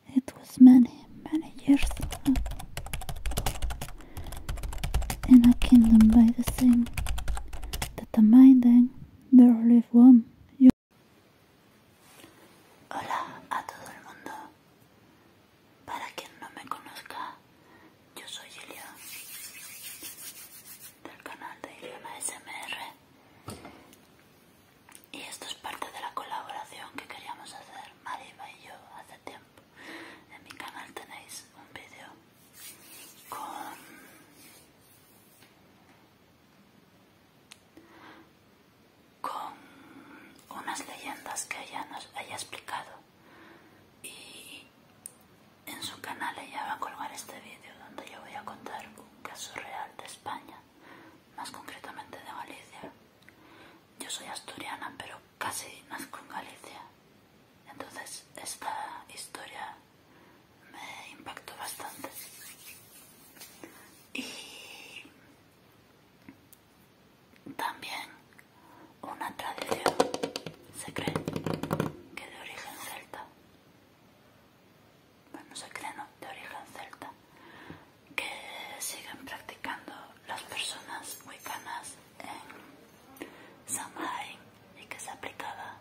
It was many, many years ago, in a kingdom by the sea, that a maiden there lived one. Hola a todo el mundo. Para quien no me conozca, yo soy Ilio, del canal de Ilion ASMR, y esto es parte de la colaboración que queríamos hacer Mariva y yo hace tiempo. En mi canal tenéis un vídeo con unas leyendas que ella nos haya explicado, y en su canal ella va a colgar este vídeo donde yo voy a contar un caso real de España, más concretamente de Galicia. Yo soy asturiana, pero casi nazco en Galicia, entonces esta historia me impactó bastante. Y también una tradición, se cree que de origen celta, bueno, se cree no, de origen celta, que siguen practicando las personas wicanas en Samhain y que se aplicaba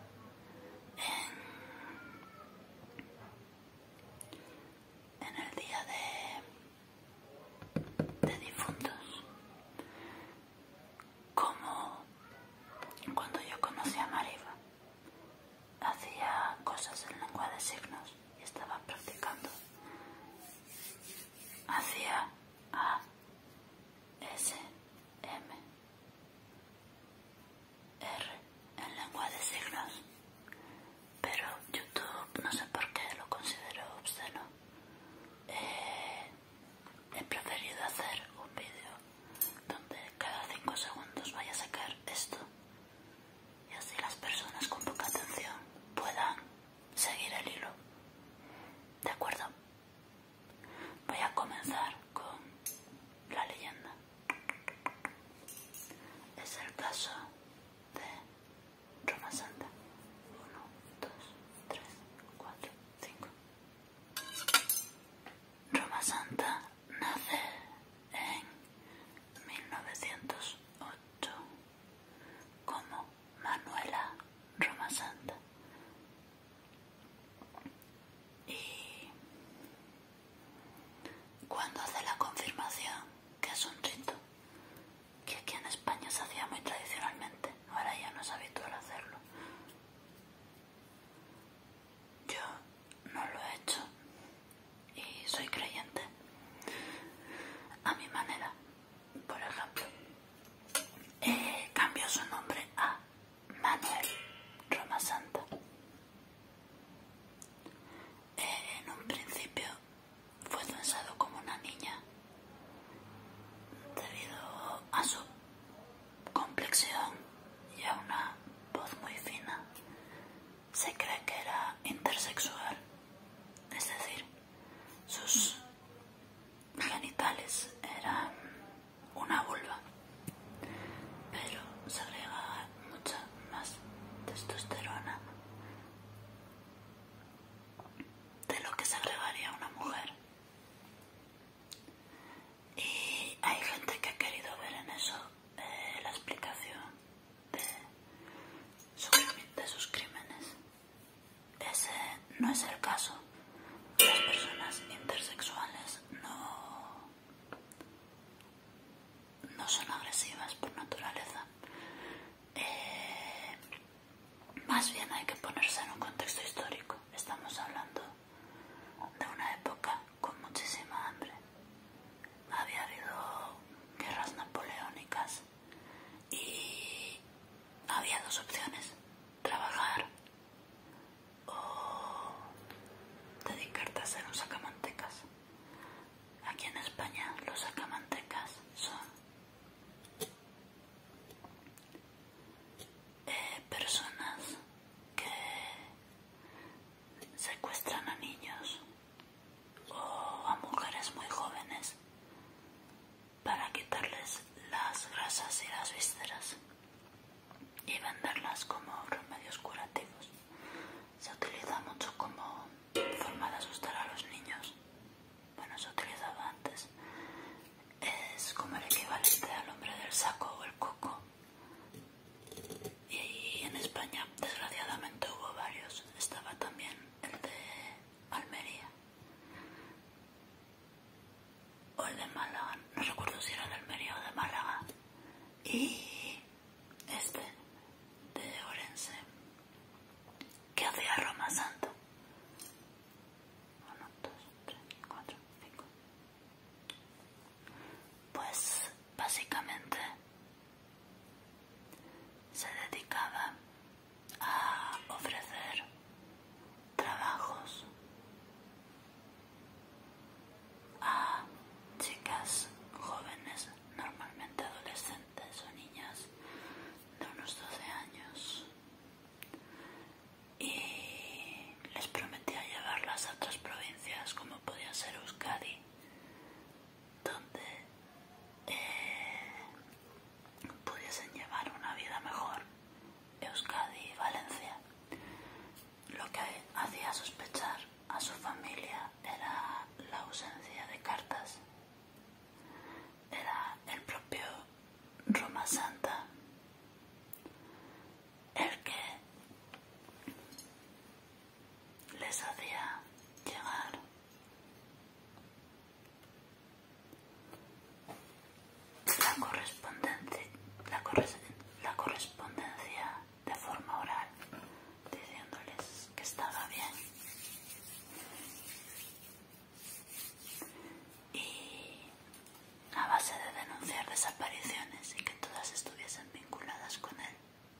en el día de difuntos. Como cuando yo conocí a Mariva, hacía cosas en lengua de signos y estaba practicando. Hacía A, S, M, R en lengua de signos, pero YouTube no sé por qué lo consideró obsceno. He preferido hacer un vídeo donde cada 5 segundos vaya a sacar esto, y así las personas con poca atención puedan seguir el hilo. ¿De acuerdo? Voy a comenzar con la leyenda. Es el caso de Roma Santa. 1, 2, 3, 4, 5. Roma Santa nace en 1908 como Manuela Roma Santa, y cuando hace la confirmación, que es un rito que aquí en España se hacía muy tradicionalmente, ahora ya no es habitual hacerlo, yo no lo he hecho y soy creyente a mi manera. Por ejemplo, cambió su nombre a Manuel Roma Santa. En un principio fue censado como una niña debido a su complexión y a una voz muy fina. Se cree que era intersexual, es decir, sus genitales eran una vulva, pero se agrega mucha más testosterona de lo que se agregaría a una mujer. Y hay gente que ha querido ver en eso la explicación de sus crímenes. Ese no es el caso. Las personas intersexuales no son agresivas por naturaleza. Más bien hay que ponerse en un contexto histórico. Estamos hablando de una época con muchísima hambre. Había habido guerras napoleónicas y había dos opciones: trabajar o dedicarte a ser un sacamantecas. Aquí en España los sacamantecas son personas que secuestran a niños o a mujeres muy jóvenes para quitarles las grasas y las vísceras y venderlas como remedios curativos. Se utiliza mucho como forma de asustar a los y este de Orense, que hacía Roma Santa. 1, 2, 3, 4, 5. Pues básicamente se dedicaba a ofrecer trabajos a chicas jóvenes, normalmente adolescentes o niñas de unos 12 años, y les prometía llevarlas a otras provincias como podía ser Euskadi, donde pudiesen llevar una vida mejor. Euskadi y Valencia. Lo que hacía sospechar a su familia era la ausencia de cartas. Era el propio Roma Santa el que les hacía llegar la correspondencia de forma oral, diciéndoles que estaba bien. Y a base de denunciar desapariciones y que todas estuviesen vinculadas con él,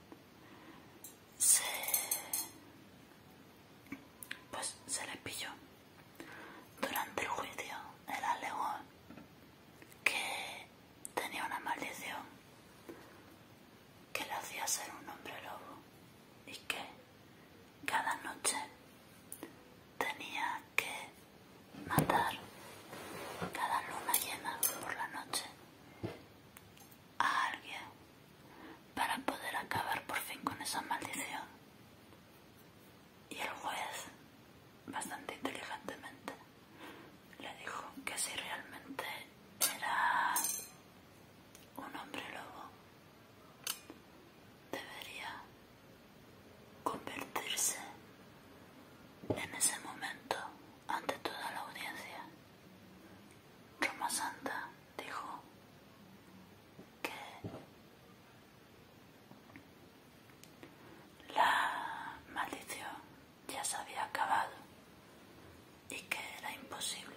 se le pilló. Durante el juicio, él alegó que tenía una maldición que le hacía ser un hombre lobo y que cada noche tenía que matar, cada luna llena por la noche, a alguien para poder acabar por fin con esa maldición. Y el juez, bastante inteligentemente, le dijo que si realmente era un hombre lobo, debería convertirse en ese momento ante toda la audiencia. Roma Santa dijo que la maldición ya se había acabado y que era imposible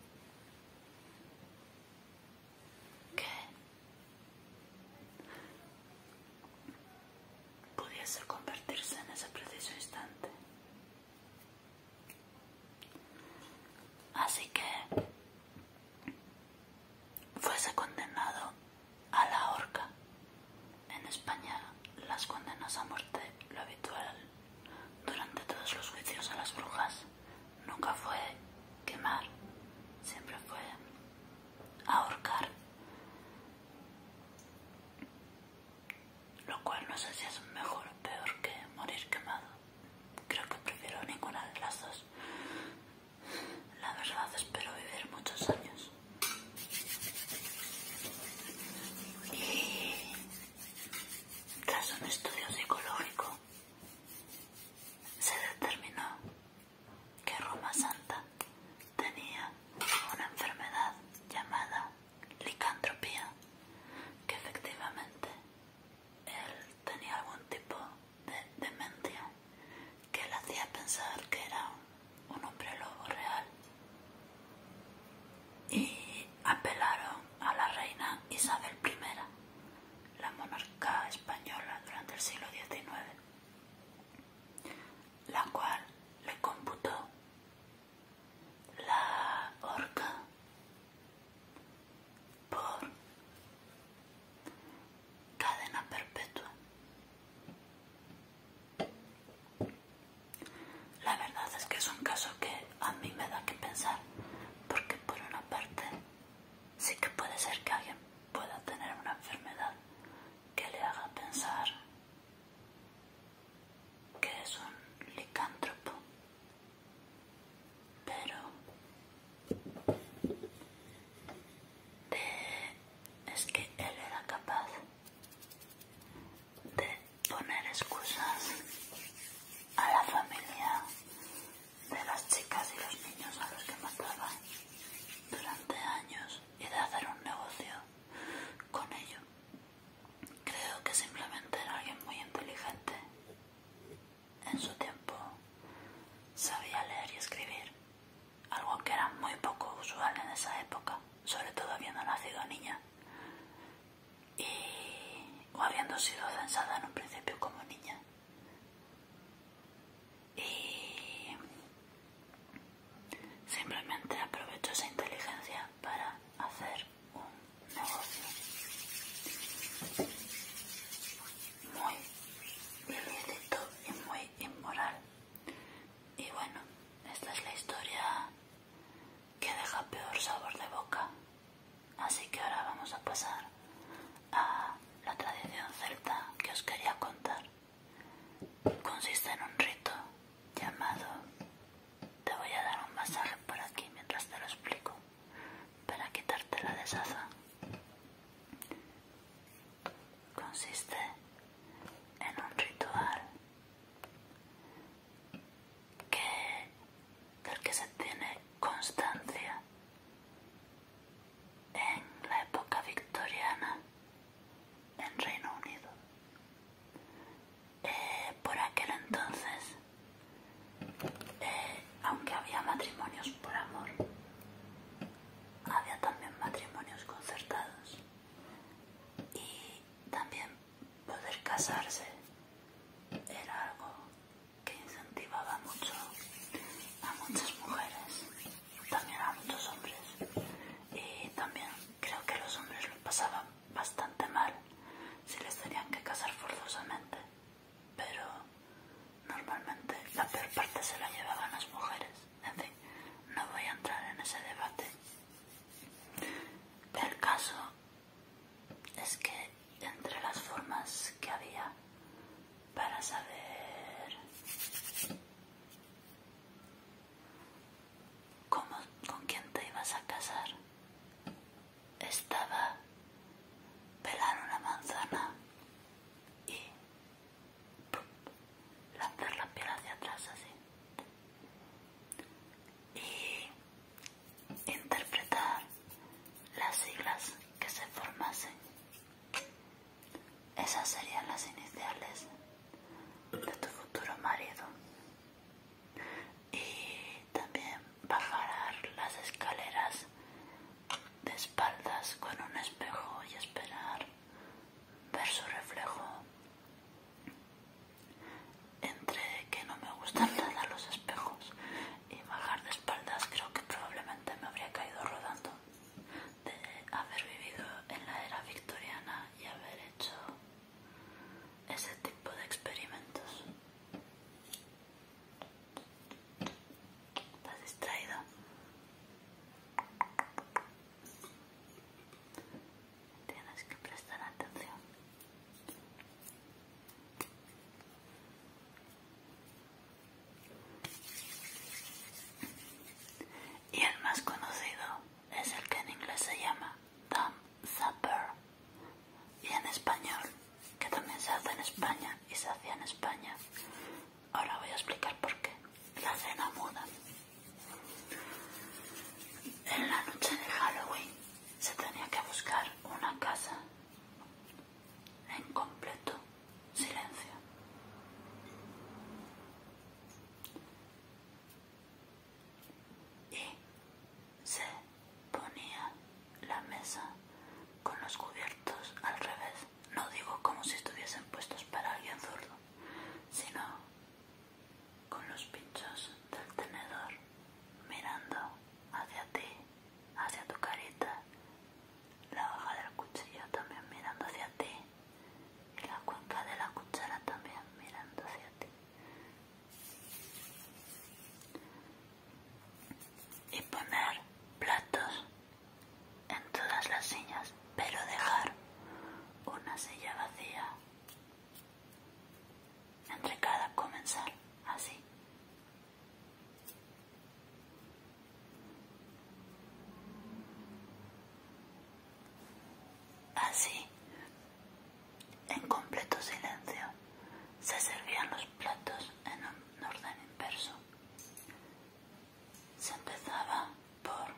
que pudiese convertirse en ese preciso instante. Así que fuese condenado a la horca. En España las condenas a muerte, lo habitual durante todos los juicios a las brujas, nunca fue quemar, siempre fue ahorcar. Lo cual no sé si es mejor o peor que morir quemado. Creo que prefiero ninguna de las dos. La verdad, espero vivir muchos años. Y tras un estudio psicológico se determinó que Roma Santa tenía una enfermedad llamada licantropía, que efectivamente él tenía algún esa época, sobre todo habiendo nacido niña o habiendo sido censada en un principio como niña. Y simplemente aprovecho esa inteligencia para hacer un negocio muy ilícito y muy inmoral. Y bueno, esta es la historia que deja peor sabor de boca. Así que ahora vamos a pasar a la tradición celta que os quería contar. Consiste en un rito llamado... Te voy a dar un masaje por aquí mientras te lo explico, para quitarte la desazón. Consiste en un ritual del que se tiene constancia en la época victoriana en Reino Unido. Por aquel entonces, aunque había matrimonios por amor, había también matrimonios concertados, y también poder casarse era algo que incentivaba mucho a muchas mujeres, también a muchos hombres, y también creo que los hombres lo pasaban bastante mal si les tenían que casar forzosamente, pero normalmente la peor parte se la llevaban las mujeres. En fin, no voy a entrar en ese debate. El caso es que entre las formas que había para saber con quién te ibas a casar estaba pelar una manzana y lanzar la piel hacia atrás así, y interpretar las siglas que se formasen. Esas serían las iniciales de tu futuro marido. Y también bajar las escaleras de espaldas con un espejo y esperar ver su reflejo. Entre que no me gustan nada los espejos y bajar de espaldas, creo que probablemente me habría caído rodando de haber vivido en la era victoriana y haber hecho ese tipo de experimentos. ¿Estás distraído? Tienes que prestar atención. Y el más conocido es el que en inglés se llama Thumb Supper, y en español, que también se hace en España y se hacía en España. Ahora voy a explicar por qué. La cena muda. En la noche de Halloween se tenía que buscar una casa en completo silencio. Y se ponía la mesa con los cubiertos al revés. No digo como si estuviesen puestos para alguien zurdo, sino con los pinchos del tenedor mirando hacia ti, hacia tu carita, la hoja del cuchillo también mirando hacia ti y la cuenca de la cuchara también mirando hacia ti. Y poner platos en todas las sillas, pero dejar una silla vacía entre cada comensal, así. Así, en completo silencio, se servían los platos en un orden inverso. Se empezaba por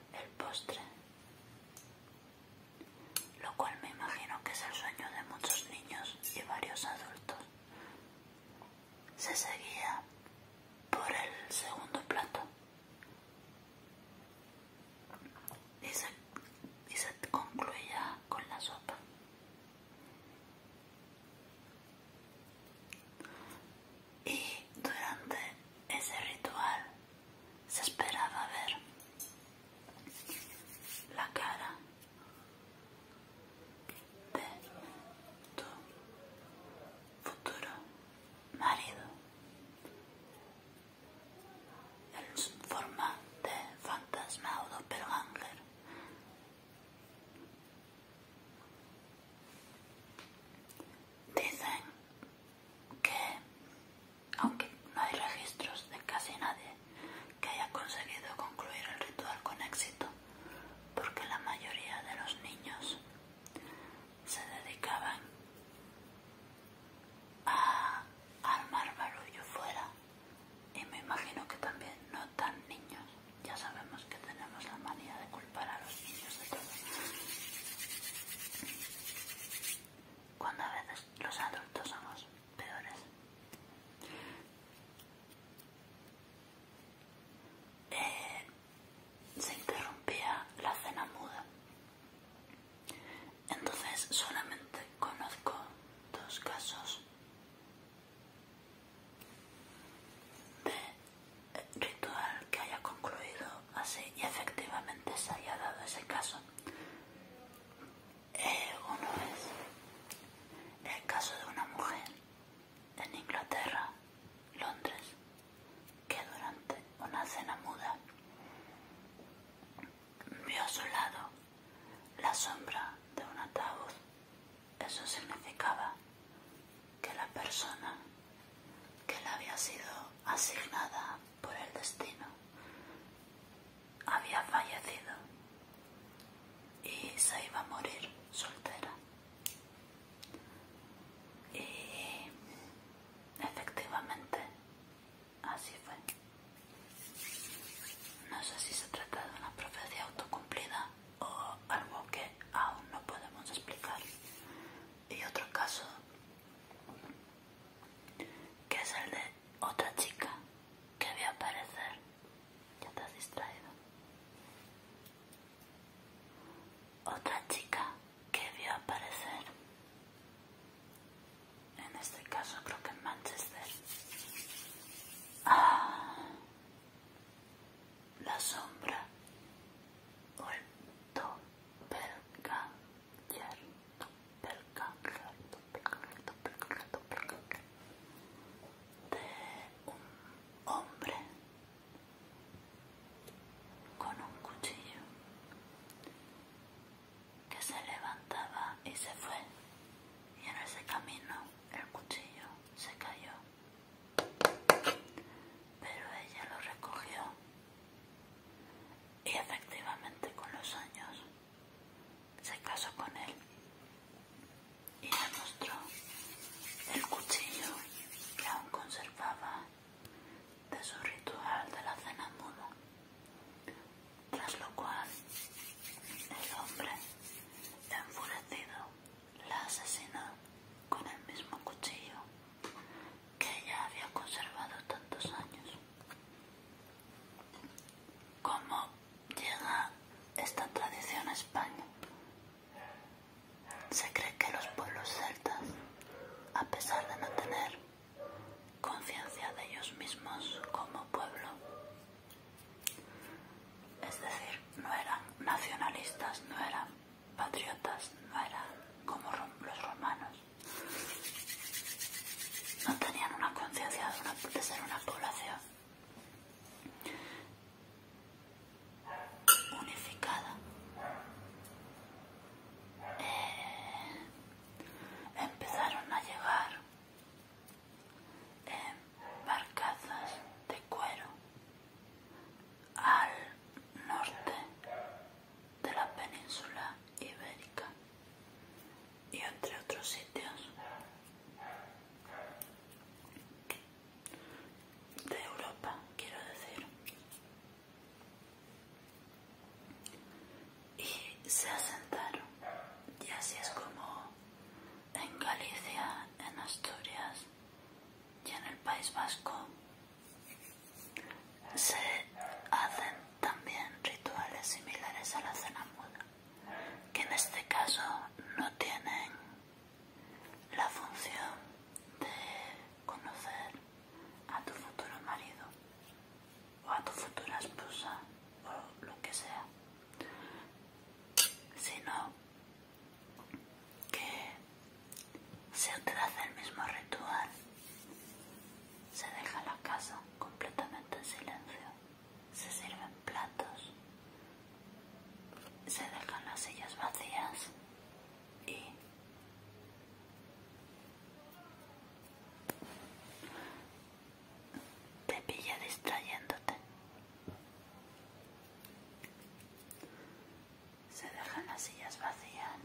las sillas vacías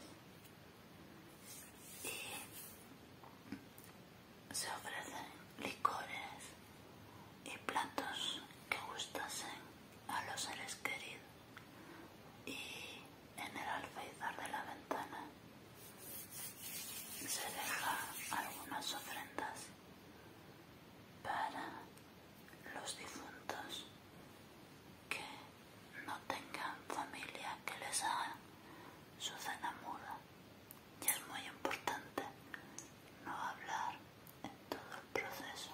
y se ofrecen licores y platos que gustasen a los seres queridos, y en el alféizar de la ventana se deja algunas ofrendas para los difuntos que no tengan familia que les haga su cena muda. Y es muy importante no hablar en todo el proceso.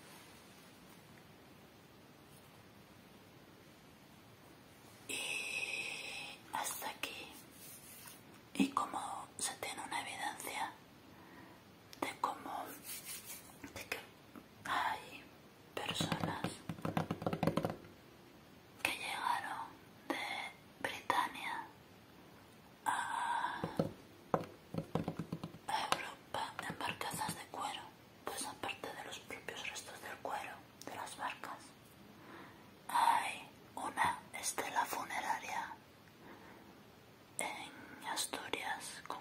Y hasta aquí. Y como se tiene una evidencia de que hay personas que llegaron de Britania a Europa en barcazas de cuero, pues aparte de los propios restos del cuero de las barcas, hay una estela funeraria en Asturias con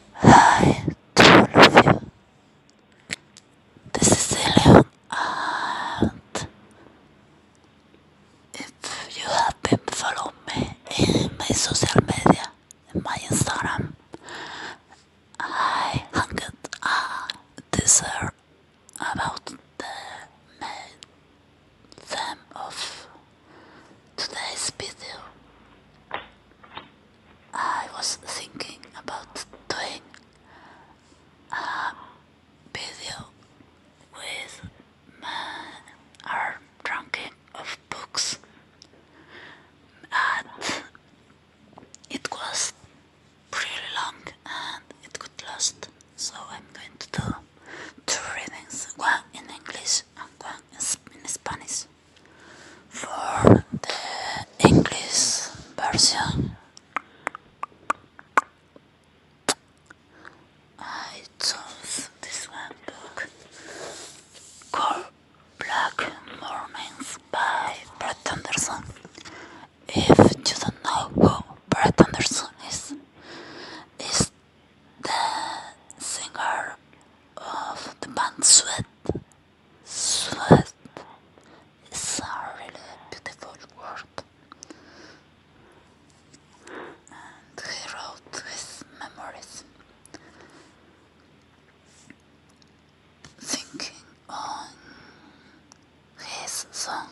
Hi to all of you. This is Cecilia, and if you have been following me in my social media, in my Instagram, I hung a teaser about the main theme of today's video. I was thinking about doing a video with our ranking of books, and it was pretty long and it could last. So I'm going to do two readings, one in English and one in Spanish. For the English version, I chose this one book called Black Mornings by Brett Anderson. If you don't know who Brett Anderson is the singer of the band Sweat. Sweat is a really beautiful word. And he wrote his memories thinking on his song.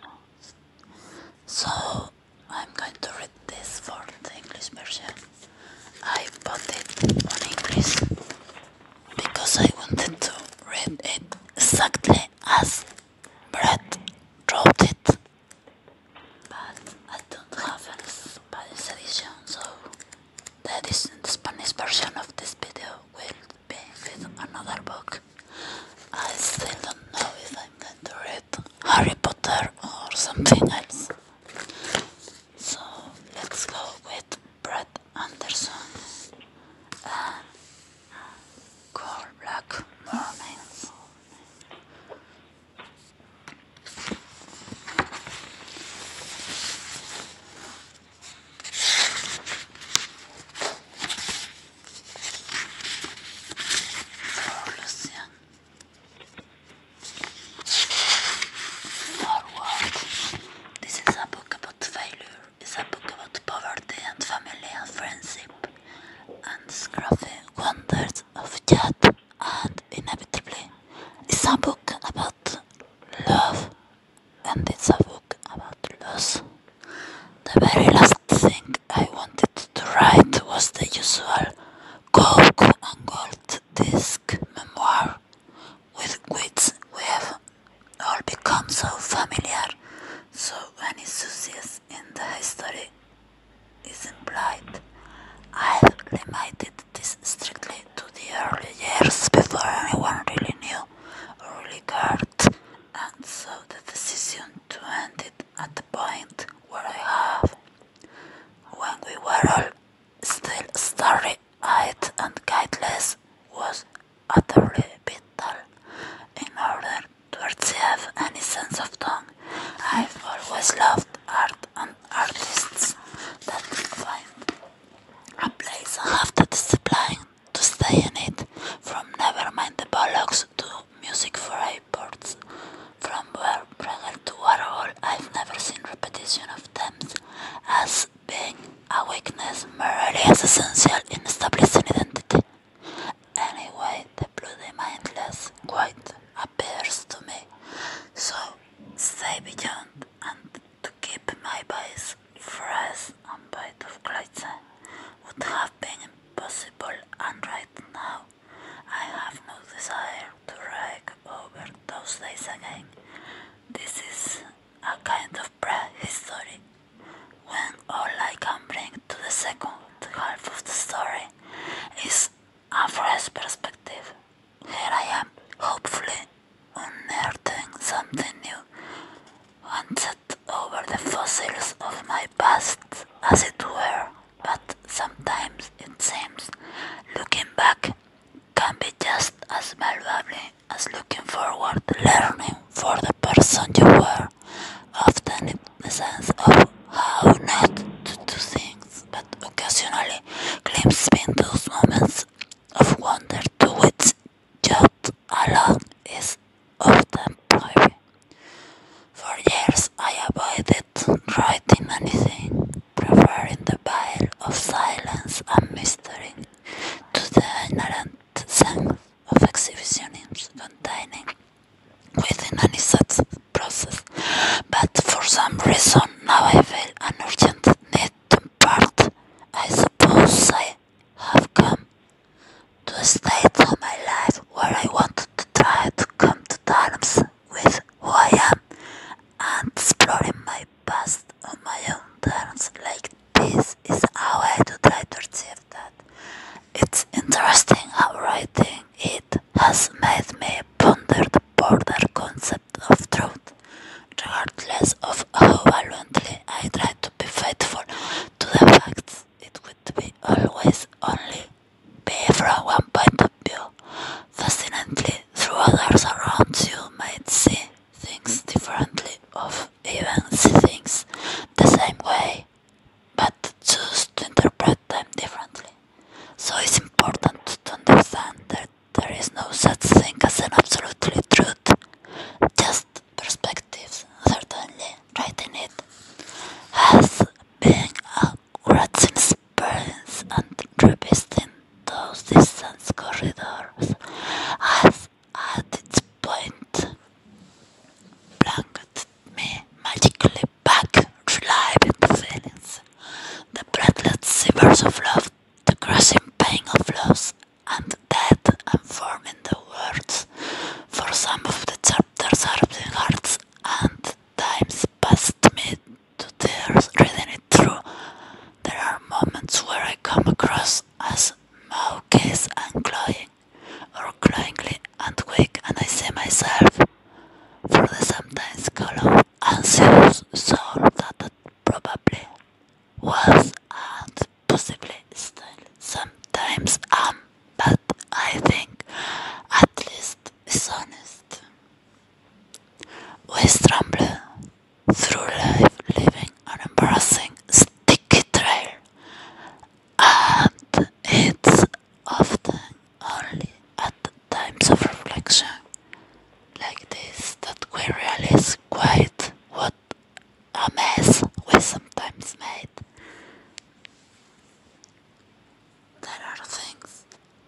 So I'm going to read this for the English version. I bought it on English because I wanted to read it exactly as Brett wrote it. But I don't have a Spanish edition, so the Spanish version of this video will be with another book. I still don't know if I'm going to read Harry Potter or something else. So let's go with Brett Anderson and Cold Black Mornings. For Lucian. Forward. This is a book about failure. It's a book about poverty and family and friendship and scruffy wonders of Chad, and inevitably it's a book about love, and it's a book about loss. The very last thing I wanted to write was the usual Coke and Gold disc memoir with which we have all become so familiar, so any success in the history is implied. I've limited this strictly to the early years before anyone really knew or really cared, and so the decision to end it at the point where I have, when we were all still starry-eyed and guideless, was utterly vital in order to achieve any sense of tone. I've always loved art and artists that find a place and have the discipline to stay in it, from Nevermind the Bollocks to Music for Airports, from Bruegel to Warhol. I've never seen repetition of themes as being a weakness merely as essential in establishing identity. Anyway, the bloody mindless quite appears to me. So, stay beyond, and to keep my base fresh and bite of Kreutze would have been impossible, and right now I have no desire to rake over those days again. This is a kind of prehistory, when all I can bring to the second half of the story is a fresh perspective. Here I am, hopefully unearthing something new, and set over the fossils of my past, as it were. But sometimes it seems looking back can be just as valuable as looking forward, learning for the person you were, often in the sense of how not to do things, but occasionally glimpsing those moments always only be from one point of view. Fascinantly, through others around you might see things differently or even see things the same way, but choose to interpret them differently. So it's important to understand that there is no such thing as an absolutely truth, just perspectives. Certainly, writing it has been a great experience, and revisiting those distant corridors has at its point plunged me magically back, reliving the feelings, the breathless shivers of love, the crushing pain of loss and death, and forming the words for some of the chapters are being hearts, and times passed me to tears reading it through. There are moments where I come across as mawkish and cloying, or cloyingly and weak, and I see myself for the sometimes calm, anxious soul that probably was and possibly still sometimes am, but I think at least is honest. We stumble through life leaving an embarrassing sticky trail, and it's often only at times of reflection like this that we realize quite what a mess we sometimes made. There are things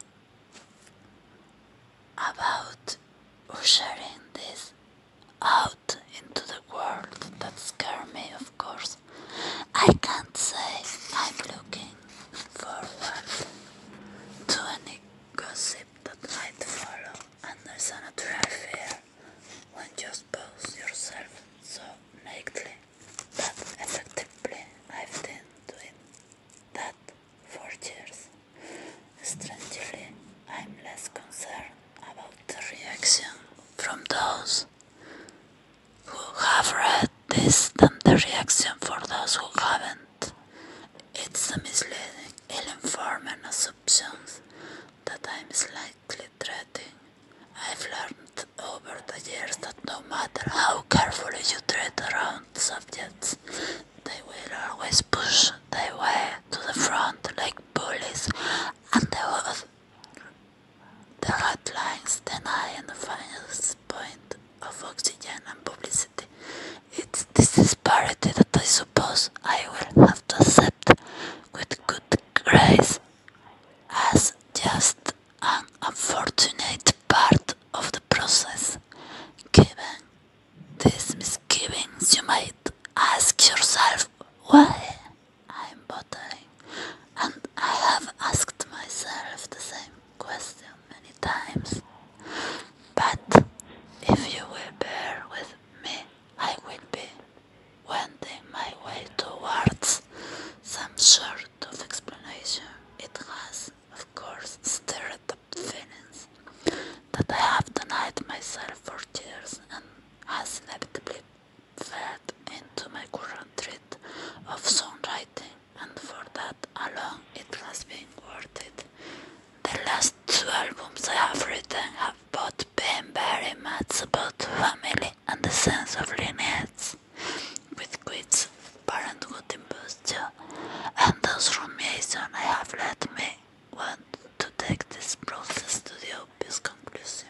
about sharing this out into the world that scare me, of course. I can't say I'm looking forward to any gossip that might follow, and there's a natural fear when you expose yourself so nakedly, but effectively I've been doing that for years. Strangely, I'm less concerned about the reaction from those who have read this than the reaction for those who haven't. It's the misleading, ill-informed assumptions that I'm slightly dreading. I've learned over the years that no matter how carefully you tread around subjects, they will always push their way to the front like bullies, and the headlines denying the finest point of oxygen and publicity. It's this disparity that I suppose I will have to accept with good grace as just an unfortunate part of the process. Given these misgivings, you might ask yourself why I'm bothering, and I have asked myself the same question many times. But if you will bear with me, I will be wending my way towards some sort of explanation. It has, of course, stirred up feelings that I have denied myself for years, and has inevitably fed into my current treat of songwriting, and for that alone it has been worth it. The last two albums I have written have both been very much about family and the sense of lineage, with which parenthood imbues you, and those ruminations I have led me want to take this process to the obvious conclusion.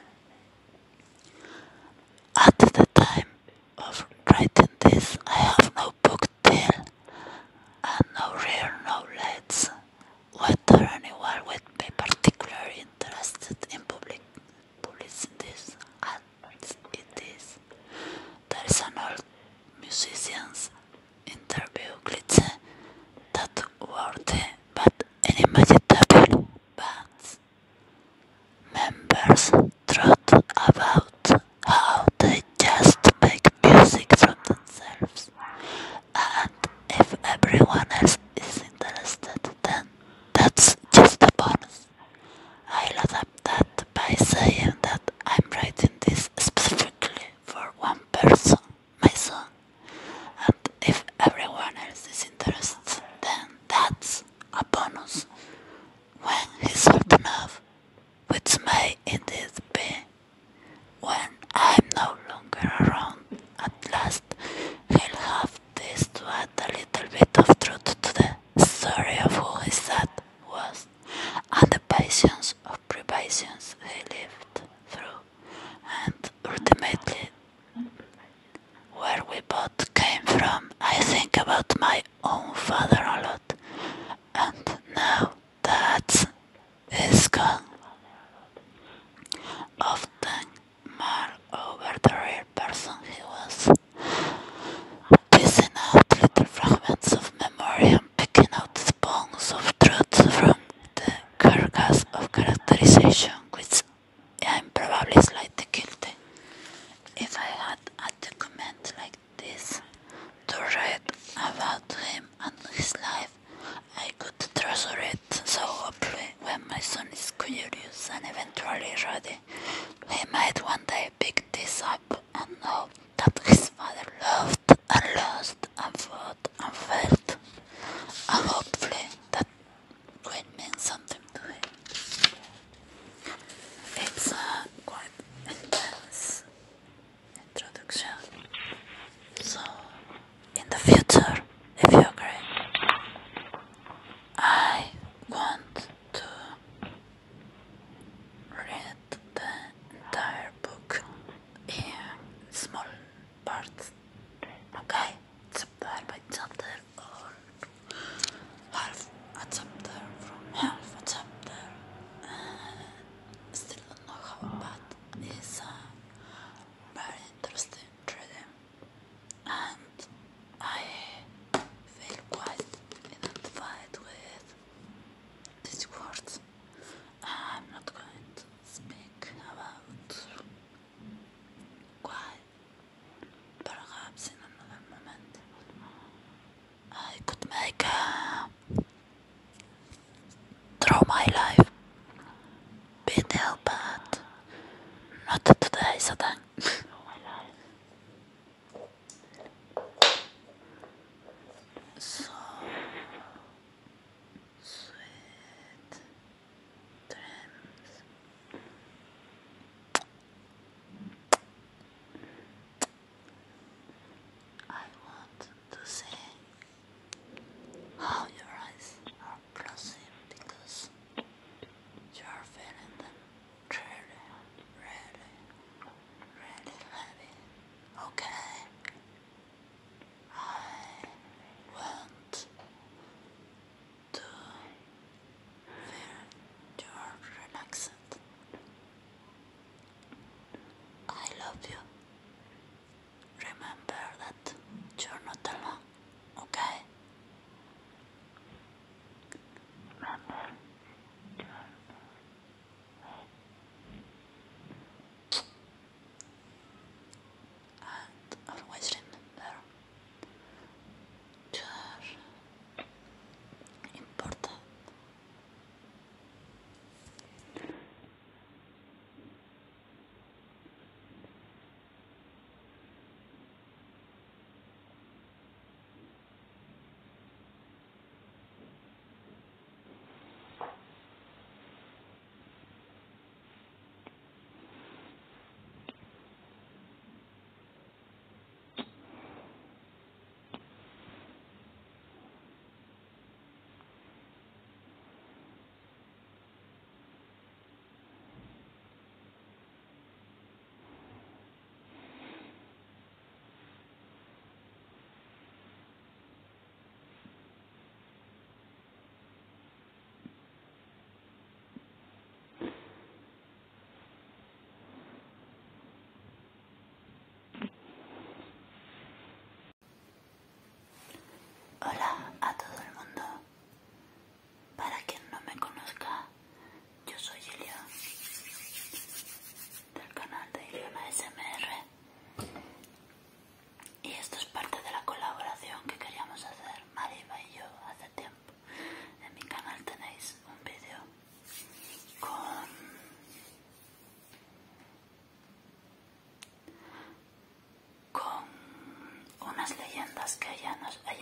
At the time of writing this, I have no book deal and no real knowledge whether anyone would be particularly interested in publishing this as it is. There is an old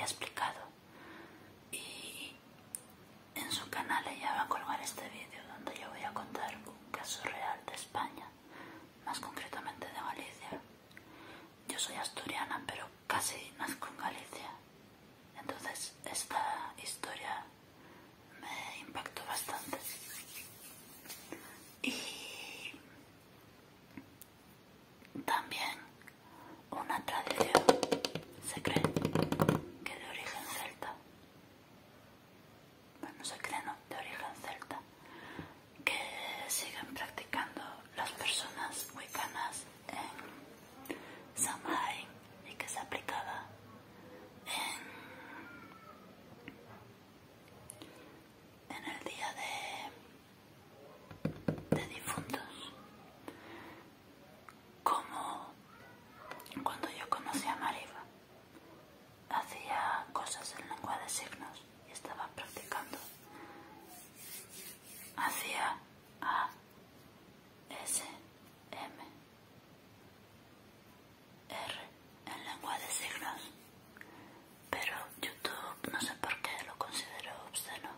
explicado. Y en su canal ella va a colgar este vídeo donde yo voy a contar un caso real de España, más concretamente de Galicia. Yo soy asturiana, pero casi nazco en Galicia. Entonces esta historia me impactó bastante. Y también una tradición se cree que de origen celta, bueno, se cree no, de origen celta, que siguen practicando las personas wicanas en Samhain y que se aplicaba en el día de difuntos. Como cuando yo conocí a Mariva, hacía cosas en lengua de signos y estaba practicando. Hacía A, S, M, R en lengua de signos, pero YouTube no sé por qué lo consideró obsceno.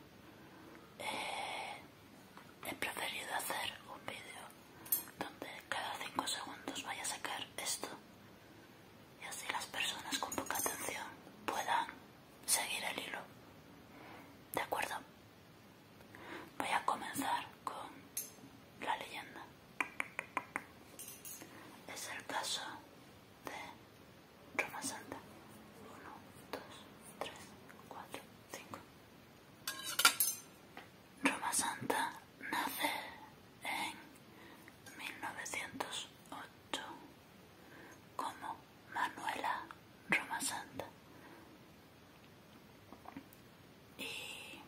He preferido hacer un vídeo donde cada 5 segundos vaya a sacar esto y así las personas con poca atención puedan seguir el hilo. ¿De acuerdo? Voy a comenzar con la leyenda. Es el caso de Roma Santa. 1, 2, 3, 4, 5. Roma Santa nace en 1908 como Manuela Roma Santa. Y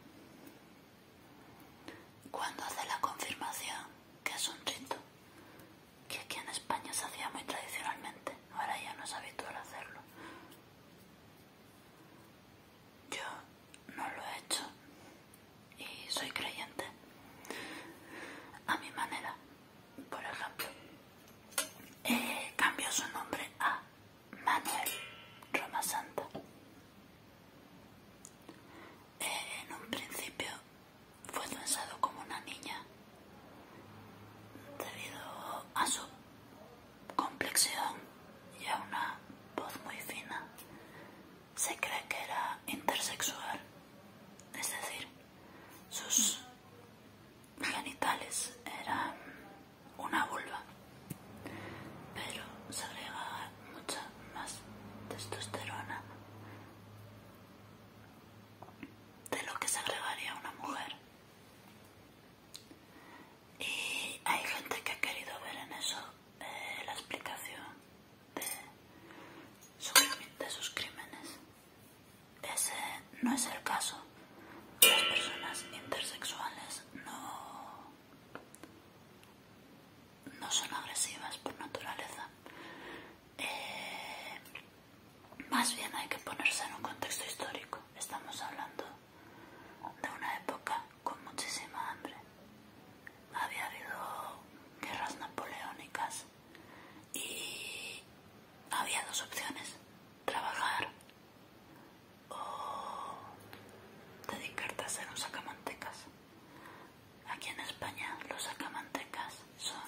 cuando hace la confirmación, que es un rito que aquí en España se hacía muy tradicionalmente, ahora ya no es habitual hacerlo. Yo no lo he hecho y soy creyente a mi manera. Por ejemplo, cambió su nombre a Manuel Roma Santa. En un principio fue pensado como una niña debido a su complexión y a una voz muy fina. Se cree que era intersexual, es decir, sus genitales eran una vulva, pero se agrega mucha más testosterona de lo que se agregaría a una mujer. Y hay gente que ha querido ver en eso la explicación de sus crímenes. Ese no es el caso. Las personas intersexuales no son agresivas por naturaleza. Más bien hay que ponerse en un contexto histórico. Estamos hablando de una época con muchísima hambre. Había habido guerras napoleónicas y había dos opciones: trabajar o dedicarte a ser un sacamantecas. Aquí en España los sacamantecas son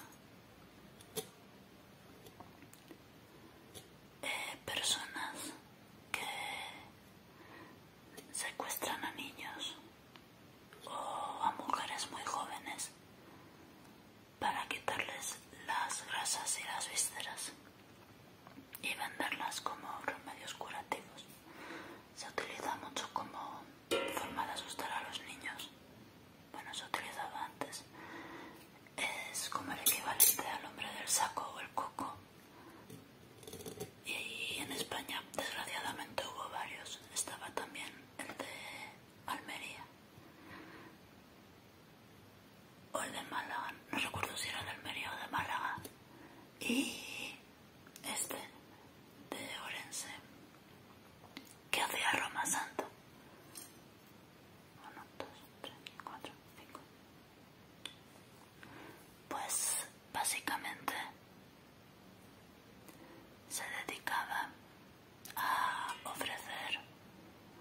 personas que secuestran a niños o a mujeres muy jóvenes para quitarles las grasas y las vísceras y venderlas como remedios curativos. Se utiliza mucho como forma de asustar a los niños. Bueno, se utilizaba antes. Es como el equivalente al hombre del saco o el coco. Y en España, desgraciadamente, hubo varios. Estaba también el de Almería o el de Málaga. No recuerdo si era de Almería o de Málaga. Y este de Orense, que hacía Roma Santa. 1, 2, 3, 4, 5. Pues básicamente se dedicaba a ofrecer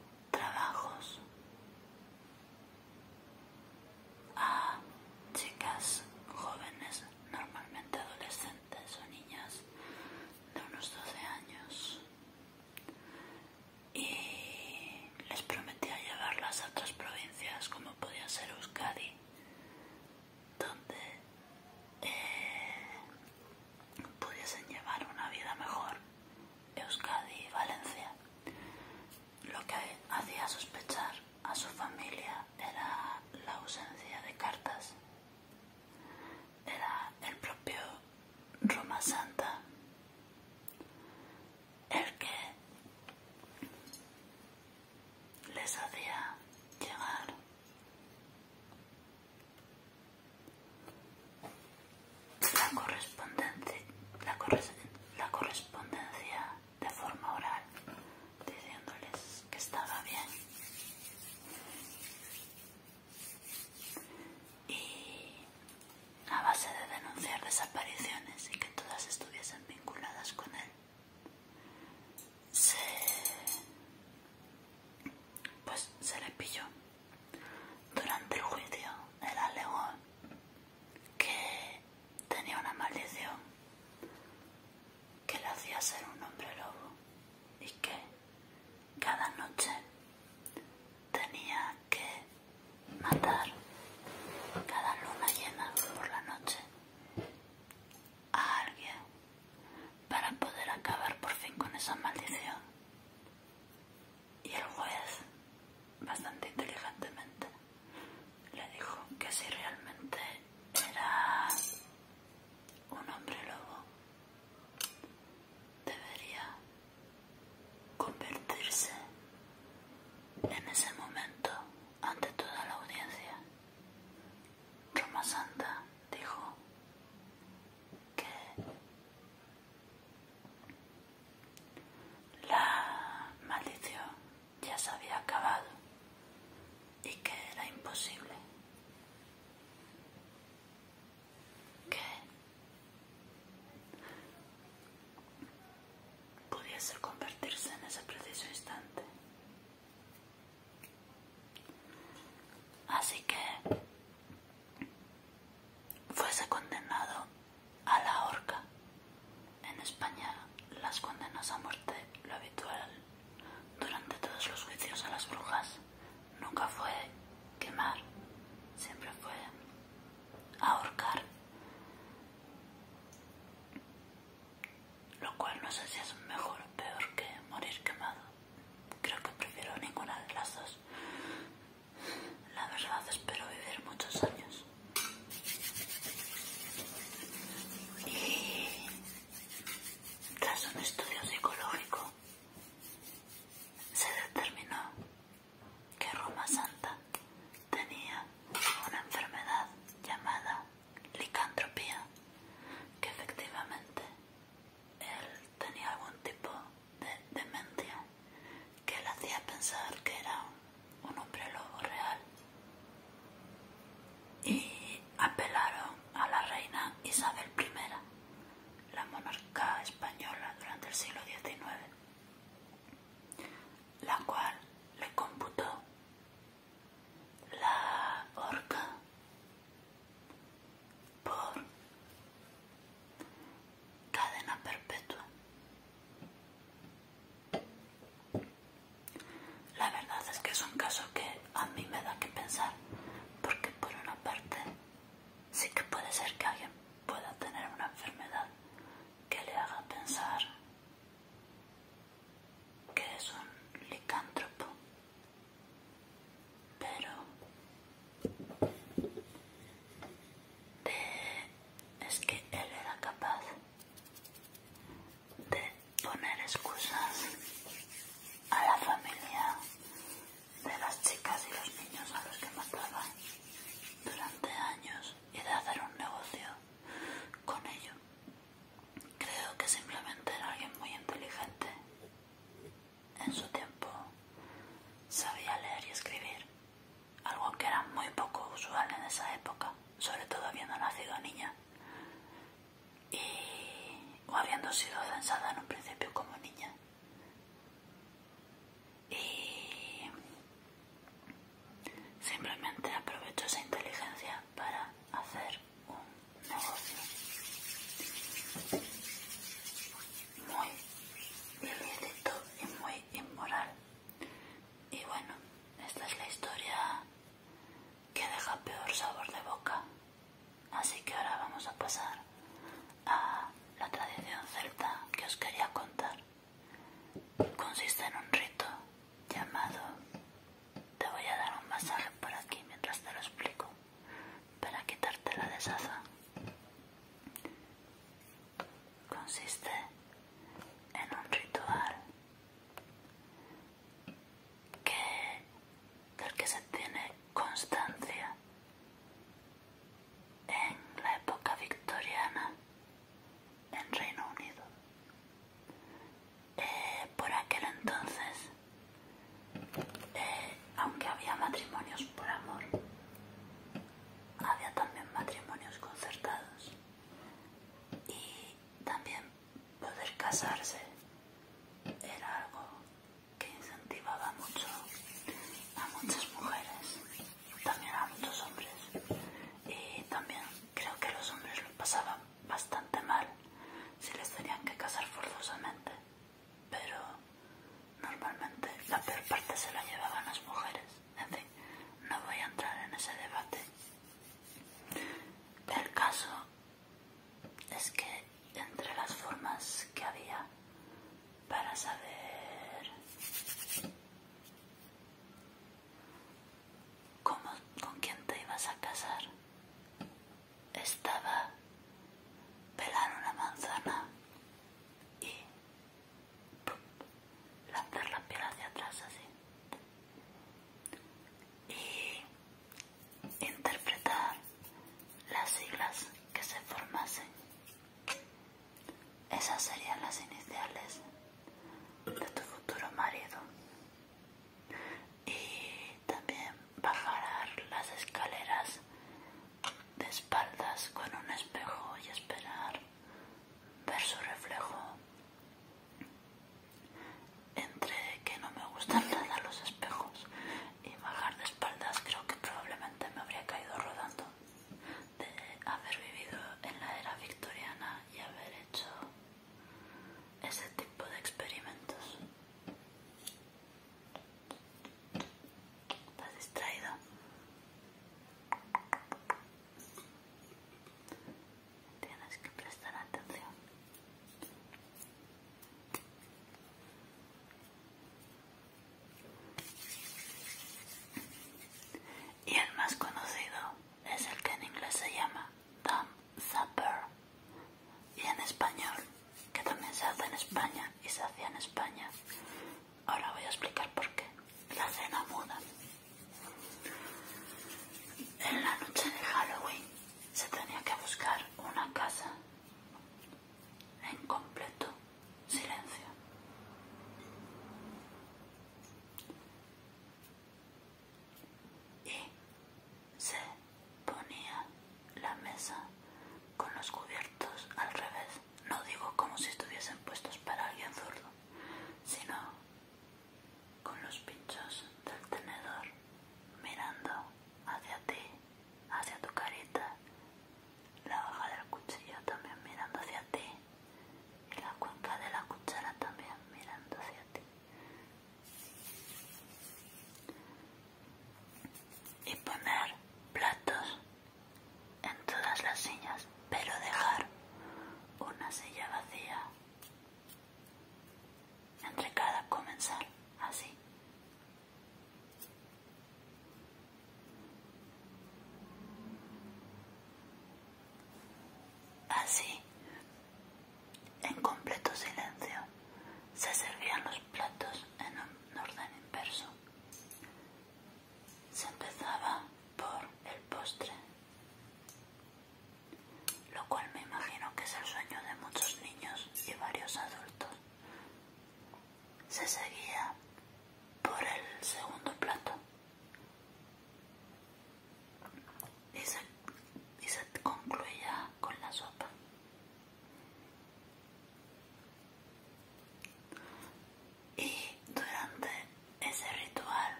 que fuese condenado a la horca. En España las condenas a muerte, lo habitual durante todos los juicios a las brujas, nunca fue quemar, siempre fue ahorcar. Lo cual no sé si es mejor o peor que morir quemado. Creo que prefiero ninguna de las dos. La verdad, espero vivir muchos años. Y tras un estudio psicológico se determinó que Roma Santa tenía una enfermedad llamada licantropía, que efectivamente él tenía algún tipo de demencia que le hacía pensar que era un hombre lobo real. Y apelaron a la reina Isabel I, la monarca española durante el siglo XIX, la cual le computó la horca por cadena perpetua. La verdad es que es un caso que a mí me da que pensar, porque por una parte sí que puede ser que alguien pueda tener una enfermedad que le haga pensar que es un licántropo, pero es que él era capaz de poner excusas a la familia de las chicas y los niños a los que mataba durante años y de hacer un negocio con ello. Creo que simplemente era alguien muy inteligente. En su tiempo sabía leer y escribir, algo que era muy poco usual en esa época, sobre todo habiendo nacido niña o habiendo sido censada en un principio como niña. Y simplemente aprovechó esa inteligencia para hacer un negocio muy ilícito y muy inmoral. Y bueno, esta es la historia que deja peor sabor de boca. Así que ahora vamos a pasar a la tradición celta que os quería contar. Consiste en un rito llamado... Te voy a dar un masaje por aquí mientras te lo explico, para quitarte la desazón. Consiste en un ritual del que se tiene constancia en la época victoriana en Reino Unido. Por aquel entonces, aunque había matrimonios por amor, había también matrimonios con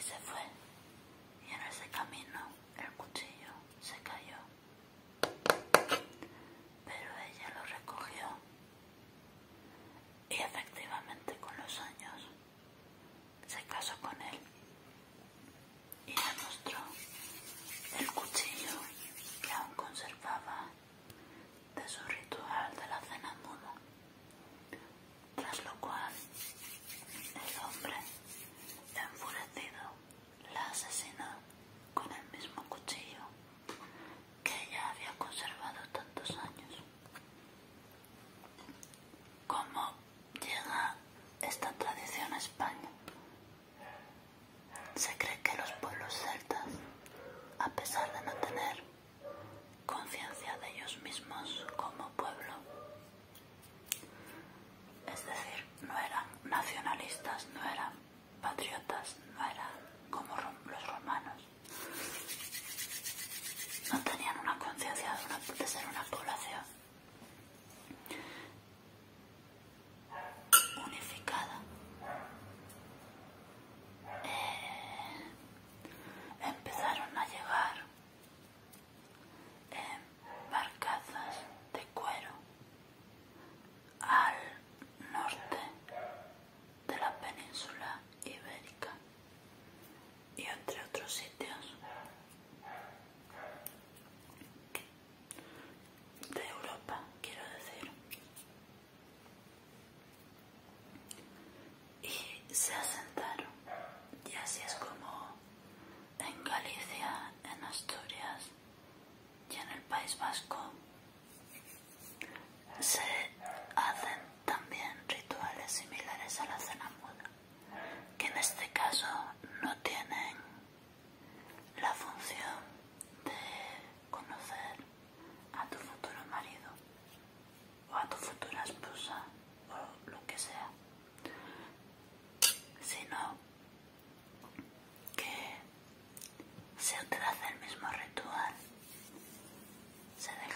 se fue, y en ese camino el cuchillo se cayó, pero ella lo recogió y efectivamente con los años se casó con él y le mostró el cuchillo que aún conservaba de su ritual de la cena muda, tras lo cual el hombre, enfurecido, la asesinó con el mismo cuchillo que ella había conservado tantos años. ¿Cómo llega esta tradición a España? Se cree que los pueblos celtas, a pesar de no tener conciencia de ellos mismos como pueblo, es decir, no eran nacionalistas, no eran patriotas, no eran como los romanos, no tenían una conciencia de ser una población unificada. Empezaron a llegar barcazas de cuero al norte de la península ibérica y entre otros sitios de Europa, quiero decir, y se asentaron, y así es como en Galicia, en Asturias y en el País Vasco se hacen también rituales similares a la cena muda, que en este caso no tienen la función de conocer a tu futuro marido o a tu futura esposa o lo que sea, sino que se hace el mismo ritual, se deja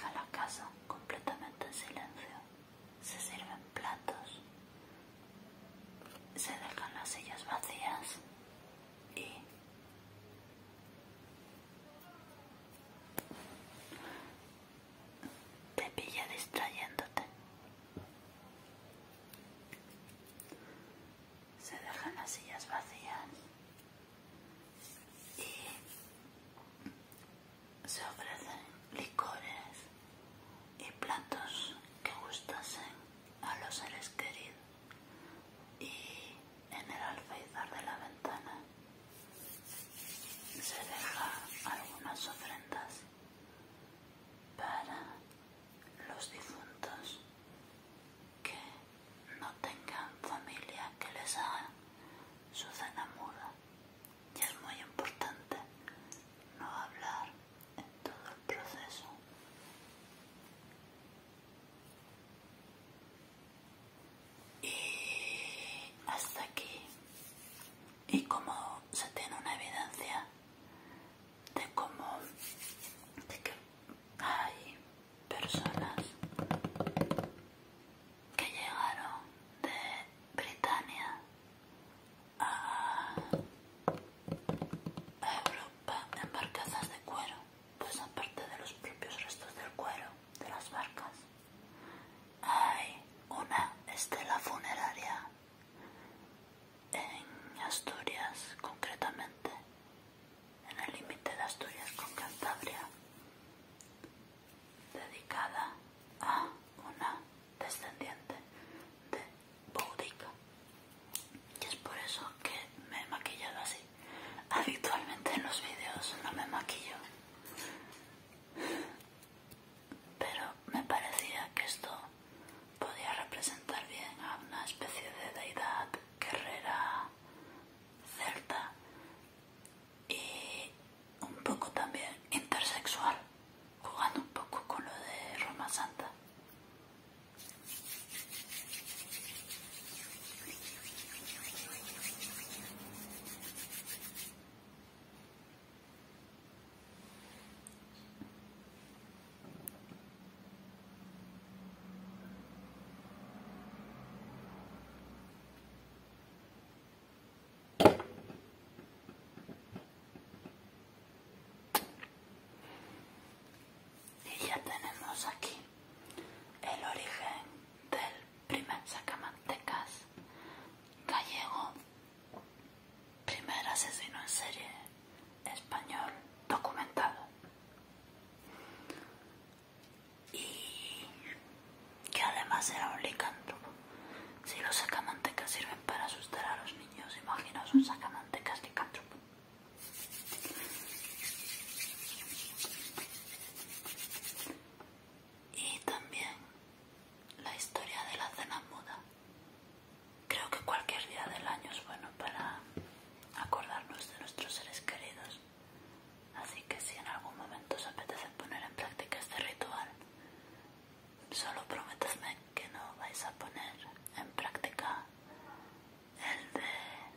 vuestros seres queridos. Así que si en algún momento os apetece poner en práctica este ritual, solo prometedme que no vais a poner en práctica el de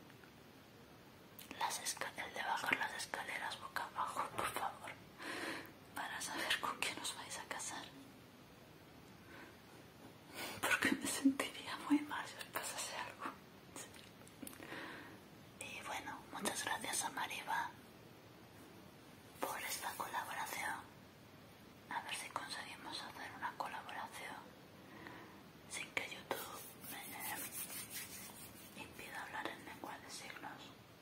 bajar las escaleras boca abajo, por favor, para saber con quién os vais a casar. Porque me sentiría muy mal si os pasase algo. Y bueno, muchas gracias a Mariva por esta colaboración. A ver si conseguimos hacer una colaboración sin que YouTube me impida hablar en lengua de signos.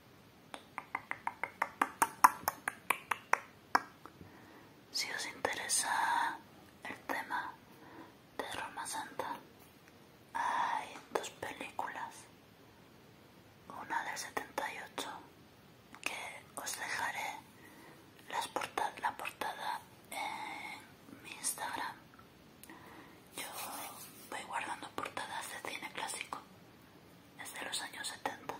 Si os interesa el tema de Roma Santa, hay dos películas, una del 78 que os dejaré la portada en mi Instagram. Yo voy guardando portadas de cine clásico, es de los años 70,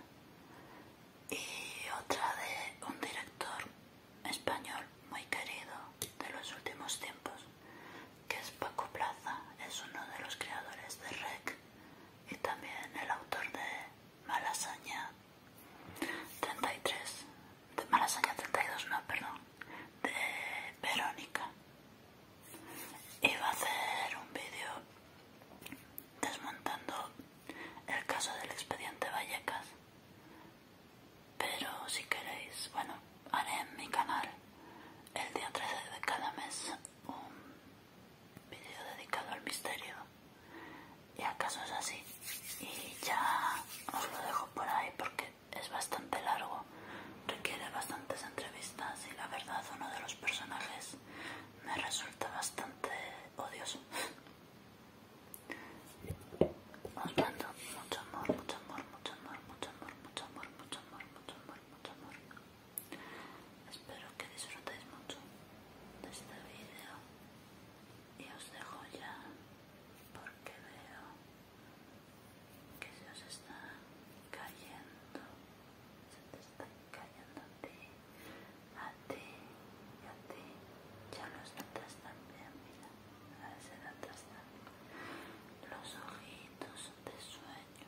y otra de un director español muy querido de los últimos tiempos, que es Paco Plaza. Es uno de los creadores de REC y también el autor de Malasaña 33, de Malasaña 32, no, perdón, de Verónica. Iba a hacer un vídeo desmontando el caso del expediente Vallecas, pero si queréis, bueno, haré en mi canal el día 13 de cada mes un vídeo dedicado al misterio y a casos así, y ya os lo dejo por ahí porque es bastante largo, requiere bastantes entrevistas y la verdad uno de los personajes me resulta bastante odioso. Os mando mucho amor, mucho amor, mucho amor, mucho amor, mucho amor, mucho amor, mucho amor, mucho amor. Espero que disfrutéis mucho de este vídeo y os dejo ya porque veo que se os está cayendo, se te está cayendo a ti y a ti. Ya los notas también, mira, a ese de atrás también. Los ojitos de sueño.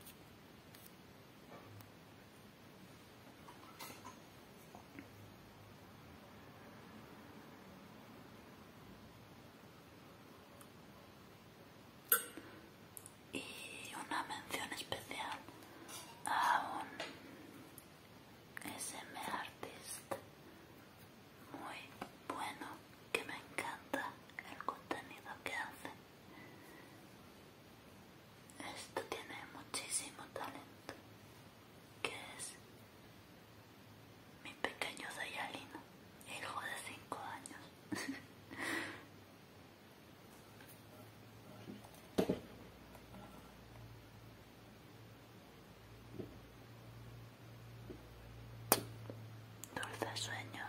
Y una mención especial a un SM artist muy bueno que me encanta el contenido que hace. Esto tiene muchísimo talento, que es mi pequeño Zayalino, hijo de 5 años. Dulces sueños.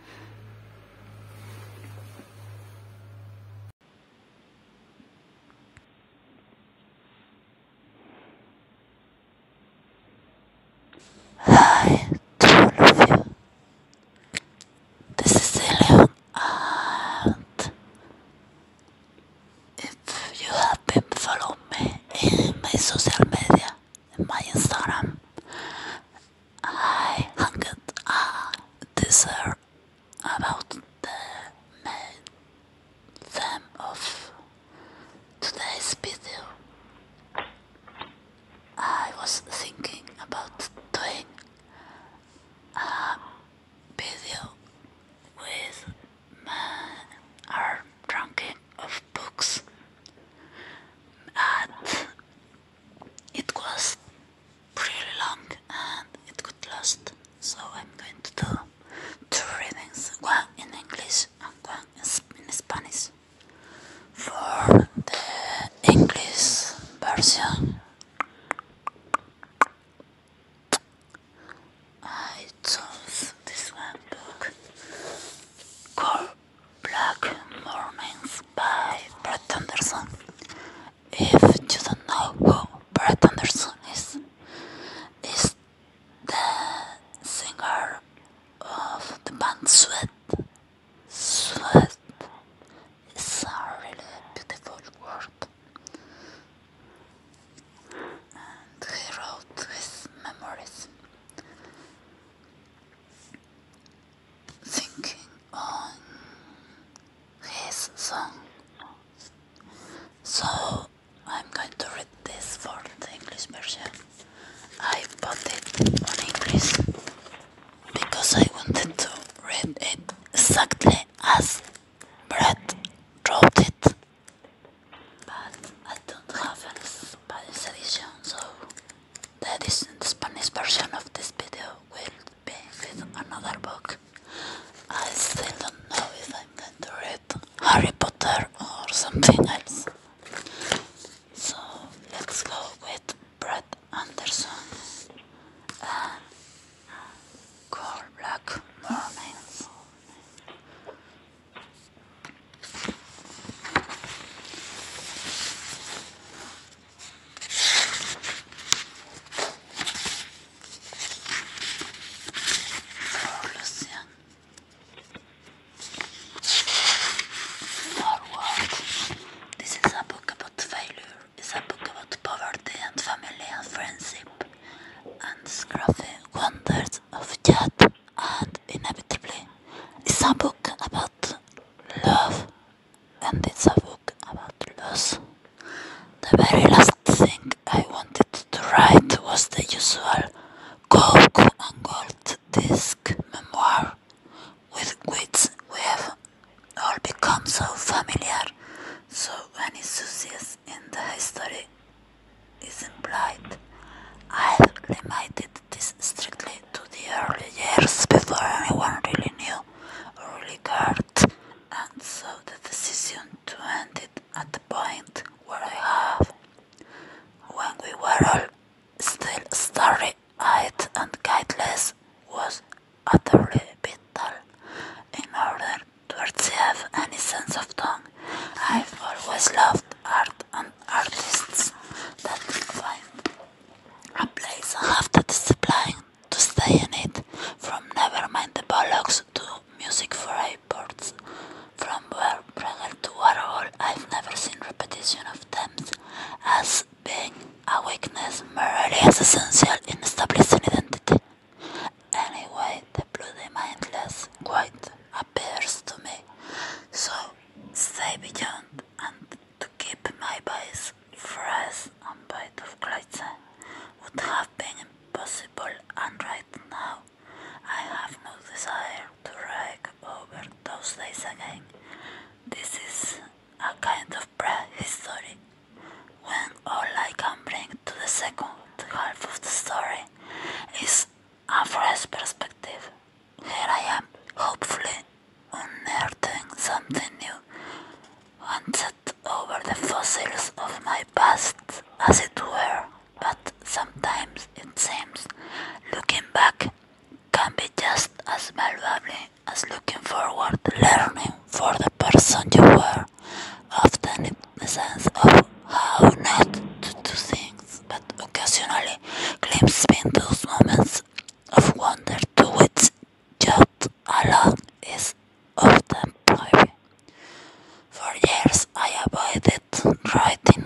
Hi to all of you. This is Celia, and if you have been following me in my social media, in my Instagram, I hung a teaser about the main theme of today's video. I was thinking about doing a video with our ranking of books, and it was pretty long and it could last, so I'm going to do 2 readings, one in English and one in Spanish. For the English version, sweat. Sweat is a really beautiful word. And he wrote his memories, thinking on his song. So I'm going to read this for the English version. I bought it on English because I wanted to read it exactly as Brett wrote it. But I don't have a Spanish edition, so the Spanish version of this video will be with another book. I still don't know if I'm going to read Harry Potter or something else. So let's go with Brett Anderson and Cold Black Mornings. For Lucian. Forward. This is a book about failure. It's a book about poverty and family and friendship and scruffy wonders of youth, and inevitably it's a book about love, and it's a book about loss. The very last thing I wanted to write was the usual Coke and Gold disc memoir with which we have all become so familiar, so any success in the history is implied. I limited this strictly to the early years before anyone really knew or really cared, and so the decision to end it at the point where I have, when we were all still starry-eyed and guideless, was utterly vital in order to achieve any sense of tone. I've always loved art and artists that find a place and have the discipline to stay in it, from Nevermind the Bollocks to Music for Airports, from Bruegel to Warhol. I've never seen repetition of themes as being a weakness, merely as essential in establishing identity. Anyway, the bloody mindless quite appears to me. So, stay beyond, and to keep my base fresh and bite of Kreutze would have been impossible, and right now I have no desire to rake over those days again. This is a kind of prehistory, when all I can bring to the second half of the story is a fresh perspective. Here I am, hopefully unearthing something new, and set over the fossils of my past, as it were. But sometimes it seems looking back can be just as valuable as looking forward, learning for the person you were, often in the sense of how not to do things, but occasionally glimpsing those moments of wonder to which youth alone is often privy. For years I avoided writing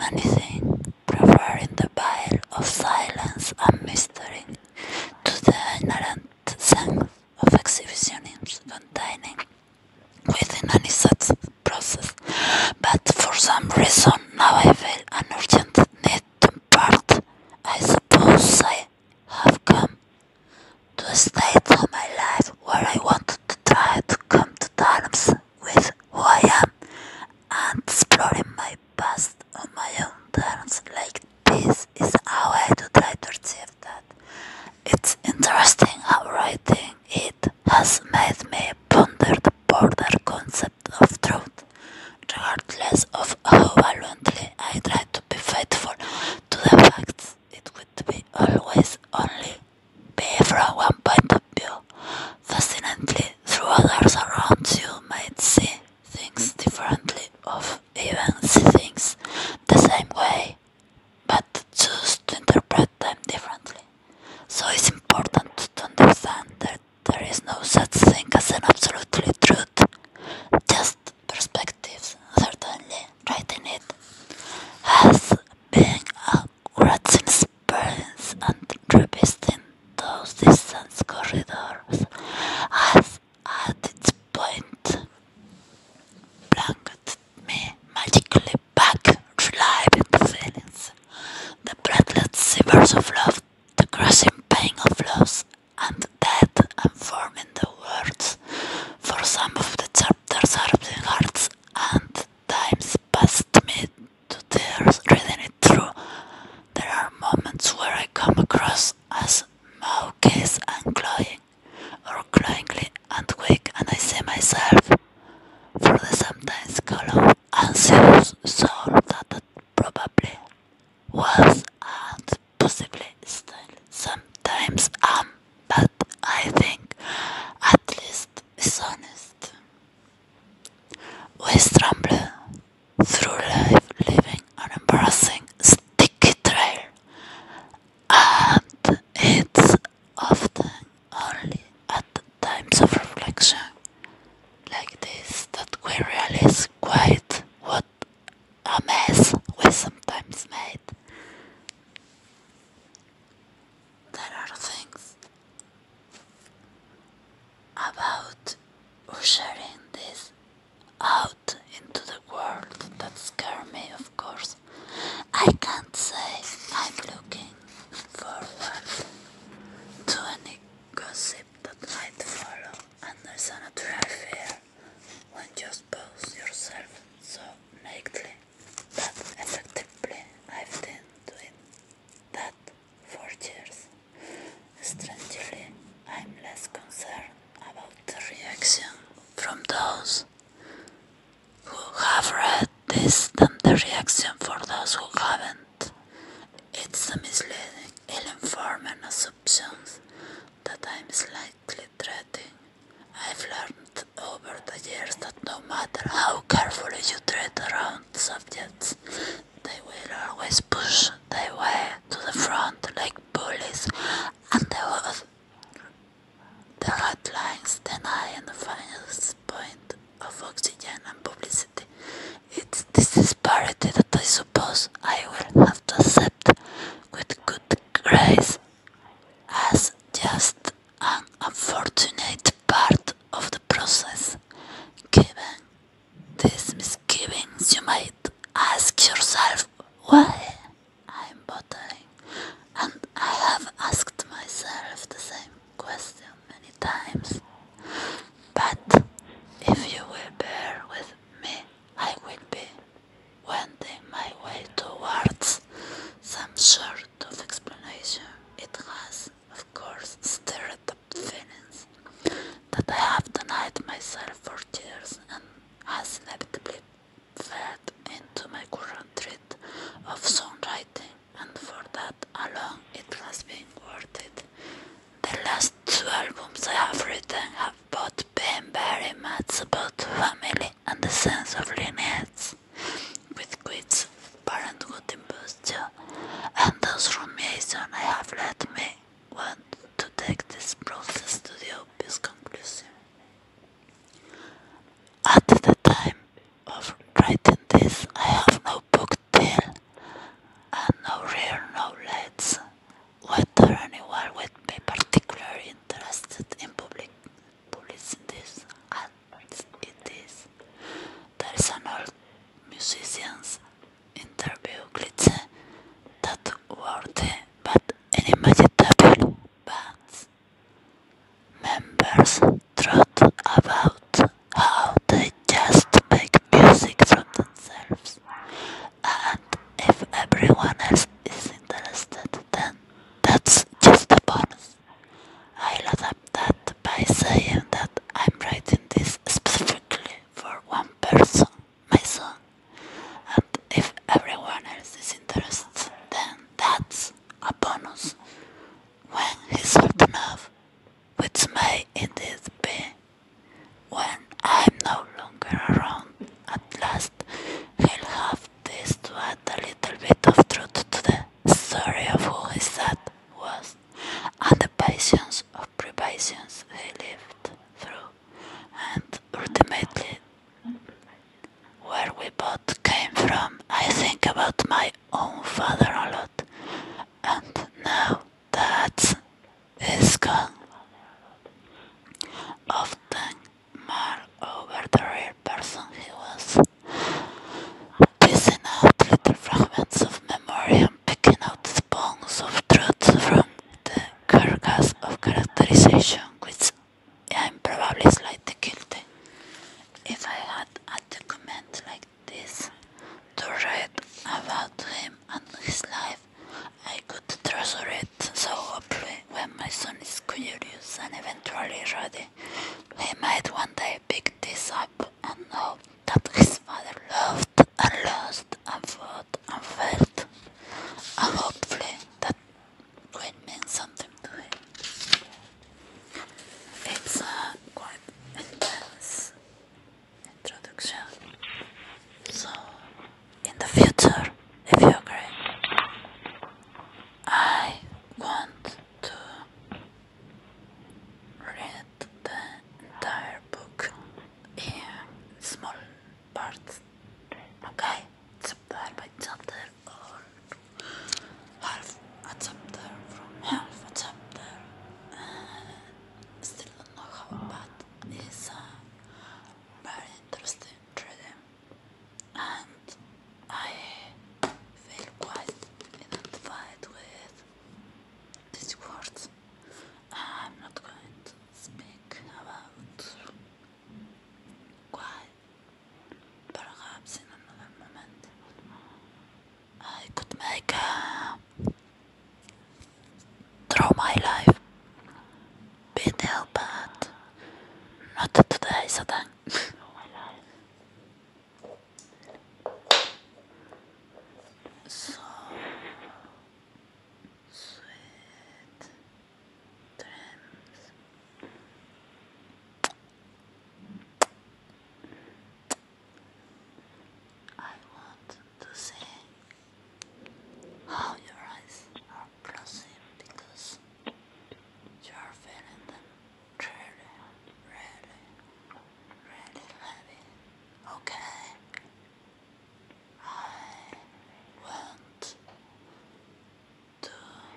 revisiting those distant corridors has at its point blanketed me magically back, reliving the feelings, the breathless shivers of love, the crushing pain of loss, and death, and forming the words for some of the chapters are the hearts, and times passed me to tears reading it through. There are moments where I come across as mawkish and cloying, or cloyingly and weak, and I see myself for the sometimes hollow, anxious soul that probably was and possibly still sometimes am, but I think at least is honest. We stumble through life leaving an embarrassing sticky trail, and it's often only at times of reflection like this that we realize quite what a mess we sometimes made. There are things about sharing this out into the world that scare me, of course. I can't say I'm looking forward to any gossip that might follow, and there's a natural fear when you expose yourself so nakedly that effectively I've been doing that for years. Strangely, I'm less concerned about the reaction from those who have read this than the reaction for those who haven't. It's the misleading, ill-informed assumptions that I'm slightly dreading. I've learned over the years that no matter how carefully you tread around subjects, they will always push their way to the front like bullies, and the headlines deny the finest point of oxygen and publicity. It's this disparity that I suppose I will have to accept with good grace as just an unfortunate part of the process. Given these misgivings, you might ask yourself why I'm bothering, and I have asked myself the same question many times. But if you will bear with me, I will be wending my way towards some sort of explanation. It has, of course, stirred up feelings that I have denied myself for years and has inevitably fed into my current treat of songwriting, and for that alone it has been worth it. The last two albums I have written have both been very much about family and the sense of lineage, with which parenthood imbues you, and those ruminations I have let me want to take this process to the obvious conclusion. At the time of writing this, I have no book deal and no real knowledge whether anyone would be particularly interested in publishing this, as it is. There is an old musician's interview cliché that worthy but inimitable bands members trot about how they just make music from themselves, and if everyone else is interested, then that's just a bonus. I'll adapt that by saying that I'm writing this specifically for one person, my son, and if everyone else is interested, then that's a bonus when he's old enough, which may indeed through my life. Video, but not today, Satan. So sweet dreams. I want to see how your eyes are closing because you are feeling them really, really, really heavy. Okay. I want to feel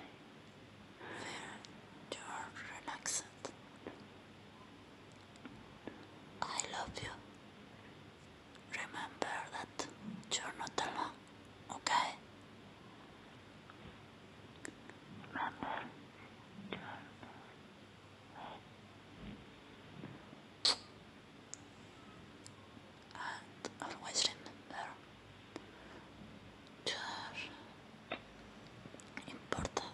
you're relaxed. I love you. Remember that you're not alone, okay? Remember, and always remember, you're important.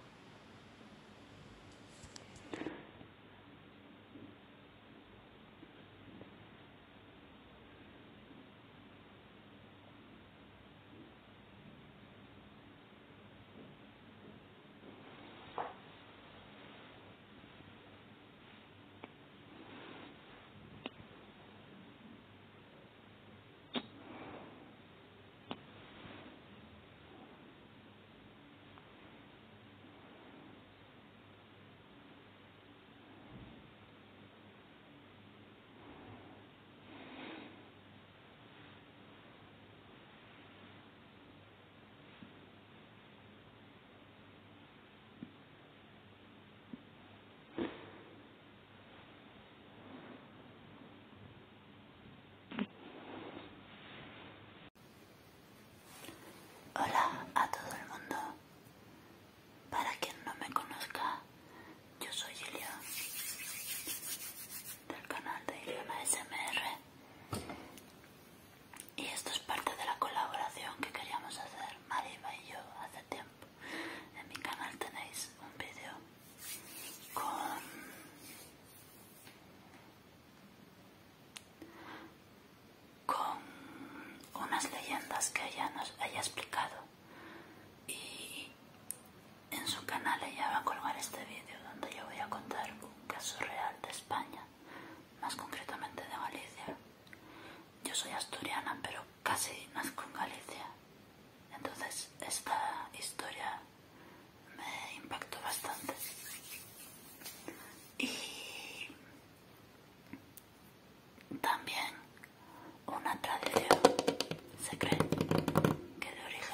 Hola a todo el mundo. Para quien no me conozca, yo soy Ilion, del canal de Ilion ASMR. Y esto es parte de la colaboración que queríamos hacer Mariva y yo hace tiempo. En mi canal tenéis un vídeo con unas leyendas que ella nos haya explicado. Y en su canal ella va a colgar este vídeo donde yo voy a contar un caso real de España, más concretamente de Galicia. Yo soy asturiana, pero casi nazco en Galicia. Entonces esta historia me impactó bastante. Y también una tradición se cree que de origen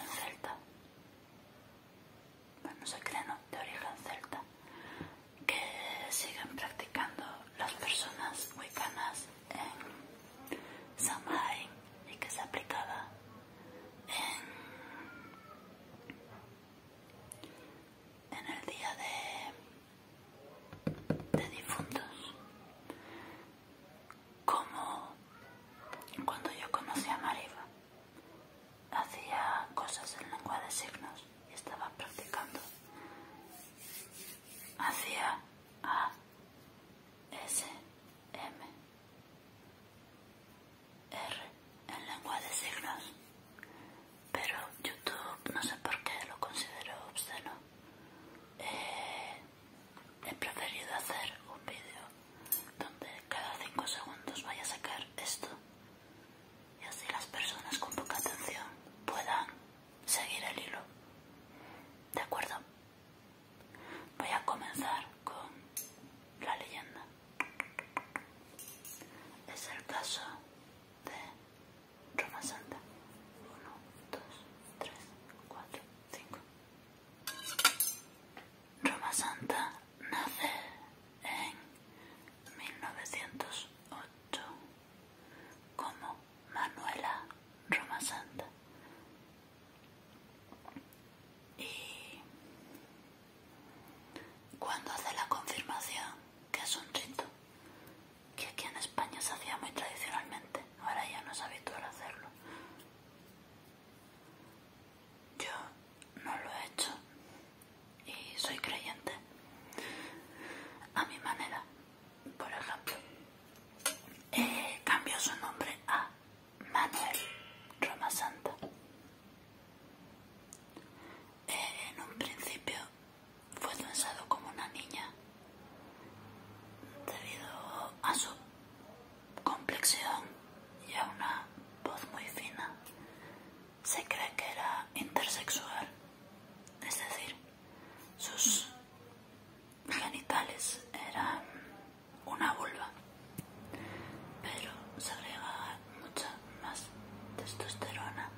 genitales eran una vulva, pero segregaba mucha más testosterona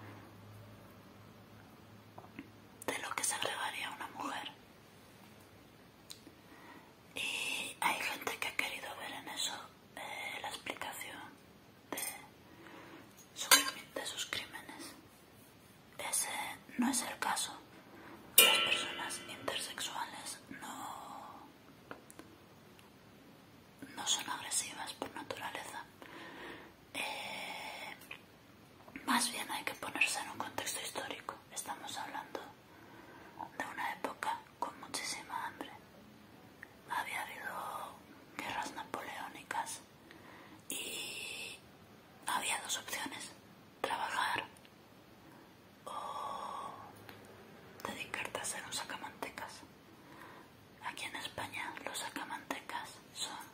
de lo que segregaría una mujer. Y hay gente que ha querido ver en eso la explicación de sus crímenes. Ese no es el caso. Las personas intersexuales no son agresivas por naturaleza. Más bien hay que ponerse en un contexto histórico. Estamos hablando de una época con muchísima hambre. Había habido guerras napoleónicas y había dos opciones: trabajar o dedicarte a ser un sacamantecas. Aquí en España los sacamantecas son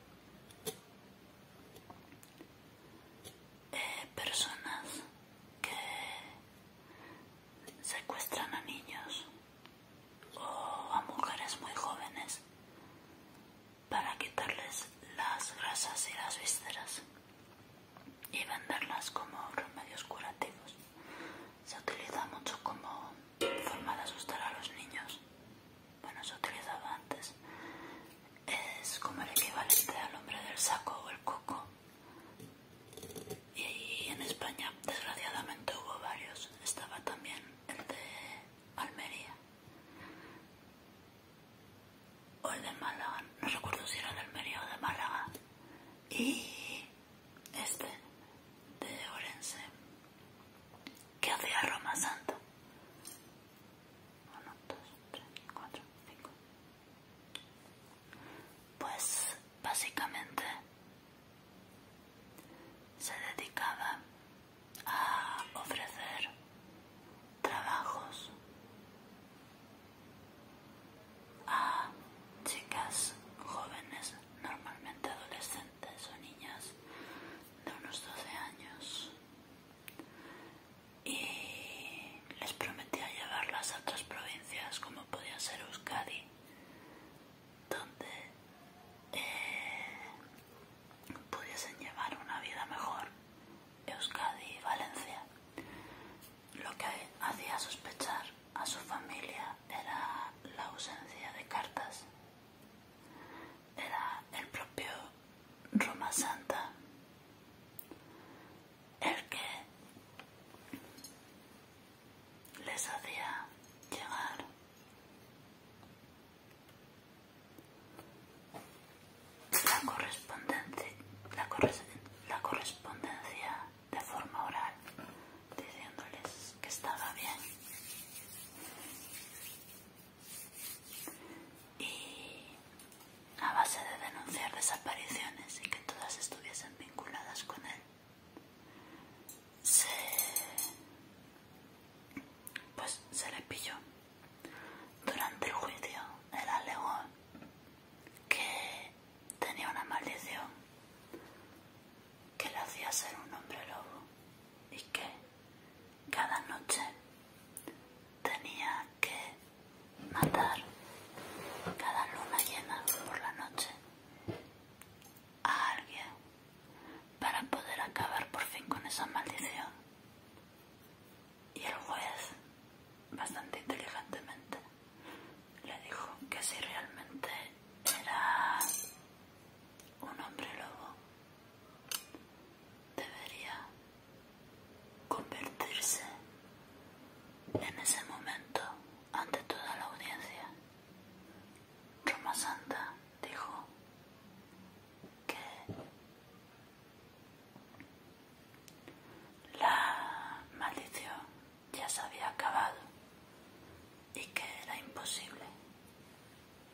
personas que secuestran a niños o a mujeres muy jóvenes para quitarles las grasas y las vísceras y venderlas como remedios curativos. Se utiliza mucho como forma de asustar a los niños. Bueno, se utilizaba antes. Es como el equivalente al hombre del saco o el coco. Y en España, desgraciadamente, hubo varios. Estaba también el de Almería o el de Málaga. No recuerdo si era de Almería o de Málaga. Y este de Orense, que hacía Roma Santa. 1, 2, 3, 4, 5. Pues básicamente se dedicaba a ofrecer trabajos a chicas jóvenes, normalmente adolescentes o niñas de unos 12 años, y les prometía llevarlas a otras provincias como podía ser Euskadi, donde pudiesen llevar una vida mejor. Euskadi y Valencia. Lo que hacía sospechar a su familia era la ausencia de cartas. Era el propio Roma Santa el que les hacía llegar la correspondencia de forma oral, diciéndoles que estaba bien. Y a base de denunciar desapariciones y que todas estuviesen vinculadas con él, se le pilló. Durante el juicio, él alegó que tenía una maldición que le hacía ser un hombre lobo y que cada noche tenía que matar, cada luna llena por la noche, a alguien para poder acabar por fin con esa maldición. Y el juez, bastante inteligentemente, le dijo que si realmente era un hombre lobo, debería convertirse en ese momento ante toda la audiencia. Roma Santa dijo que la maldición ya se había acabado y que era imposible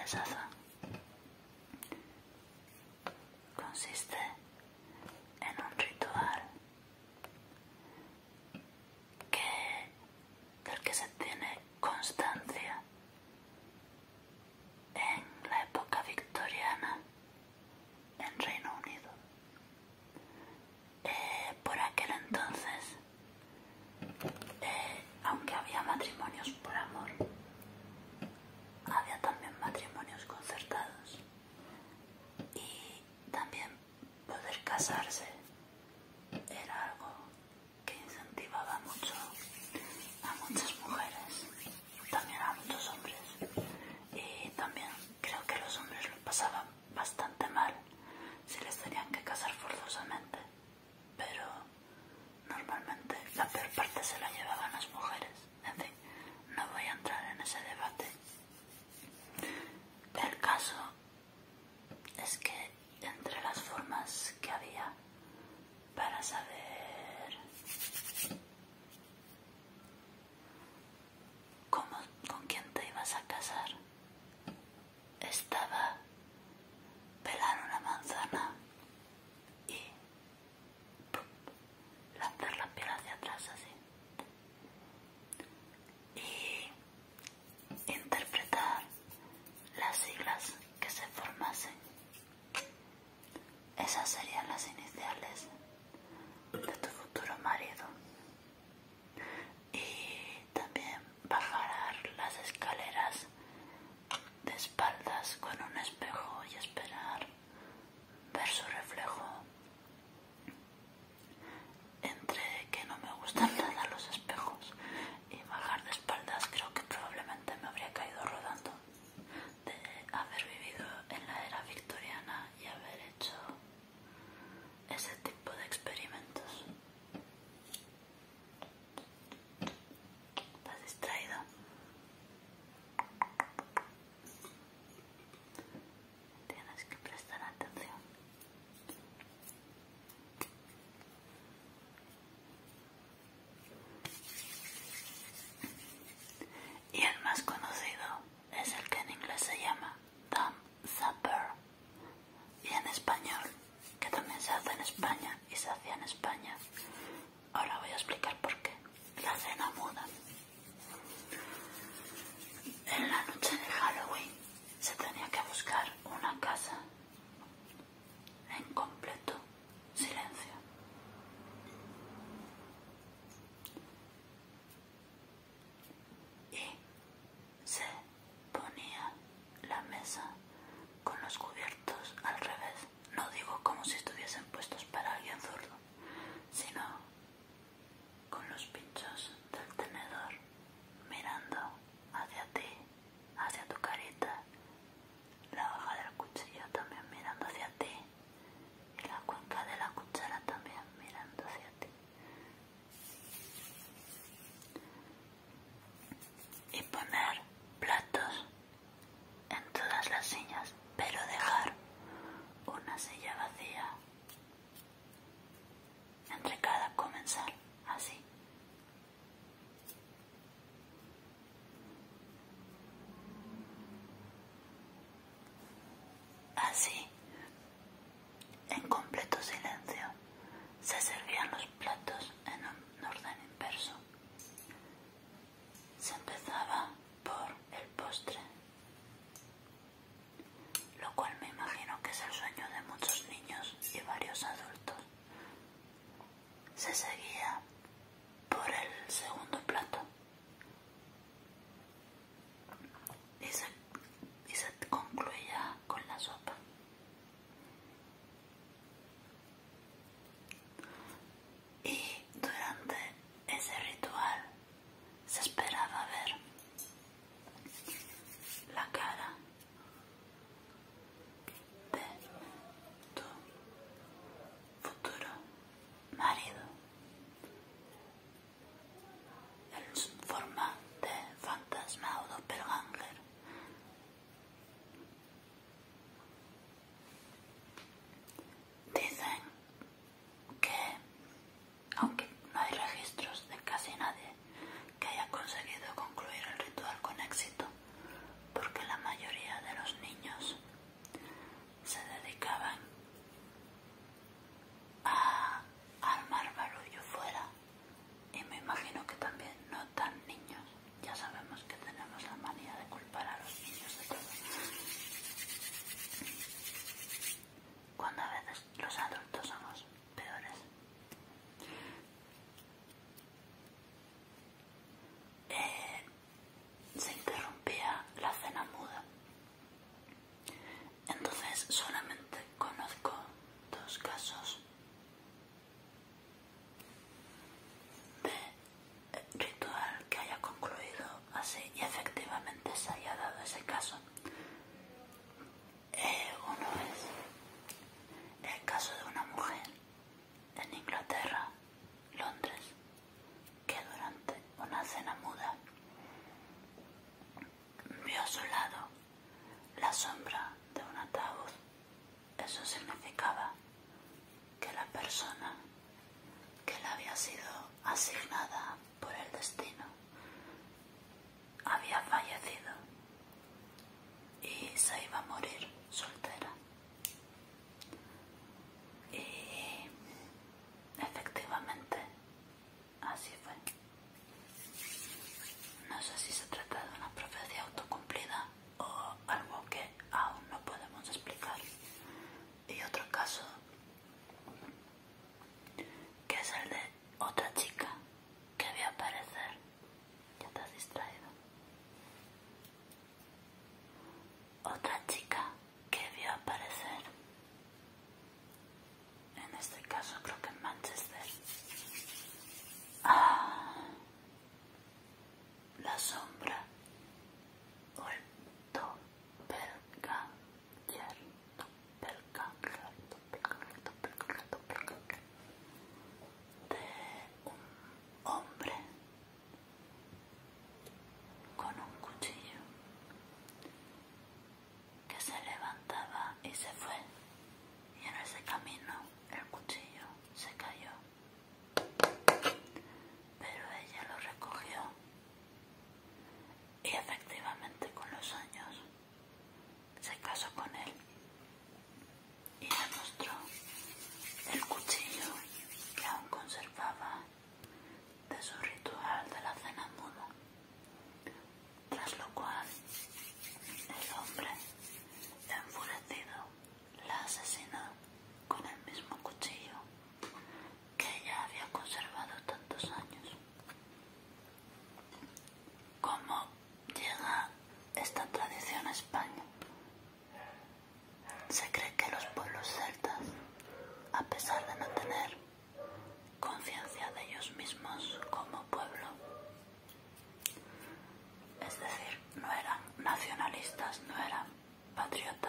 interesada. Consiste en un ritual del que se tiene constancia en la época victoriana en Reino Unido. Por aquel entonces, aunque había matrimonios por amor, había también matrimonios concertados, y también poder casarse era algo que incentivaba mucho a muchas mujeres, también a muchos hombres, y también creo que los hombres lo pasaban bastante mal si les tenían que casar forzosamente, pero normalmente la peor parte se la llevaban las mujeres. En fin, no voy a entrar en ese debate. El caso es que entre las formas que había para saber con quién te ibas a casar estaba pelar una manzana y lanzar la piel hacia atrás así y interpretar las siglas que se formasen. Esas serían las iniciales de tu futuro marido. Y también bajar las escaleras de espaldas con un espejo y esperar ver su reflejo. Entre que no me gustan nada los espejos y bajar de espaldas, creo que probablemente me habría caído rodando de haber vivido en la era victoriana y haber hecho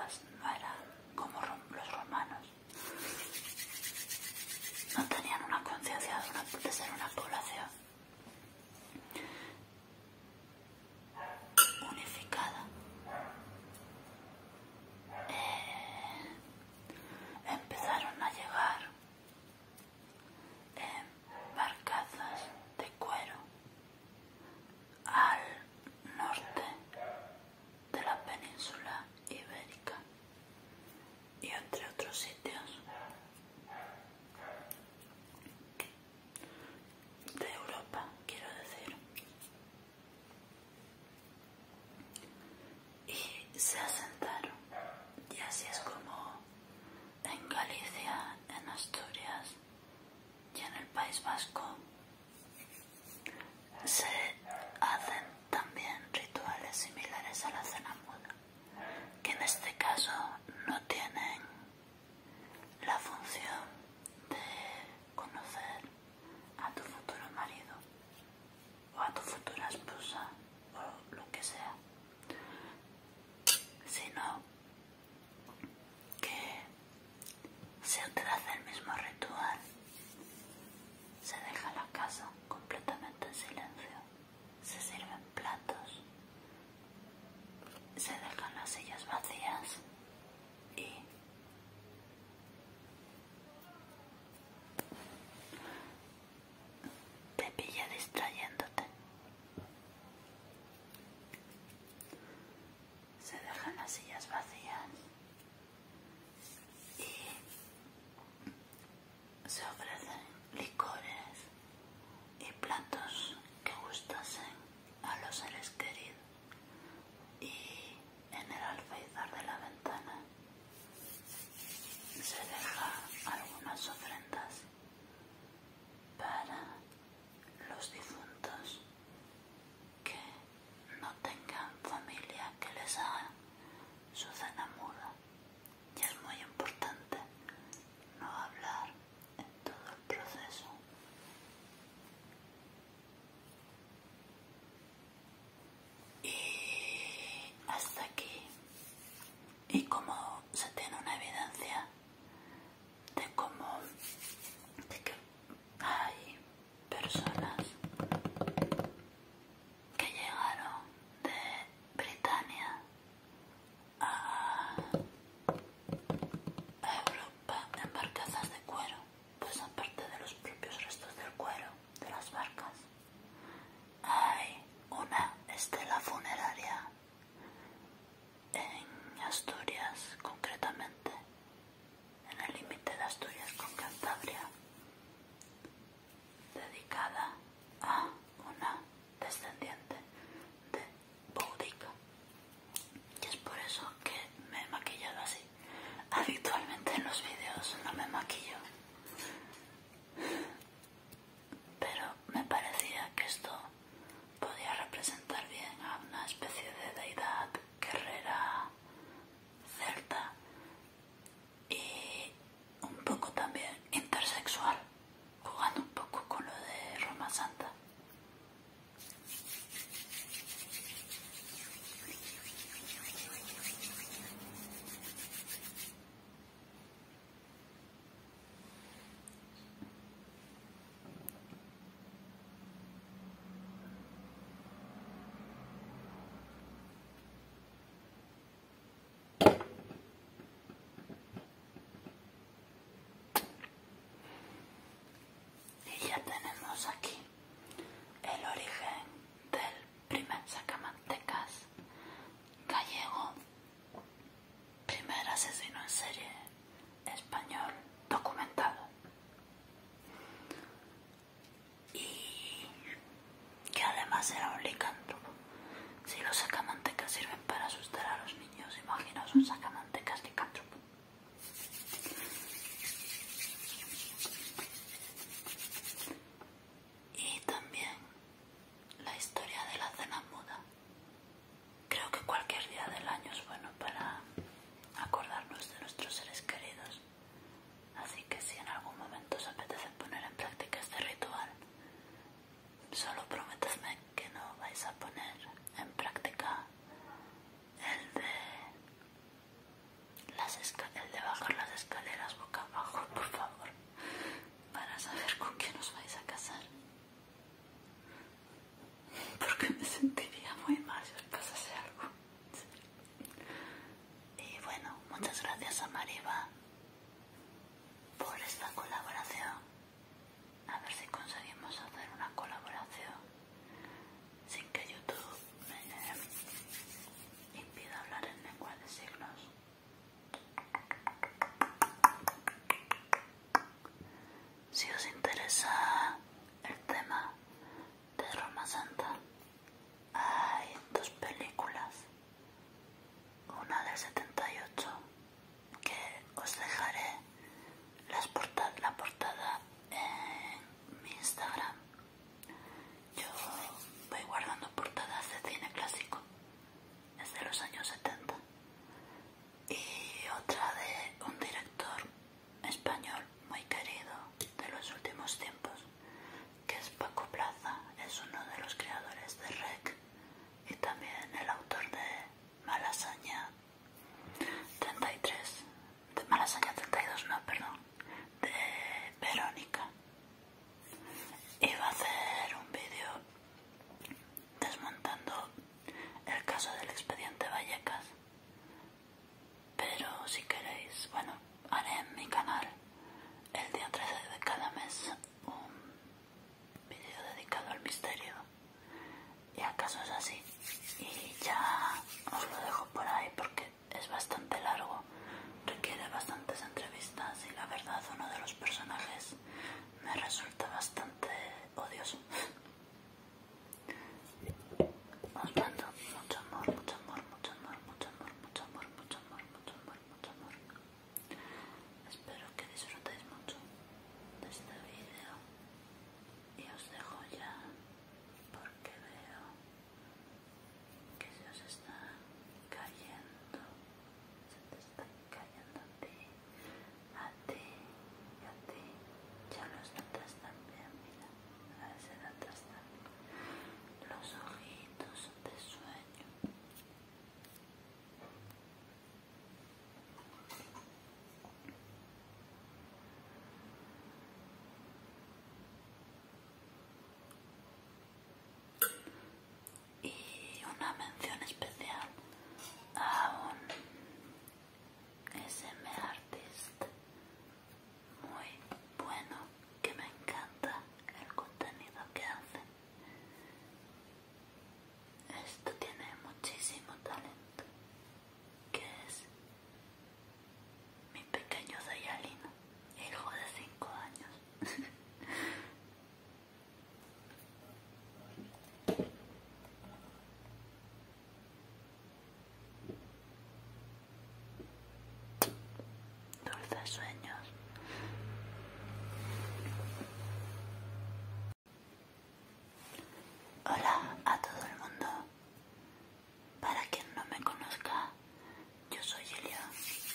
barcas, no eran como los romanos. No tenían una conciencia de ser una población unificada. Empezaron a llegar barcazas de cuero al norte de la península ibérica. 78, que os dejaré la portada en mi Instagram. Yo voy guardando portadas de cine clásico, es de los años 70. Y otra de un director español muy querido de los últimos tiempos, que es Paco Plaza. Es uno de los creadores de REC y también el autor de Malasaña 33, de Malasaña 32, no, perdón, de Verónica. Iba a hacer un vídeo desmontando el caso del expediente Vallecas, pero si queréis, bueno, haré en mi canal el día 13 de cada mes un vídeo dedicado al misterio y a casos así, y ya os lo dejo por ahí porque es bastante largo, requiere bastantes entrevistas y la verdad uno de los personajes me resulta bastante odioso. Os mando mucho amor, mucho amor, mucho amor, mucho amor, mucho amor, mucho amor, mucho amor, mucho amor. Espero que disfrutéis mucho de este vídeo y os dejo ya porque veo que se os está cayendo, se te está cayendo a ti y a ti. Ya los notas también, mira, a ese de atrás también. Los ojitos de sueño. Y una mención especial a un SM artist muy bueno, que me encanta el contenido que hace. Esto tiene muchísimo talento, que es mi pequeño Zayalino, hijo de 5 años. Dulces sueños. Hola a todo el mundo. Para quien no me conozca, yo soy Ilion,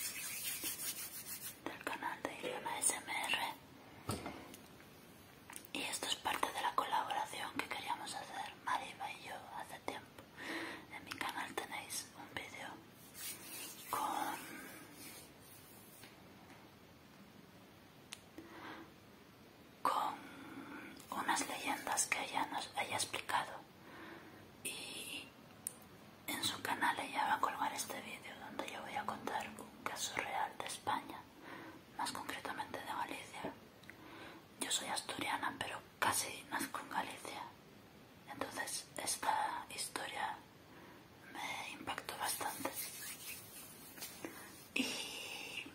del canal de Ilion ASMR, y esto es parte de la colaboración que queríamos hacer Mariva y yo hace tiempo. En mi canal tenéis un vídeo con unas leyendas que ella nos haya explicado, y en su canal ella va a colgar este vídeo donde yo voy a contar un caso real de España, más concretamente de Galicia. Yo soy asturiana, pero casi nazco en Galicia, entonces esta historia me impactó bastante. Y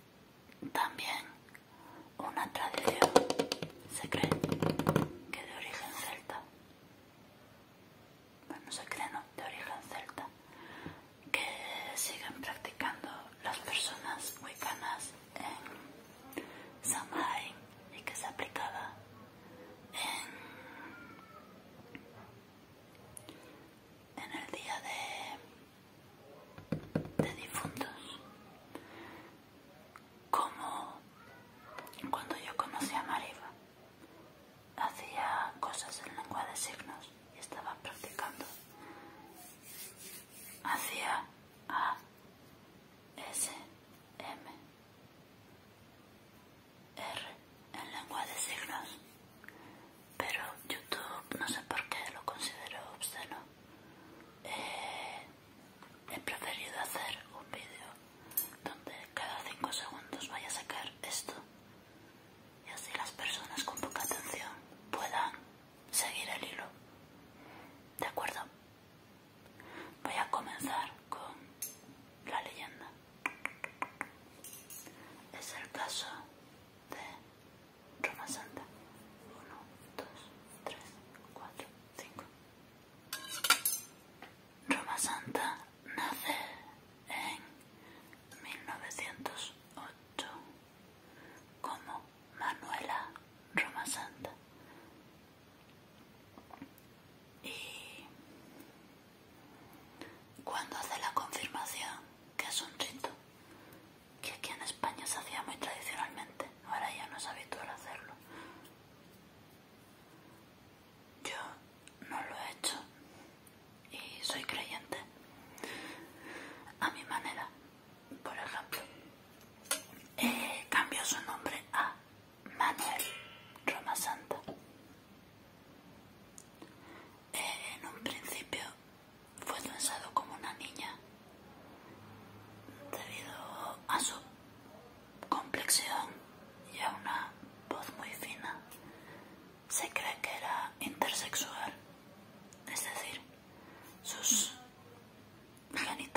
también una tradición se cree que de origen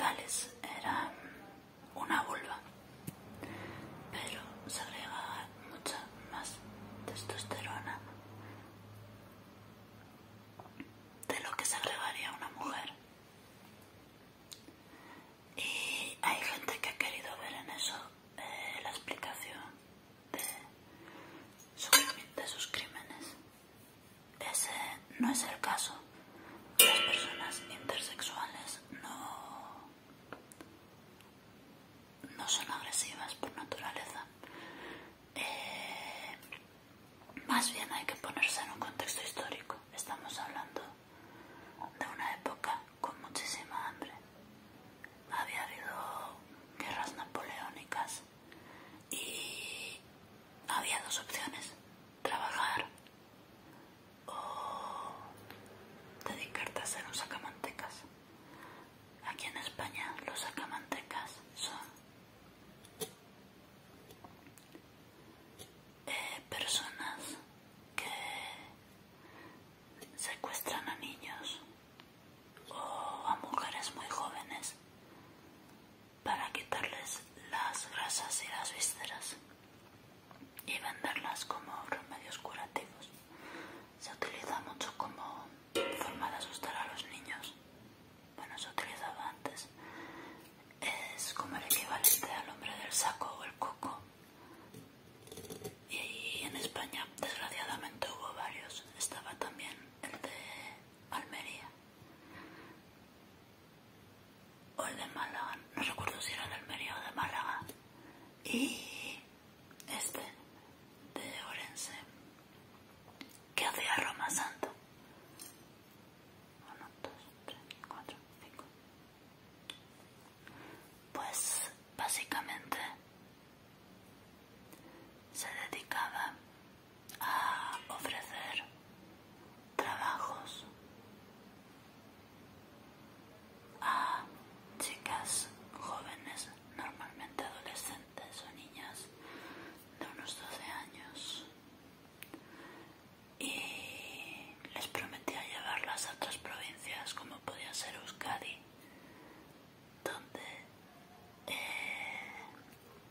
cervicales eran una vulva, pero segrega mucha más testosterona de lo que segregaría una mujer. Y hay gente que ha querido ver en eso la explicación de sus crímenes. Ese no es el caso. Las personas intersexuales no son agresivas por naturaleza. Más bien hay que ponerse en un contexto histórico. Estamos hablando de una época con muchísima hambre. Había habido guerras napoleónicas y había dos opciones: trabajar o dedicarte a ser un sacamantecas. Aquí en España los sacamantecas son personas que secuestran a niños o a mujeres muy jóvenes para quitarles las grasas y las vísceras y venderlas como remedios curativos. Se utiliza mucho como forma de asustar a los niños. Bueno, se utilizaba antes. Es como el equivalente al hombre del saco o el coco. Y en España, desgraciadamente, hubo varios. Estaba también el de Almería o el de Málaga. No recuerdo si era de Almería o de Málaga. Y este de Orense, que hacía Roma Santa. 1, 2, 3, 4, 5. Pues básicamente se dedicaba a ofrecer trabajos a chicas jóvenes, normalmente adolescentes o niñas de unos 12 años, y les prometía llevarlas a otras provincias como podía ser Euskadi, donde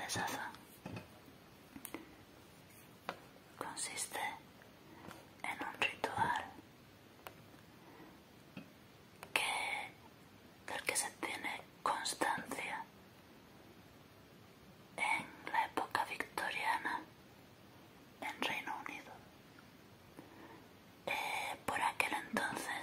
mujeres hacen. Consiste en un ritual del que se tiene constancia en la época victoriana en Reino Unido. Por aquel entonces,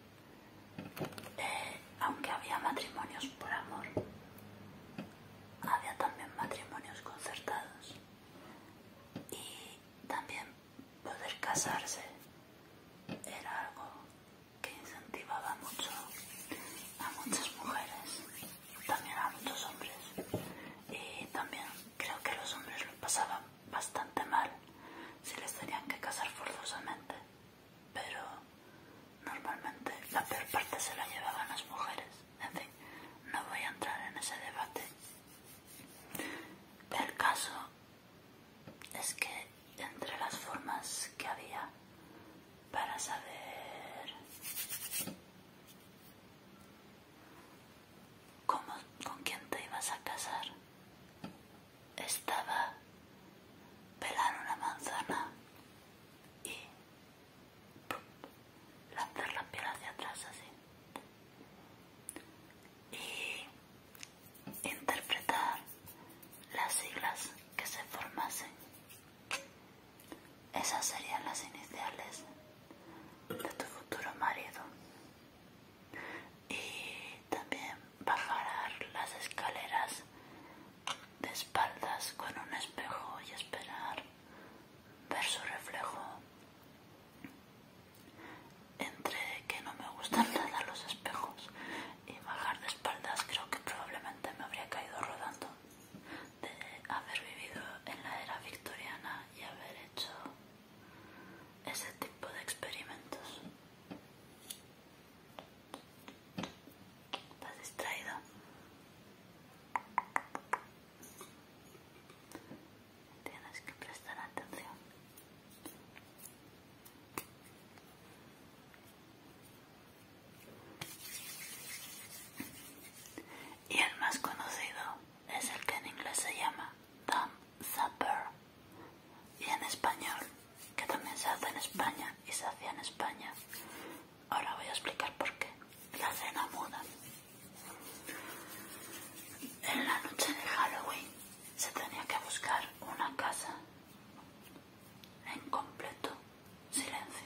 aunque había matrimonios por amor, había también matrimonios concertados, y también poder casarse era algo que incentivaba mucho a muchas mujeres, también a muchos hombres, y también creo que los hombres lo pasaban bastante mal si les tenían que casar forzosamente, pero normalmente la peor parte se la llevaban las mujeres. En fin, no voy a entrar en ese debate. El caso es que entre las formas que había para saber con quién te ibas a casar estaba pelar una manzana y lanzar la piel hacia atrás así, y interpretar las siglas que se formasen. Esas serían las iniciales de tu futuro marido. Y también bajar las escaleras de espaldas con un espejo y esperar ver su reflejo. Entre que no me gustan nada los espejos y bajar de espaldas, creo que probablemente me habría caído rodando de haber vivido en la era victoriana y haber hecho ese tipo de experimentos. ¿Estás distraído? Tienes que prestar atención. Y el más conocido es el que en inglés se llama Thumb Supper, y en español, que también se hace en España y se hacía en España. Ahora voy a explicar por qué. La cena muda. En la noche de Halloween se tenía que buscar una casa en completo silencio.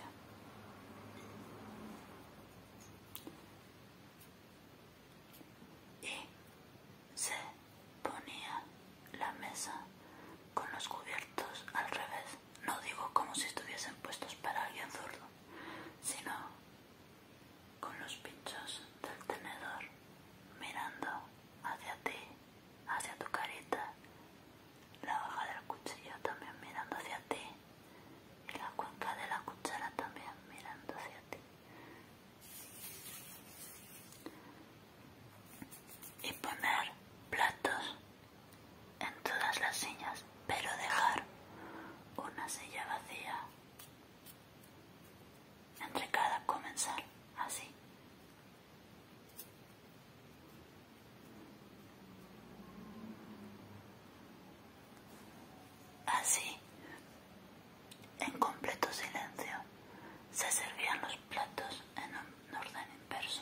Y se ponía la mesa con los cubiertos al revés. No digo como si estuviesen puestos para alguien zurdo, sino con los pinchos del tenedor mirando hacia ti, hacia tu carita, la hoja del cuchillo también mirando hacia ti y la cuenca de la cuchara también mirando hacia ti. Y poner platos en todas las sillas, pero dejar una silla vacía entre cada comensal, así. Así, en completo silencio, se servían los platos en un orden inverso.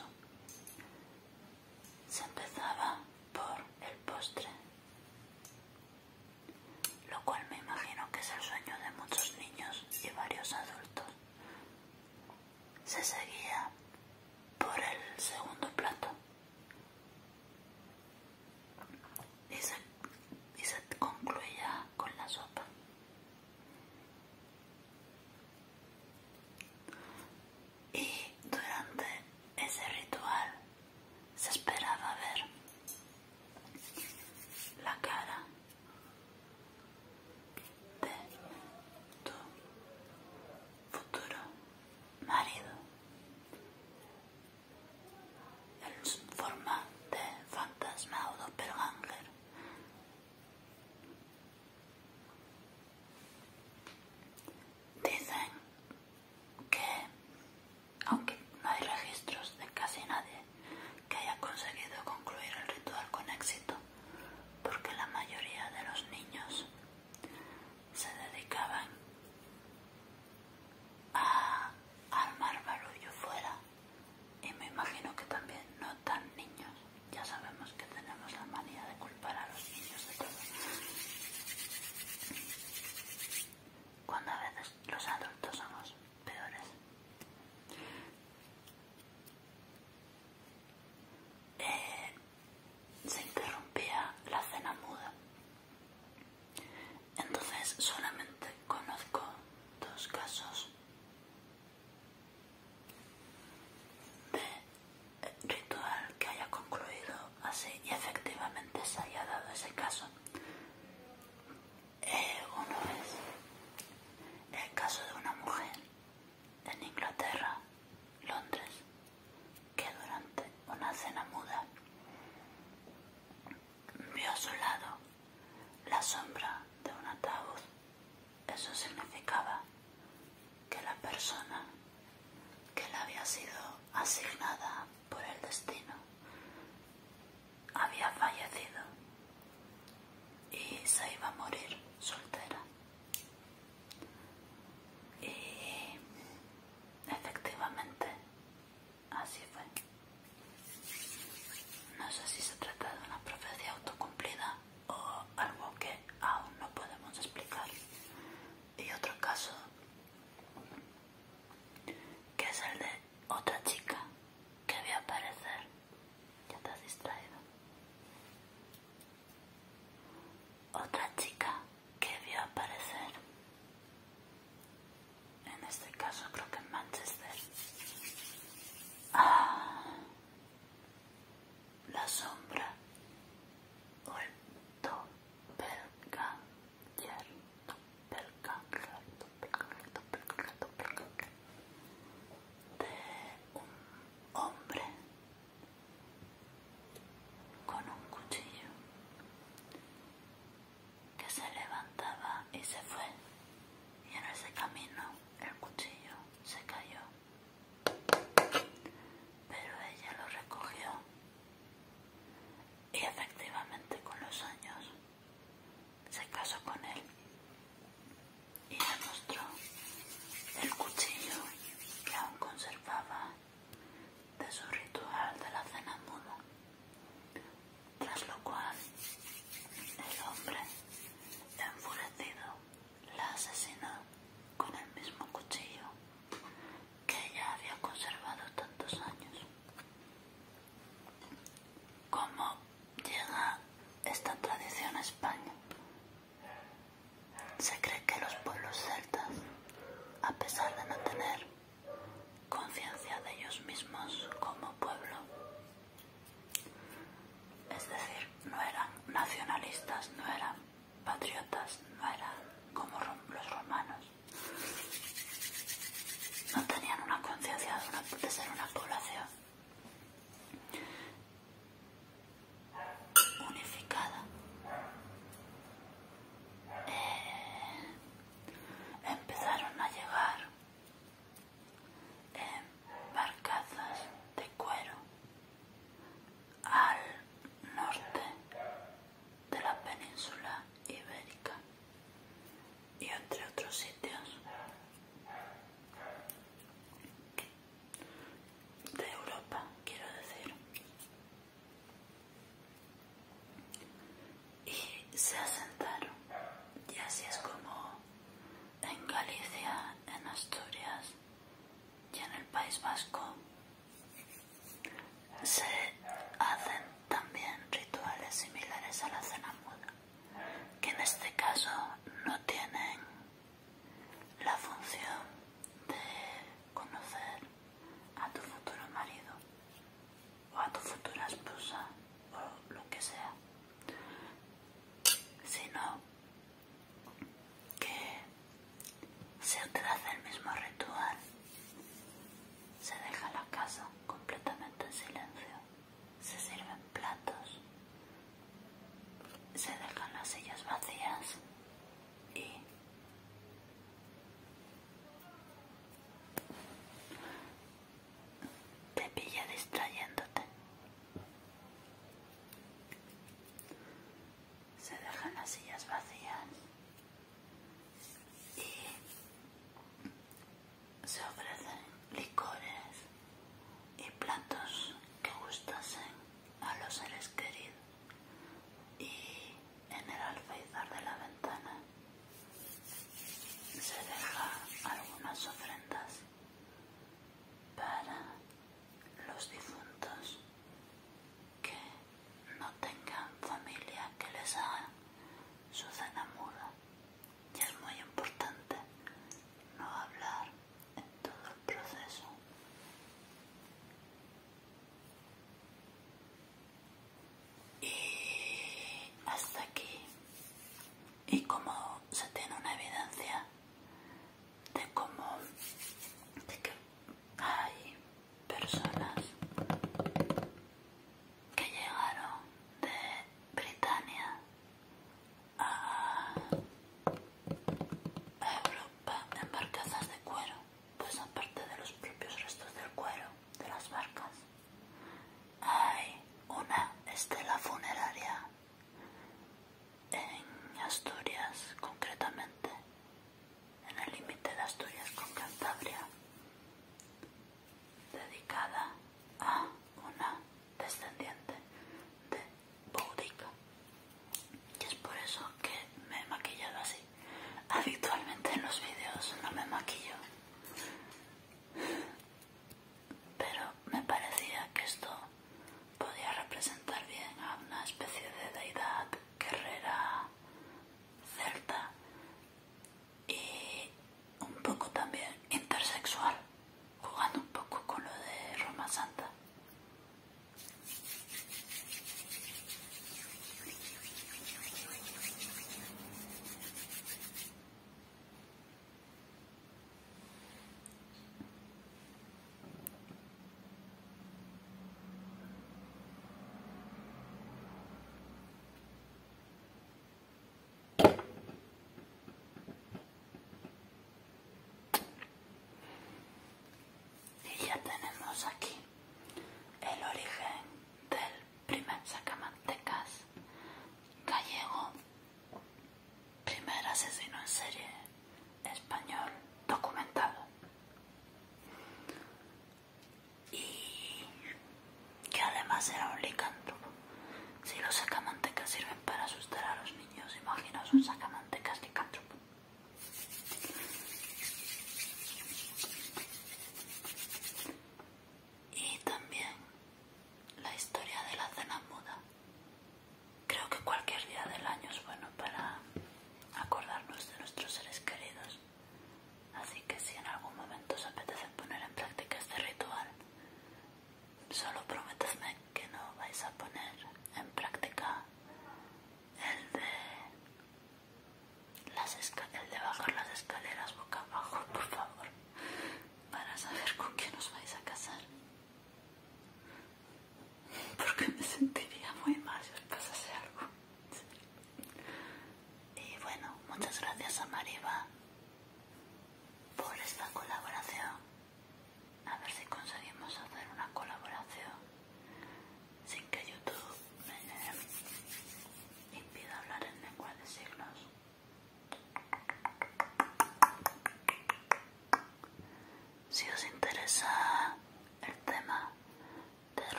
Se empezaba por el postre, lo cual me imagino que es el sueño de muchos niños. iba a morir soltera. Y efectivamente así fue. No sé si se trata de una profecía autocumplida o algo que aún no podemos explicar. Y otro caso, que es el de otra chica que vio aparecer. Ya te has distraído. Otra chica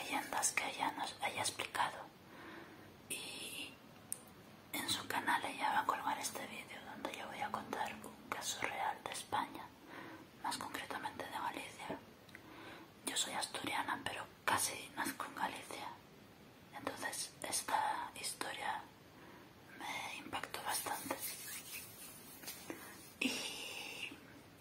leyendas que ella nos haya explicado. Y en su canal ella va a colgar este vídeo donde yo voy a contar un caso real de España, más concretamente de Galicia. Yo soy asturiana, pero casi nazco en Galicia. Entonces esta historia me impactó bastante. Y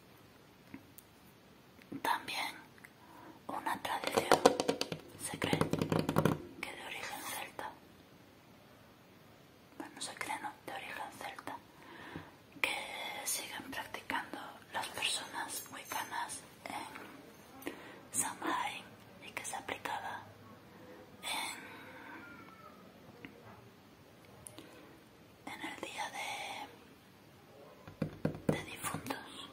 también una tradición, se cree que de origen celta, bueno, se cree no, de origen celta, que siguen practicando las personas wiccanas en Samhain y que se aplicaba en el día de difuntos.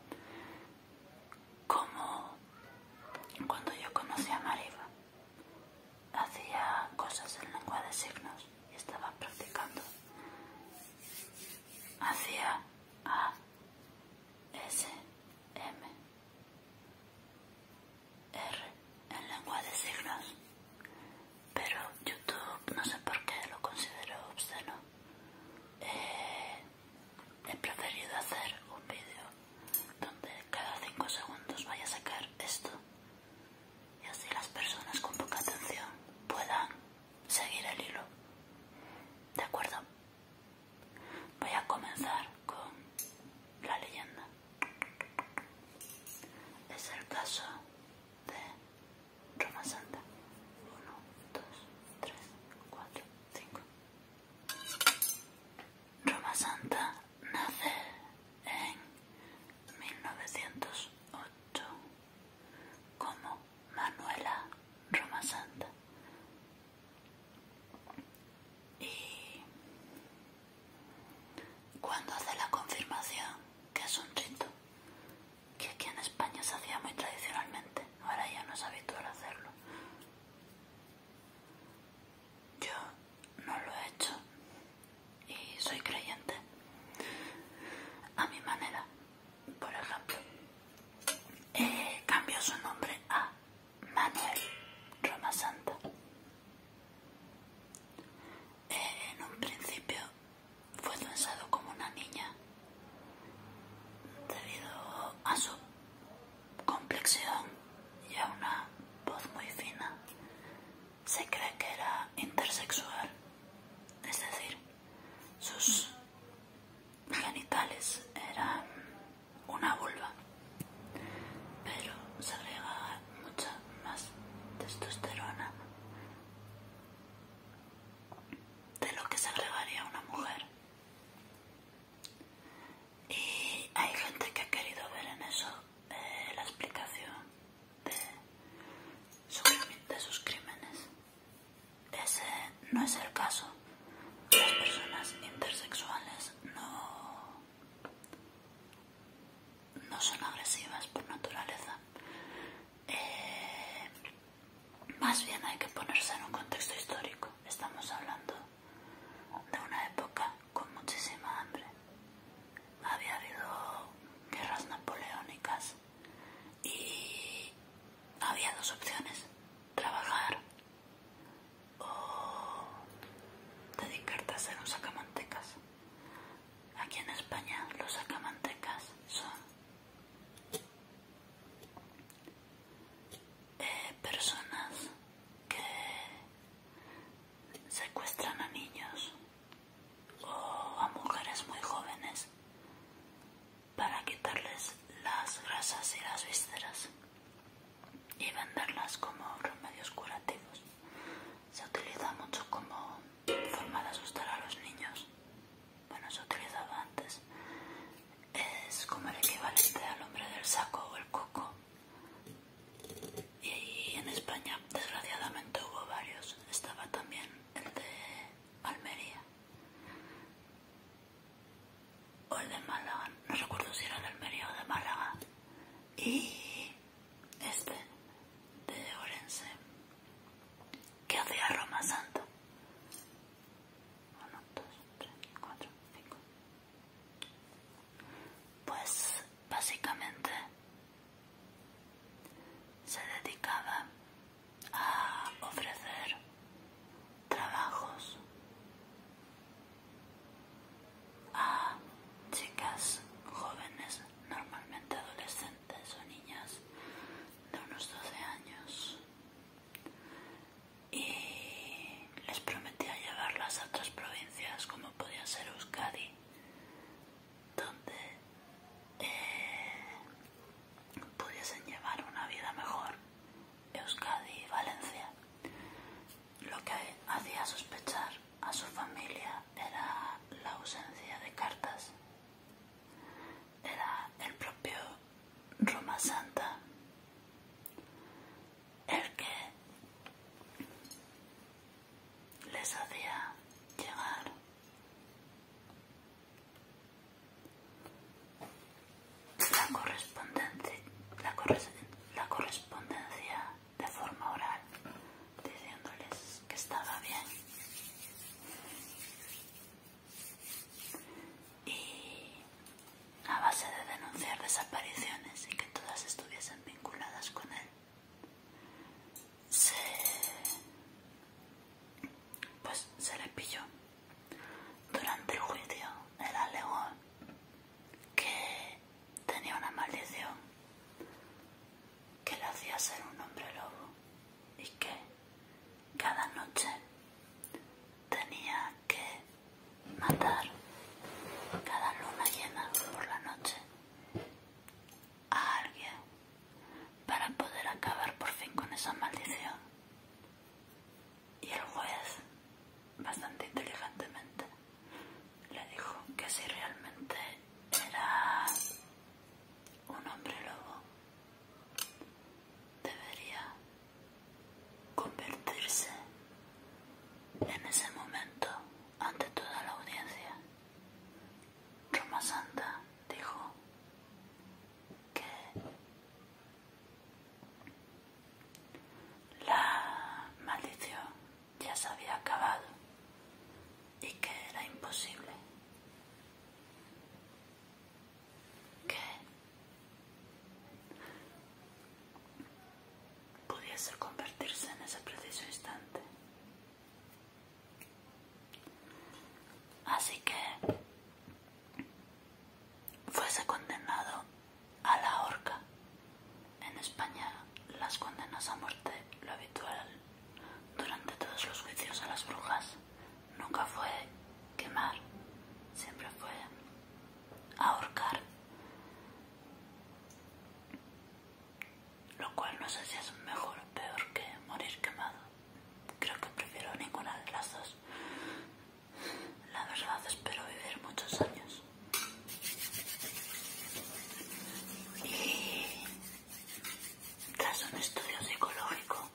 Como cuando yo conocí a Mariva, hacía cosas en lengua de signos y estaba practicando. Hacía A, S, M, R en lengua de signos, pero YouTube no sé por qué lo consideró obsceno. He preferido hacer un vídeo donde cada 5 segundos vaya a sacar esto y así las personas con poca atención puedan seguir el hilo. ¿De acuerdo? Voy a comenzar con la leyenda. Es el caso de Roma Santa. 1, 2, 3, 4, 5. Roma Santa nace en 1908 como Manuela Roma Santa. Y cuando hace la confirmación, que es un rito que aquí en España se hacía muy tradicionalmente, ahora ya no es habitual hacerlo. Yo no lo he hecho y soy creyente a mi manera. Por ejemplo, cambió su nombre a Manuel Roma Santa. En un principio fue pensado como una niña debido a su complexión y a una voz muy fina. Se cree que era intersexual, es decir, sus genitales eran una vulva, pero se agrega mucha más testosterona de lo que se agregaría a una mujer. Y hay gente que ha querido ver en eso la explicación de sus crímenes. Ese no es el caso. Las personas intersexuales no son agresivas por naturaleza. Más bien hay que ponerse en un contexto histórico. Estamos hablando de una época con muchísima hambre. Había habido guerras napoleónicas y había dos opciones: trabajar o dedicarte a ser un sacamantecas. Aquí en España los sacamantecas son personas que secuestran a niños o a mujeres muy jóvenes para quitarles las grasas y las vísceras y venderlas como remedios curativos. Se utiliza mucho como forma de asustar a los niños. Bueno, se utilizaba antes. Es como el equivalente al hombre del saco o el coco. Y en España, desgraciadamente, hubo varios. Estaba también el de Almería o el de Málaga. No recuerdo si era de Almería o de Málaga. Y este de Orense, que hacía Roma Santa. 1, 2, 3, 4, 5. Pues básicamente se dedicaba a hacía sospechar a su familia era la ausencia de cartas. Era el propio Roma Santa el que les hacía llegar la correspondencia de forma oral, diciéndoles que estaba bien. Y a base de denunciar desapariciones y que todas estuviesen vinculadas con él, se le pilló. Durante el juicio, él alegó que tenía una maldición que le hacía ser un hombre lobo y que cada noche tenía que matar, cada luna llena por la noche, a alguien para poder acabar por fin con esa maldición. Y el juez, bastante inteligentemente, le dijo que si realmente era un hombre lobo, debería convertirse en ese momento ante toda la audiencia. Roma Santa dijo que la maldición ya se había acabado y que era imposible que pudiese convertirse en ese preciso instante. Así que fuese condenado a la horca. En España, las condenas a muerte, lo habitual durante todos los juicios a las brujas, nunca fue quemar, siempre fue ahorcar. Lo cual no sé si es mejor o peor que morir quemado. Creo que prefiero ninguna de las dos. La verdad, espero vivir muchos años. Y tras un estudio psicológico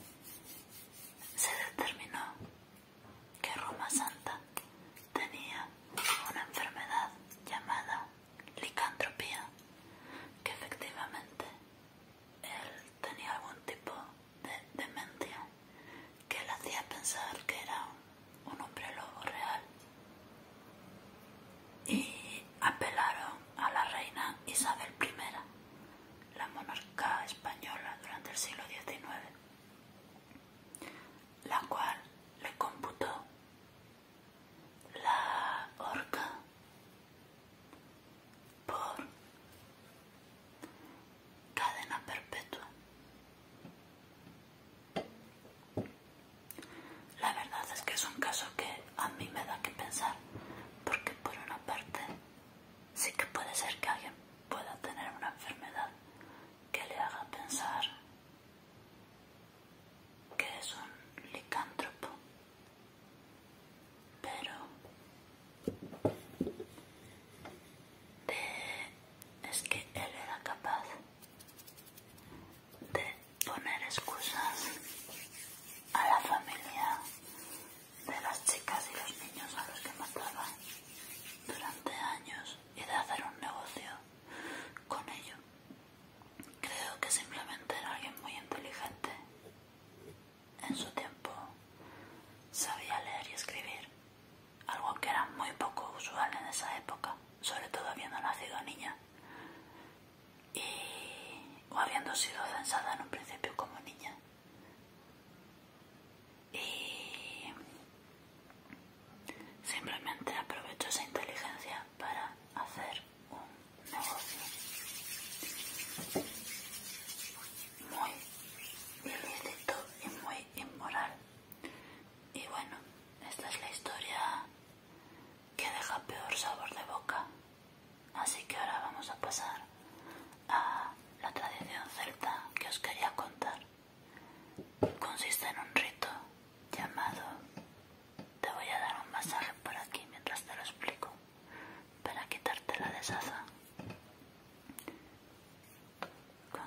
se determinó que Roma Santa tenía una enfermedad llamada licantropía, que efectivamente él tenía algún tipo de demencia que le hacía pensar que era un hombre lobo real. Y apelaron a la reina Isabel I, la monarca española durante el siglo XIX, la cual le computó la horca por cadena perpetua. La verdad es que es un caso que a mí me da que pensar, porque por una parte sí que puede ser que alguien pueda tener una enfermedad que le haga pensar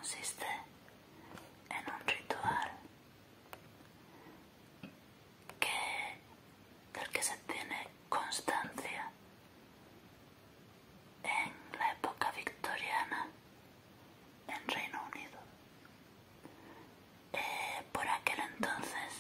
consiste en un ritual del que se tiene constancia en la época victoriana en Reino Unido. Por aquel entonces,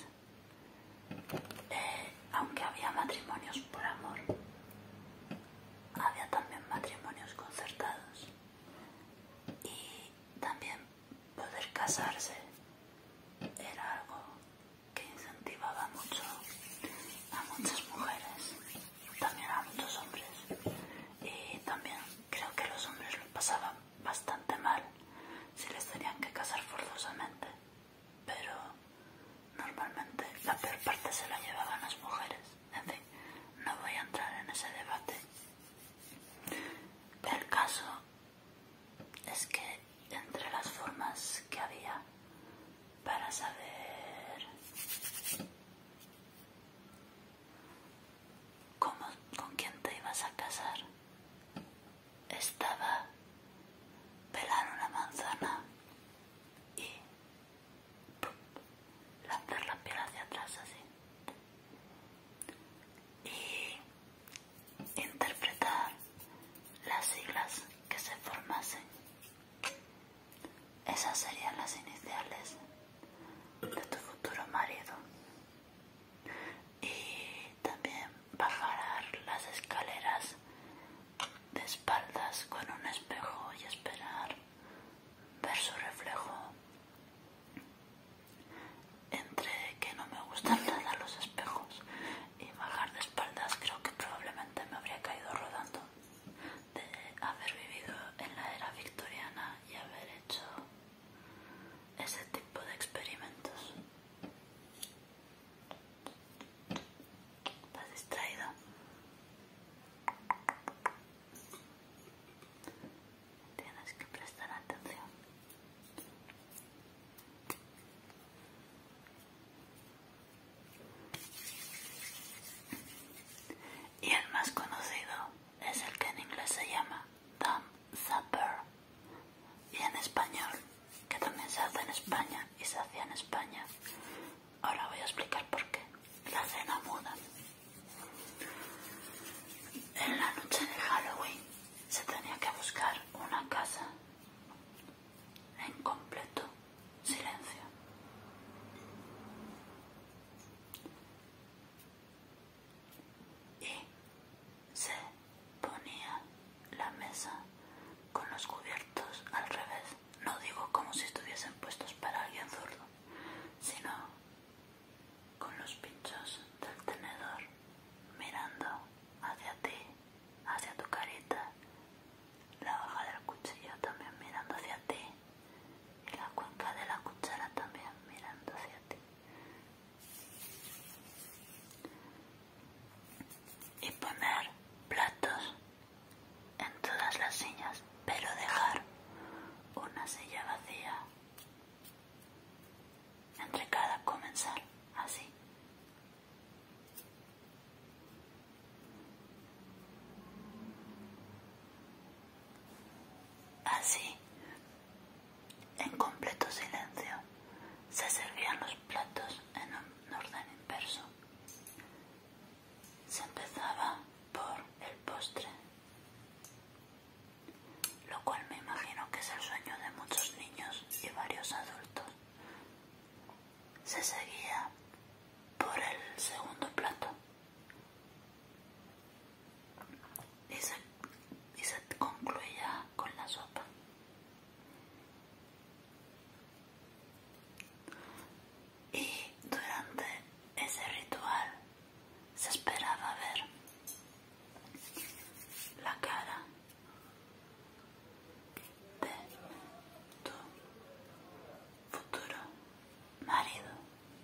aunque había matrimonios por amor, había también matrimonios concertados, y también poder casarse era algo que incentivaba mucho a muchas mujeres, también a muchos hombres, y también creo que los hombres lo pasaban bastante mal si les tenían que casar forzosamente, pero normalmente la peor parte se la llevaban las mujeres. En fin, no voy a entrar en ese debate. El caso es que entre las formas que había para saber con quién te ibas a casar estaba pelar una manzana y lanzar la piel hacia atrás así, y interpretar las siglas que se formasen. Esas serían las iniciales de tu futuro marido. Y también bajar las escaleras de espaldas con un espejo y esperar ver su reflejo. Entre que no me gustan nada los espejos y bajar de espaldas, creo que probablemente me habría caído rodando de haber vivido en la era victoriana y haber hecho ese tipo de experimentos. ¿Estás distraído? Tienes que prestar atención. Y el más conocido es el que en inglés se llama Thumb Supper, y en español, que también se hace en España y se hacía en España. Ahora voy a explicar por qué. La cena muda. En la noche de Halloween se tenía que buscar una casa en completo silencio. Y se ponía la mesa con los cubiertos al revés. No digo como si estuviesen puestos para alguien zurdo, sino con los pinchos del tenedor mirando hacia ti, hacia tu carita, la hoja del cuchillo también mirando hacia ti y la cuenca de la cuchara también mirando hacia ti. Y poner platos en todas las sillas, pero dejar una silla vacía entre cada comensal, así. Así, en completo silencio, se servían los platos en un orden inverso. Se empezaba por el postre, lo cual me imagino que es el sueño de muchos niños y varios adultos. Se seguía por el segundo plato y se concluía con la sopa. Y durante ese ritual se esperaba ver la cara de tu futuro marido.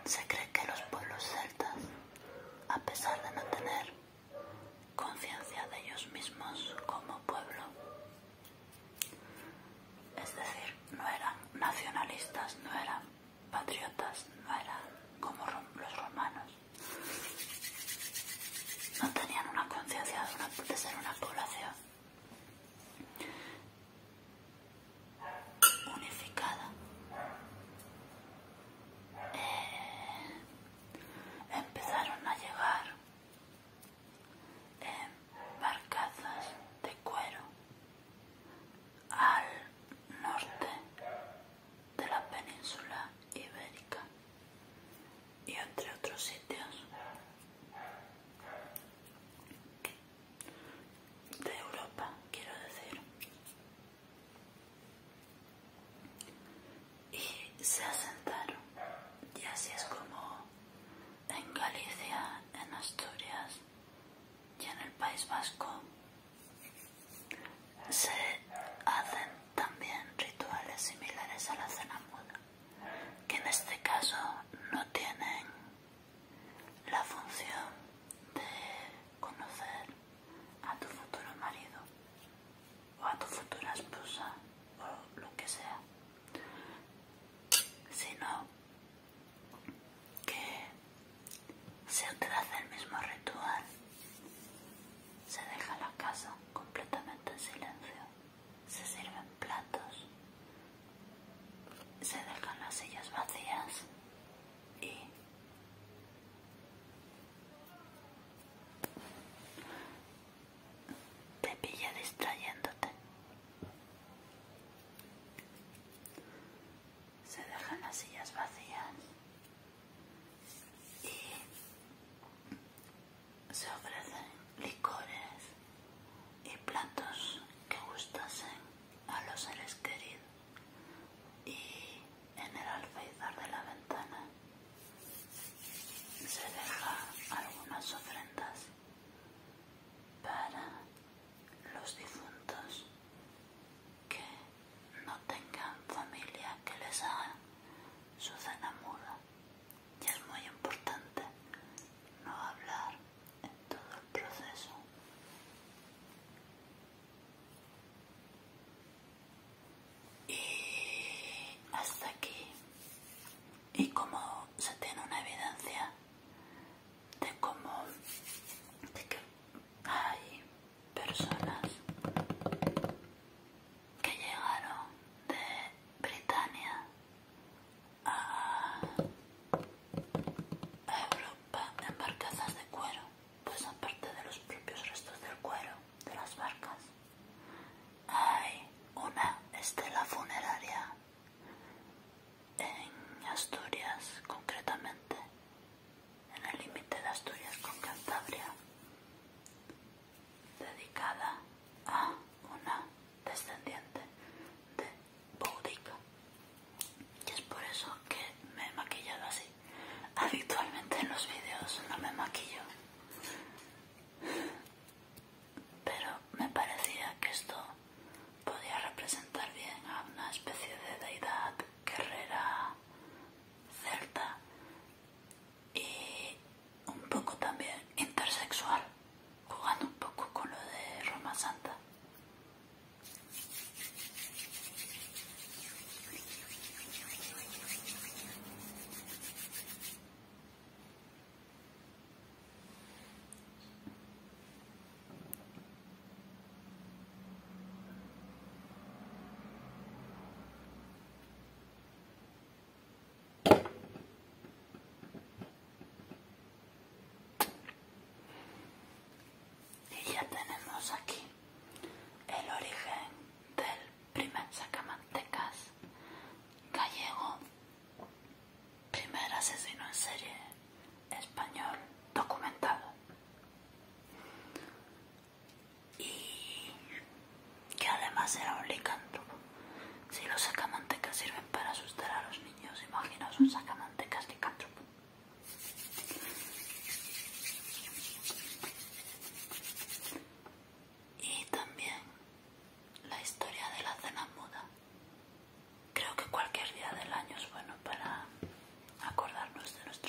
Se cree que los pueblos celtas, a pesar de no tener conciencia de ellos mismos como pueblo, es decir, no eran nacionalistas, no eran patriotas, no eran como los romanos, no tenían una conciencia de ser una población unificada. Empezaron a llegar barcazas de cuero al norte de la península ibérica y entre otros sitios de Europa, quiero decir, y se asentaron, y así es como en Galicia, en Asturias y en el País Vasco se hacen también rituales similares a la cena muda, que en este caso no tienen la función de conocer a tu futuro marido o a tu futura esposa o lo que sea, sino que se hace el mismo ritual. Se deja la casa completamente en silencio, se sirven platos, se dejan las sillas vacías y te pilla distrayéndote. Se dejan las sillas vacías y se ofrecen licores y platos que gustasen a los seres queridos, y en el alféizar de la ventana se deja algunas ofrendas para los difuntos que no tengan familia que les haga su cena muda. Y es muy importante no hablar en todo el proceso. Y hasta aquí. Y como se tiene una evidencia de que hay personas que llegaron de Britania a Europa en barcazas de cuero, pues aparte de los propios restos del cuero de las barcas, hay una estela funeraria en Asturias, concretamente en el límite de Asturias con Cantabria, dedicada a una descendiente de Boudica. Y es por eso que me he maquillado así. Habitualmente en los vídeos no me maquillo, pero me parecía que esto podía representar bien a una especie de deidad guerrera celta y un poco también intersexual, jugando un poco con lo de Roma Santa. Y ya tenemos aquí el origen del primer sacamantecas gallego, primer asesino en serie español documentado, y que además era un licántropo. Si los sacamantecas sirven para asustar a los niños, imaginaos un sacamantecas licántropo. Y también la historia de la cena muda. Creo que cualquier día del año es bueno para acordarnos de nuestro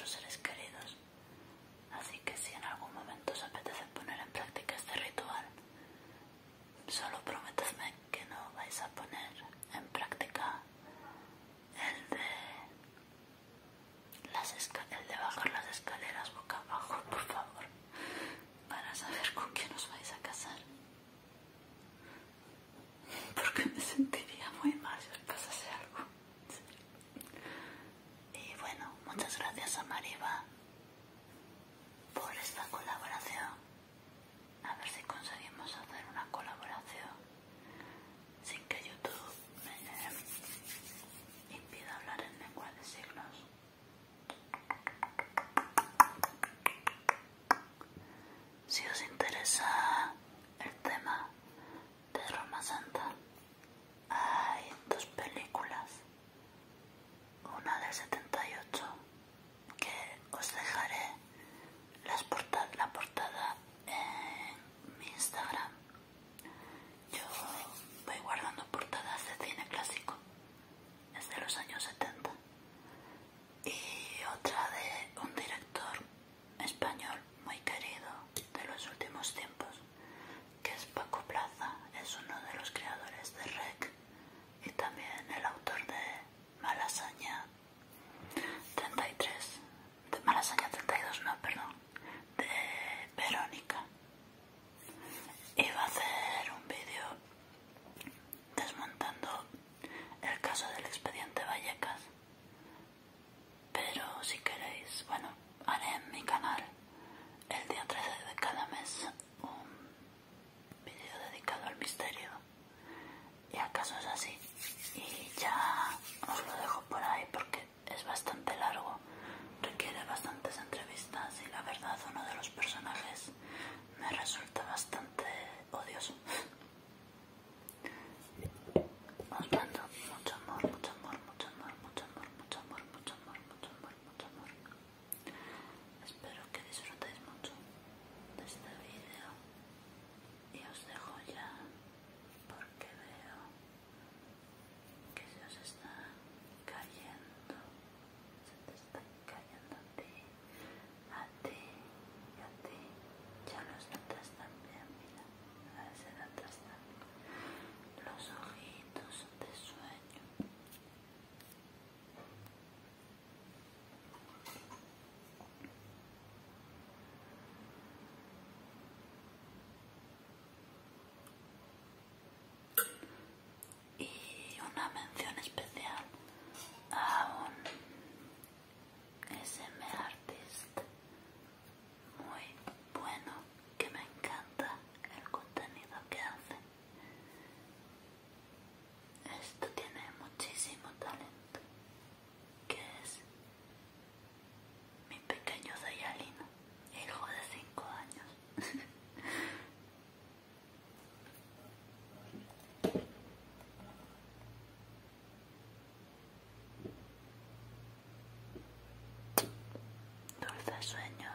Pues bueno, haré en mi canal el día 13 de cada mes un vídeo dedicado al misterio, y acaso es así, y ya os lo dejo por ahí porque es bastante largo, requiere bastantes entrevistas y la verdad uno de los personajes me resulta bastante odioso. Os mando mucho amor, mucho amor, mucho amor, mucho amor, mucho amor, mucho amor, mucho amor, mucho amor. Espero que disfrutéis mucho de este vídeo y os dejo ya porque veo que se os está cayendo, se te está cayendo a ti, a ti y a ti. Ya los de atrás también, mira, a ese de atrás también. Los ojitos de sueño. Y una mención especial a un SM artist muy bueno que me encanta el contenido que hace. Esto tiene muchísimo talento, que es mi pequeño Zayalino, hijo de 5 años. Dulces sueños.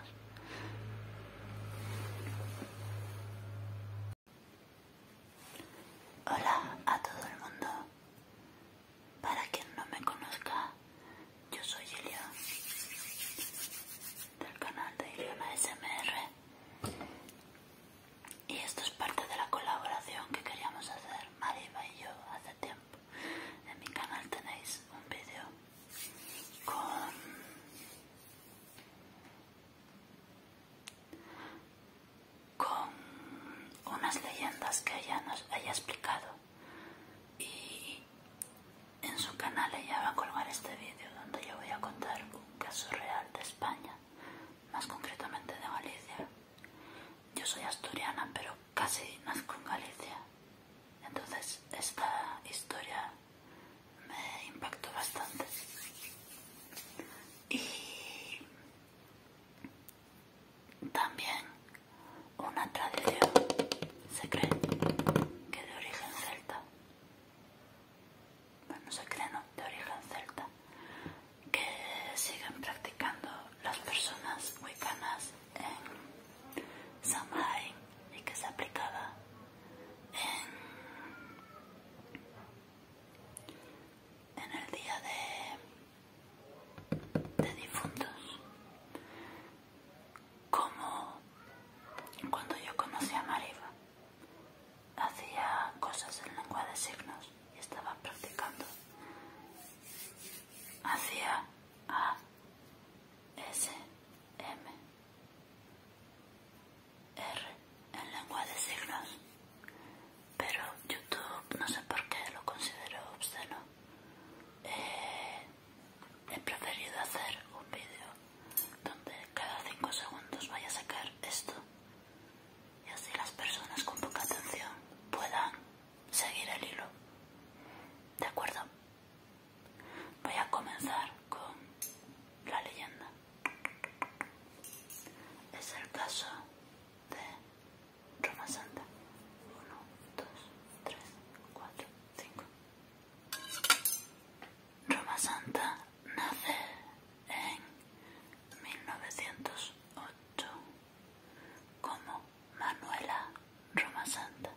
Hola a todo el mundo. Para quien no me conozca, yo soy Ilion, del canal de Ilion ASMR, y esto es parte de la colaboración que queríamos hacer Mariva y yo hace tiempo. En mi canal tenéis un vídeo con unas leyendas que ella nos haya explicado, y en su canal ella va a colgar este vídeo donde yo voy a contar un caso real de España, más concretamente de Galicia. Yo soy asturiana, pero casi nazco en Galicia, entonces esta historia me impactó bastante. Y también una tradición se cree que de origen celta, bueno, se cree no, de origen celta, que siguen practicando las personas wiccanas en Samhain, y que se aplicaba en el día de difuntos. Como cuando yo conocí a Mariva, hacía cosas en lengua de signos y estaba practicando. Hacía A, S, M, R en lengua de signos, pero YouTube no sé por qué lo consideró obsceno. He preferido hacer un vídeo donde cada 5 segundos vaya a sacar esto, y así las personas con poca atención puedan seguir el hilo. ¿De acuerdo? Voy a comenzar con la leyenda. Es el caso de Roma Santa. 1, 2, 3, 4, 5. Roma Santa nace en 1908 como Manuela Roma Santa,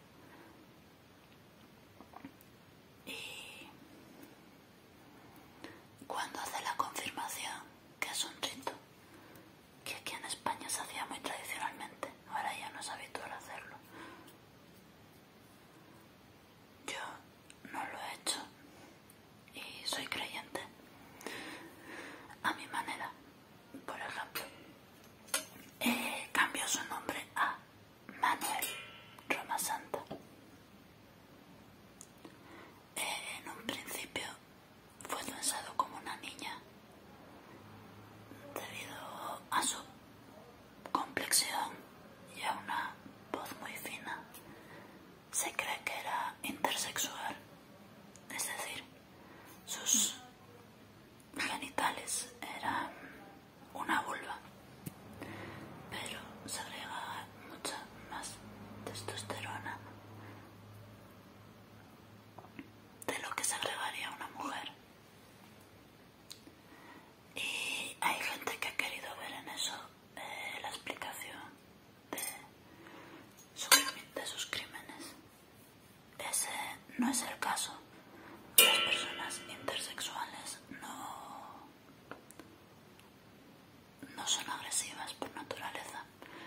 y cuando hace la confirmación, que es un rito que aquí en España se hacía muy tradicionalmente, ahora ya no es habitual hacerlo. Yo no lo he hecho y soy creyente a mi manera. Por ejemplo, cambió su nombre a Manuel Roma Santa. En un principio fue pensado como una niña debido son agresivas por naturaleza.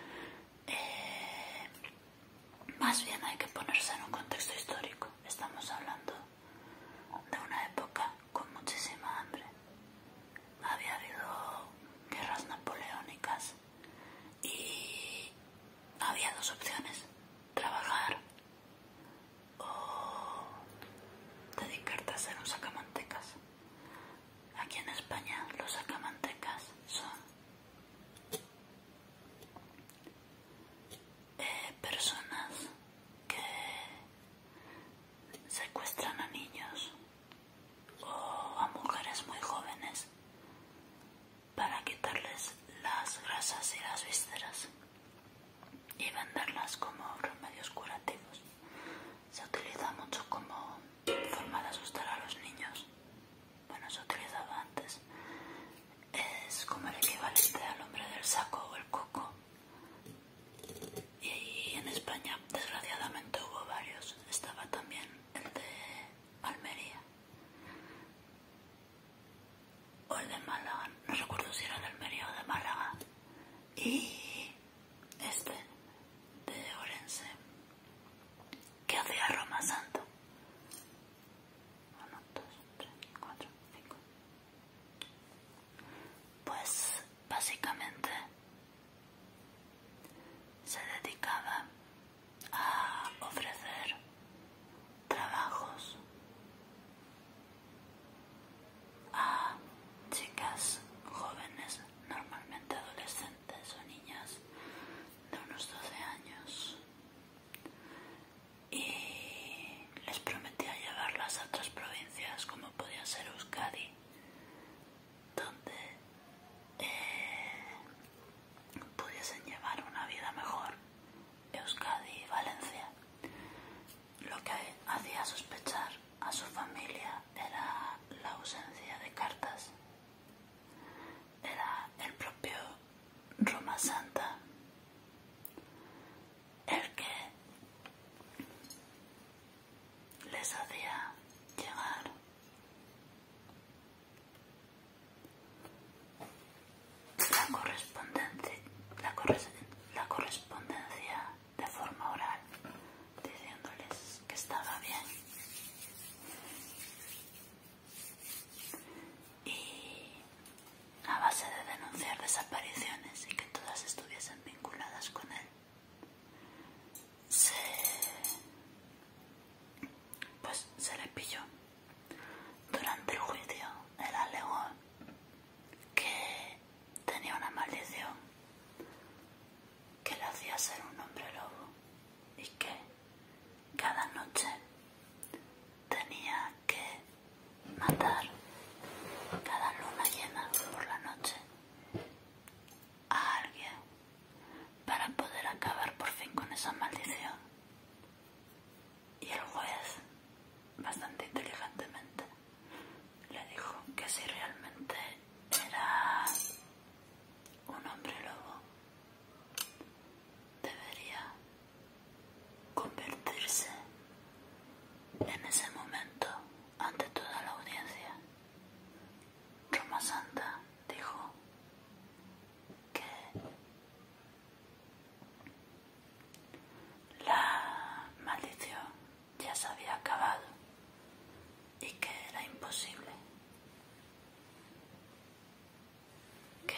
Más bien hay que ponerse en un contexto histórico. Estamos hablando de una época con muchísima hambre. Había habido guerras napoleónicas y había dos opciones: trabajar o dedicarte a ser un sacamantecas. Aquí en España los sacamantecas son personas que secuestran a niños o a mujeres muy jóvenes para quitarles las grasas y las vísceras y venderlas como remedios curativos. Se utiliza mucho como forma de asustar a los niños. Bueno, se utilizaba antes. Es como el equivalente al hombre del saco o el coco. Y en España, desgraciadamente, hubo varios. Estaba también el de Almería o el de Málaga. No recuerdo si era de Almería o de Málaga. Y este de Orense, que hacía Roma Santa. 1, 2, 3, 4, 5. Pues básicamente se dedicaba a ofrecer trabajos a chicas jóvenes, normalmente adolescentes o niñas de unos 12 años, y les prometía llevarlas a otras provincias como podía ser Euskadi, donde pudiesen llevar una vida mejor. Euskadi y Valencia. Lo que hacía sospechar a su familia era la ausencia de cartas. Era el propio Roma Santa el que les hacía llegar la correspondencia de forma oral, diciéndoles que estaba bien. Y a base de denunciar desapariciones y que todas estuviesen vinculadas con él, se le pilló. Durante el juicio, él alegó que tenía una maldición que le hacía ser un hombre lobo y que cada noche tenía que matar, cada luna llena por la noche, a alguien para poder acabar por fin con esa maldición. Y el juez, bastante inteligentemente, le dijo que si realmente era un hombre lobo, debería convertirse en ese momento ante toda la audiencia. Roma Santa dijo que la maldición ya se había acabado y que era imposible que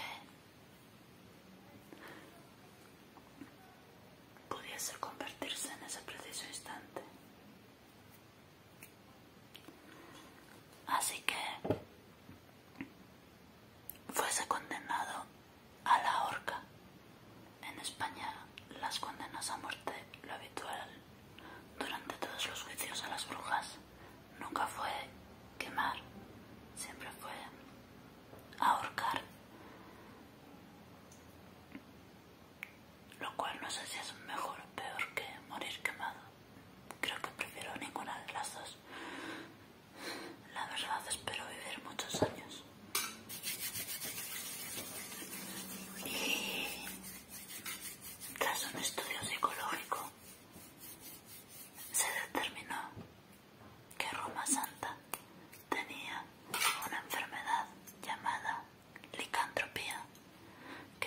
pudiese convertirse en ese preciso instante. Así que fuese condenado a la horca. En España las condenas a muerte, lo habitual durante todos los juicios a las brujas, nunca fue quemar, siempre fue ahorcar. Lo cual no sé si es mejor o peor que morir quemado. Creo que prefiero ninguna de las dos. La verdad, espero vivir muchos años. Y tras un estudio psicológico se determinó que Roma Santa tenía una enfermedad llamada licantropía,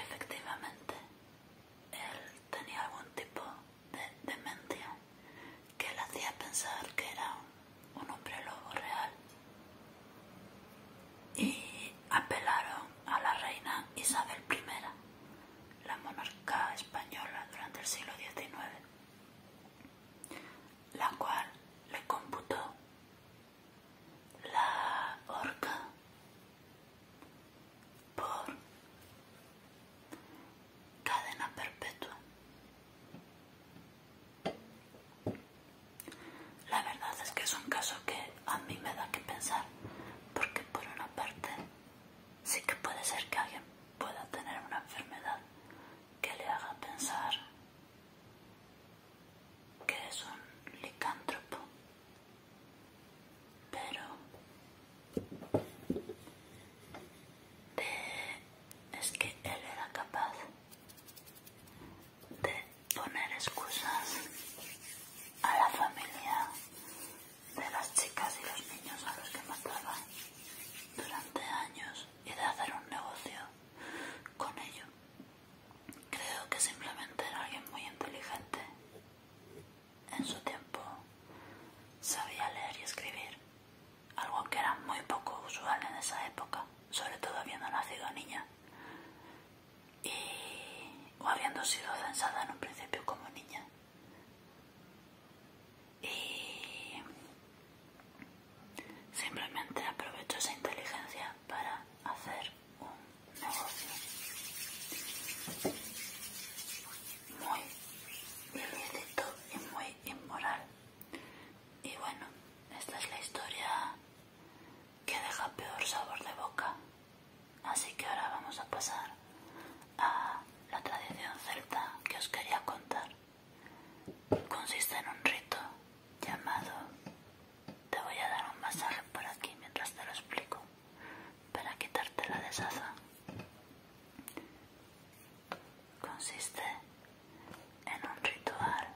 consiste en un ritual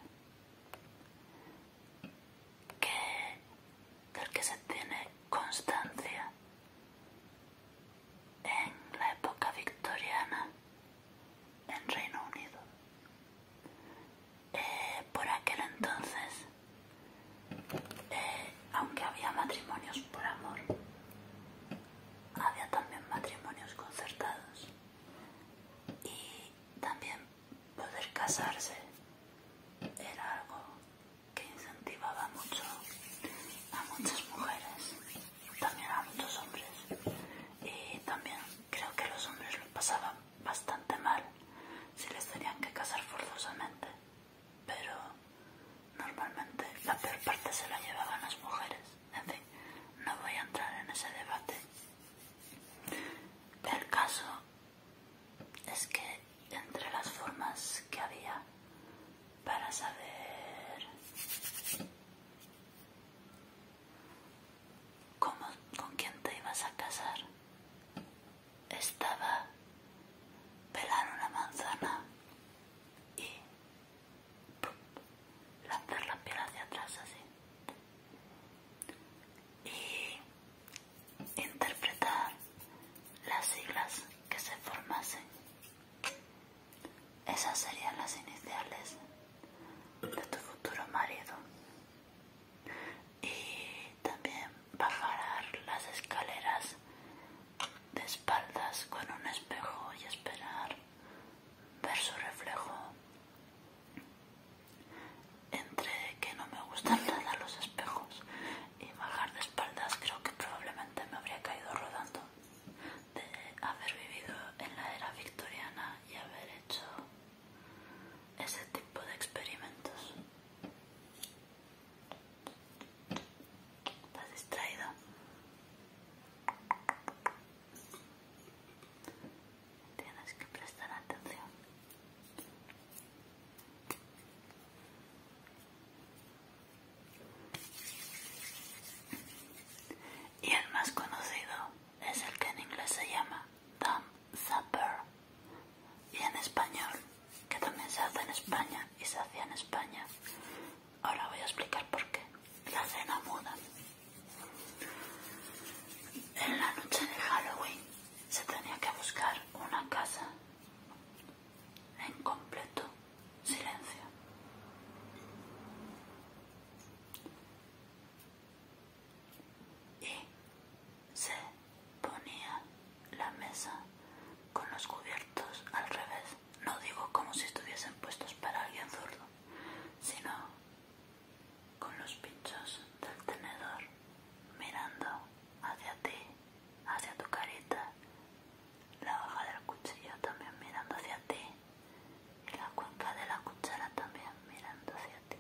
del que se tiene constancia en la época victoriana en Reino Unido. Por aquel entonces, aunque había matrimonios por amor, había también matrimonios concertados, y también poder casarse era algo que incentivaba mucho a muchas mujeres, también a muchos hombres, y también creo que los hombres lo pasaban bastante mal si les tenían que casar forzosamente, pero normalmente la peor parte se la llevaban las mujeres. En fin, no voy a entrar en ese debate. El caso es que entre las formas que había para saber con quién te ibas a casar estaba pelar una manzana y lanzar la piel hacia atrás así, y interpretar las siglas que se formasen. Esas serían las iniciales de tu futuro marido. Y también bajar las escaleras de espaldas con un espejo y esperar ver su reflejo. Entre que no me gustan nada los espejos y bajar de espaldas, creo que probablemente me habría caído rodando de haber vivido en la era victoriana y haber hecho ese tipo de experimentos. ¿Estás distraído? Tienes que prestar atención. Y el más conocido es el que en inglés se llama Thumb Supper, y en español, que también se hace en España y se hacía en España. Ahora voy a explicar por qué. La cena muda. En la noche de Halloween se tenía que buscar una casa en completo silencio. Y se ponía la mesa con los cubiertos al revés. No digo como si estuviesen puestos para alguien zurdo, sino con los pinchos del tenedor mirando hacia ti, hacia tu carita, la hoja del cuchillo también mirando hacia ti y la cuenca de la cuchara también mirando hacia ti.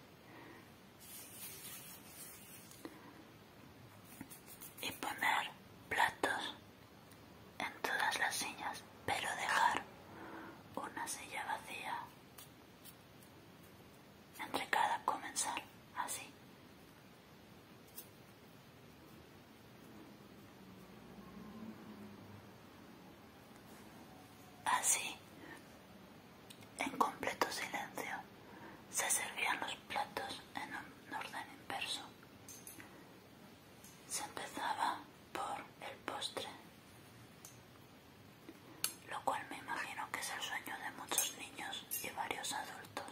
Y poner platos en todas las sillas, pero dejar una silla vacía entre cada comensal, así. Así, en completo silencio, se servían los platos en un orden inverso. Se empezaba por el postre, lo cual me imagino que es el sueño de muchos niños y varios adultos.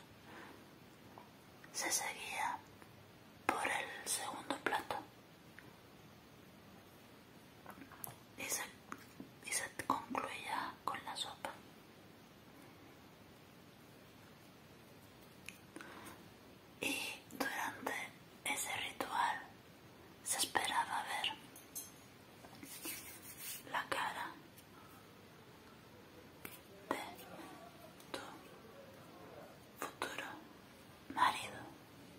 Se seguía por el segundo plato y se concluía con la sopa. Y durante ese ritual se esperaba ver la cara de tu futuro marido.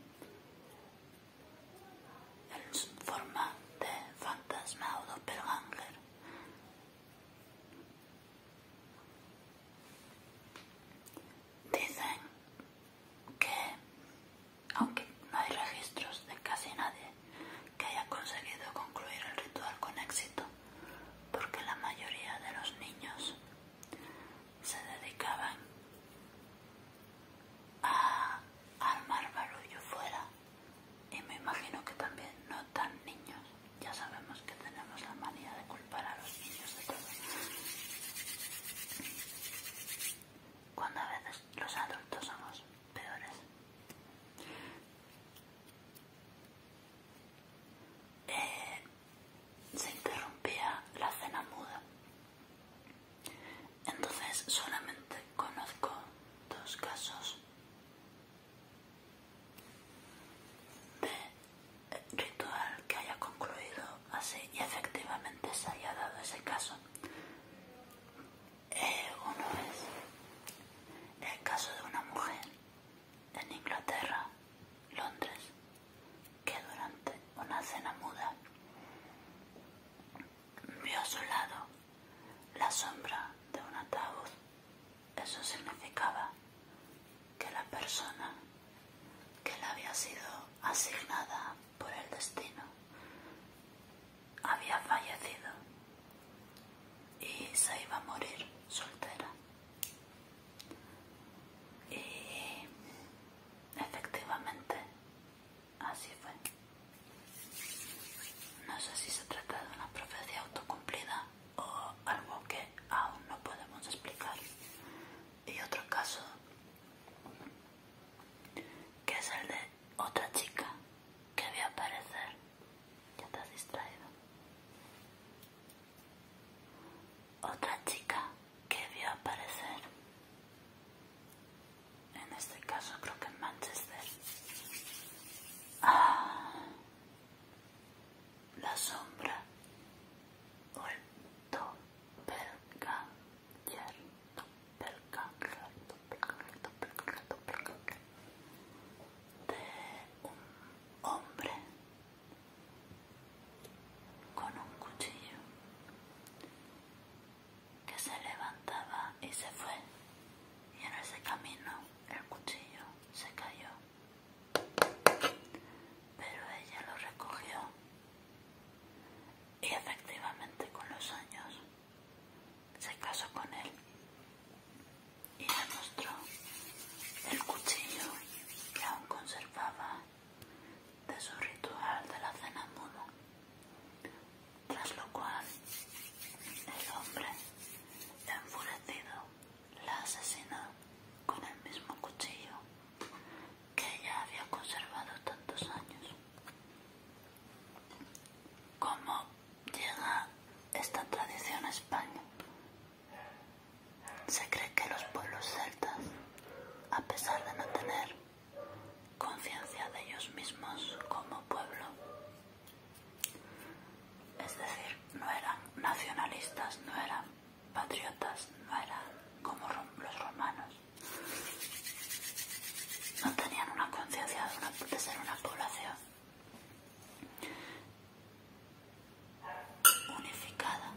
persona que le había sido asignada por el destino había fallecido y se iba a morir soltera. Y efectivamente así fue. No sé si se trata de una profecía autocumplida o algo que aún no podemos explicar. Y otro caso, que es el de otra chica que vio aparecer. Ya te has distraído. Otra chica que vio aparecer, en este caso creo que en Manchester, la sombra o el doppelganger de un hombre con un cuchillo que se levantaba y se fue, y en ese camino el cuchillo se cayó, pero ella lo recogió y efectivamente con los años se casó con él y le mostró el cuchillo que aún conservaba de su ritual de la cena muda, tras lo cual el hombre, enfurecido, la asesinó con el mismo cuchillo que ella había conservado tantos años. ¿Cómo llega esta tradición a España? Se cree que los pueblos celtas, a pesar de no tener conciencia de ellos mismos como pueblo, es decir, no eran nacionalistas, no eran patriotas, no eran como los romanos, no tenían una conciencia de ser una población unificada.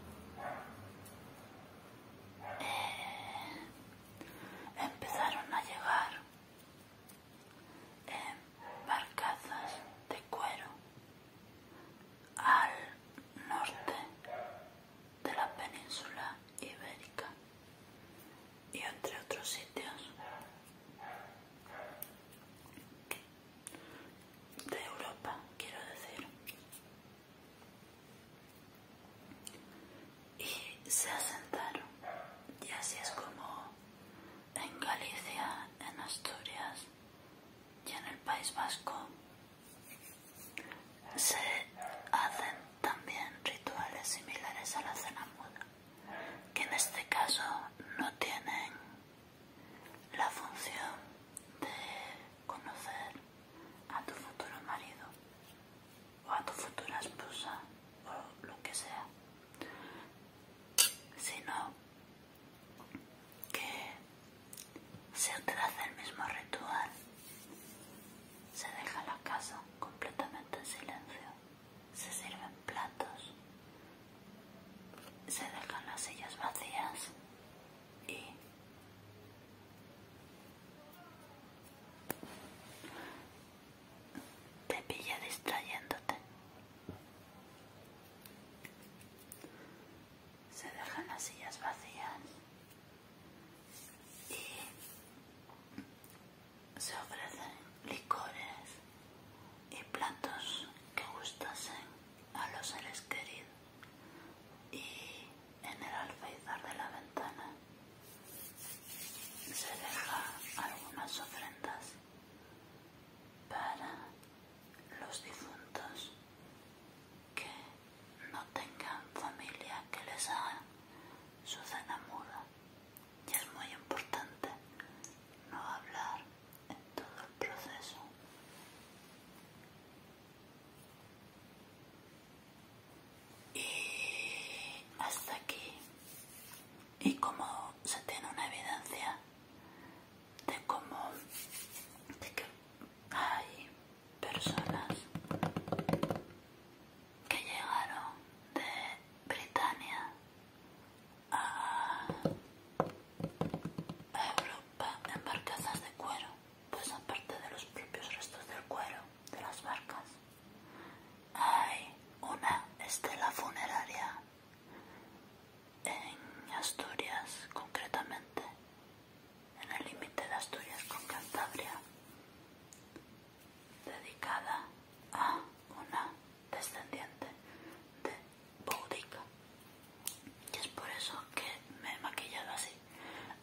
Empezaron a llegar barcazas de cuero al norte de la península ibérica y entre otros sitios de Europa, quiero decir, y se asentaron, y así es como en Galicia, en Asturias y en el País Vasco se hacen también rituales similares a la cena muda, que en este caso no tienen la función de conocer a tu futuro marido o a tu futura esposa o lo que sea, sino que se te hace el mismo ritual. Se deja la casa completamente en silencio, se sirven platos, se dejan las sillas vacías y te pilla distrayéndote. Se dejan las sillas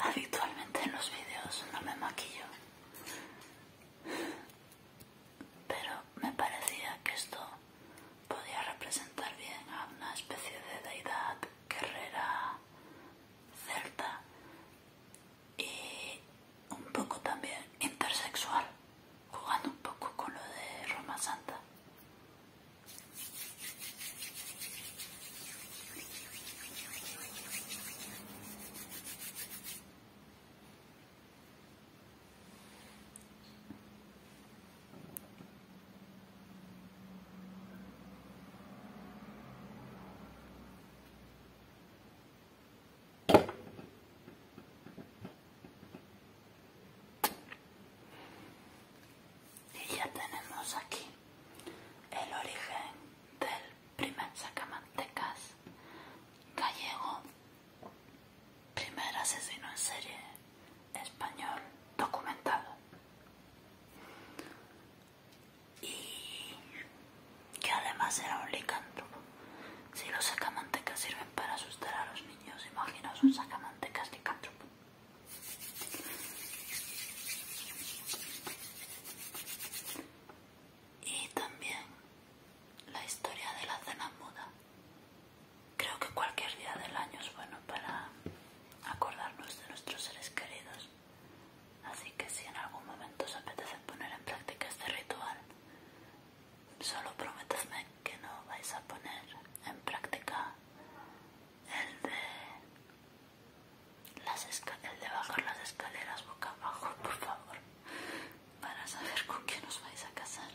Habitualmente en los vídeos no me maquillo, pero me parecía que esto podía representar bien a una especie de deidad guerrera celta y un poco también intersexual, jugando un poco con lo de Roma Santa. Y ya tenemos aquí el origen del primer sacamantecas gallego, primer asesino en serie español documentado, y que además era un licántropo. Si los sacamantecas sirven para asustar a los niños, imaginaos un sacamantecas licántropo. Y también la historia de la cena muda. Creo que cualquier día del año es bueno para acordarnos de nuestros seres queridos. Así que si en algún momento os apetece poner en práctica este ritual, solo prometedme que no vais a poner en práctica el de bajar las escaleras boca abajo, por favor, para saber con quién os vais a casar.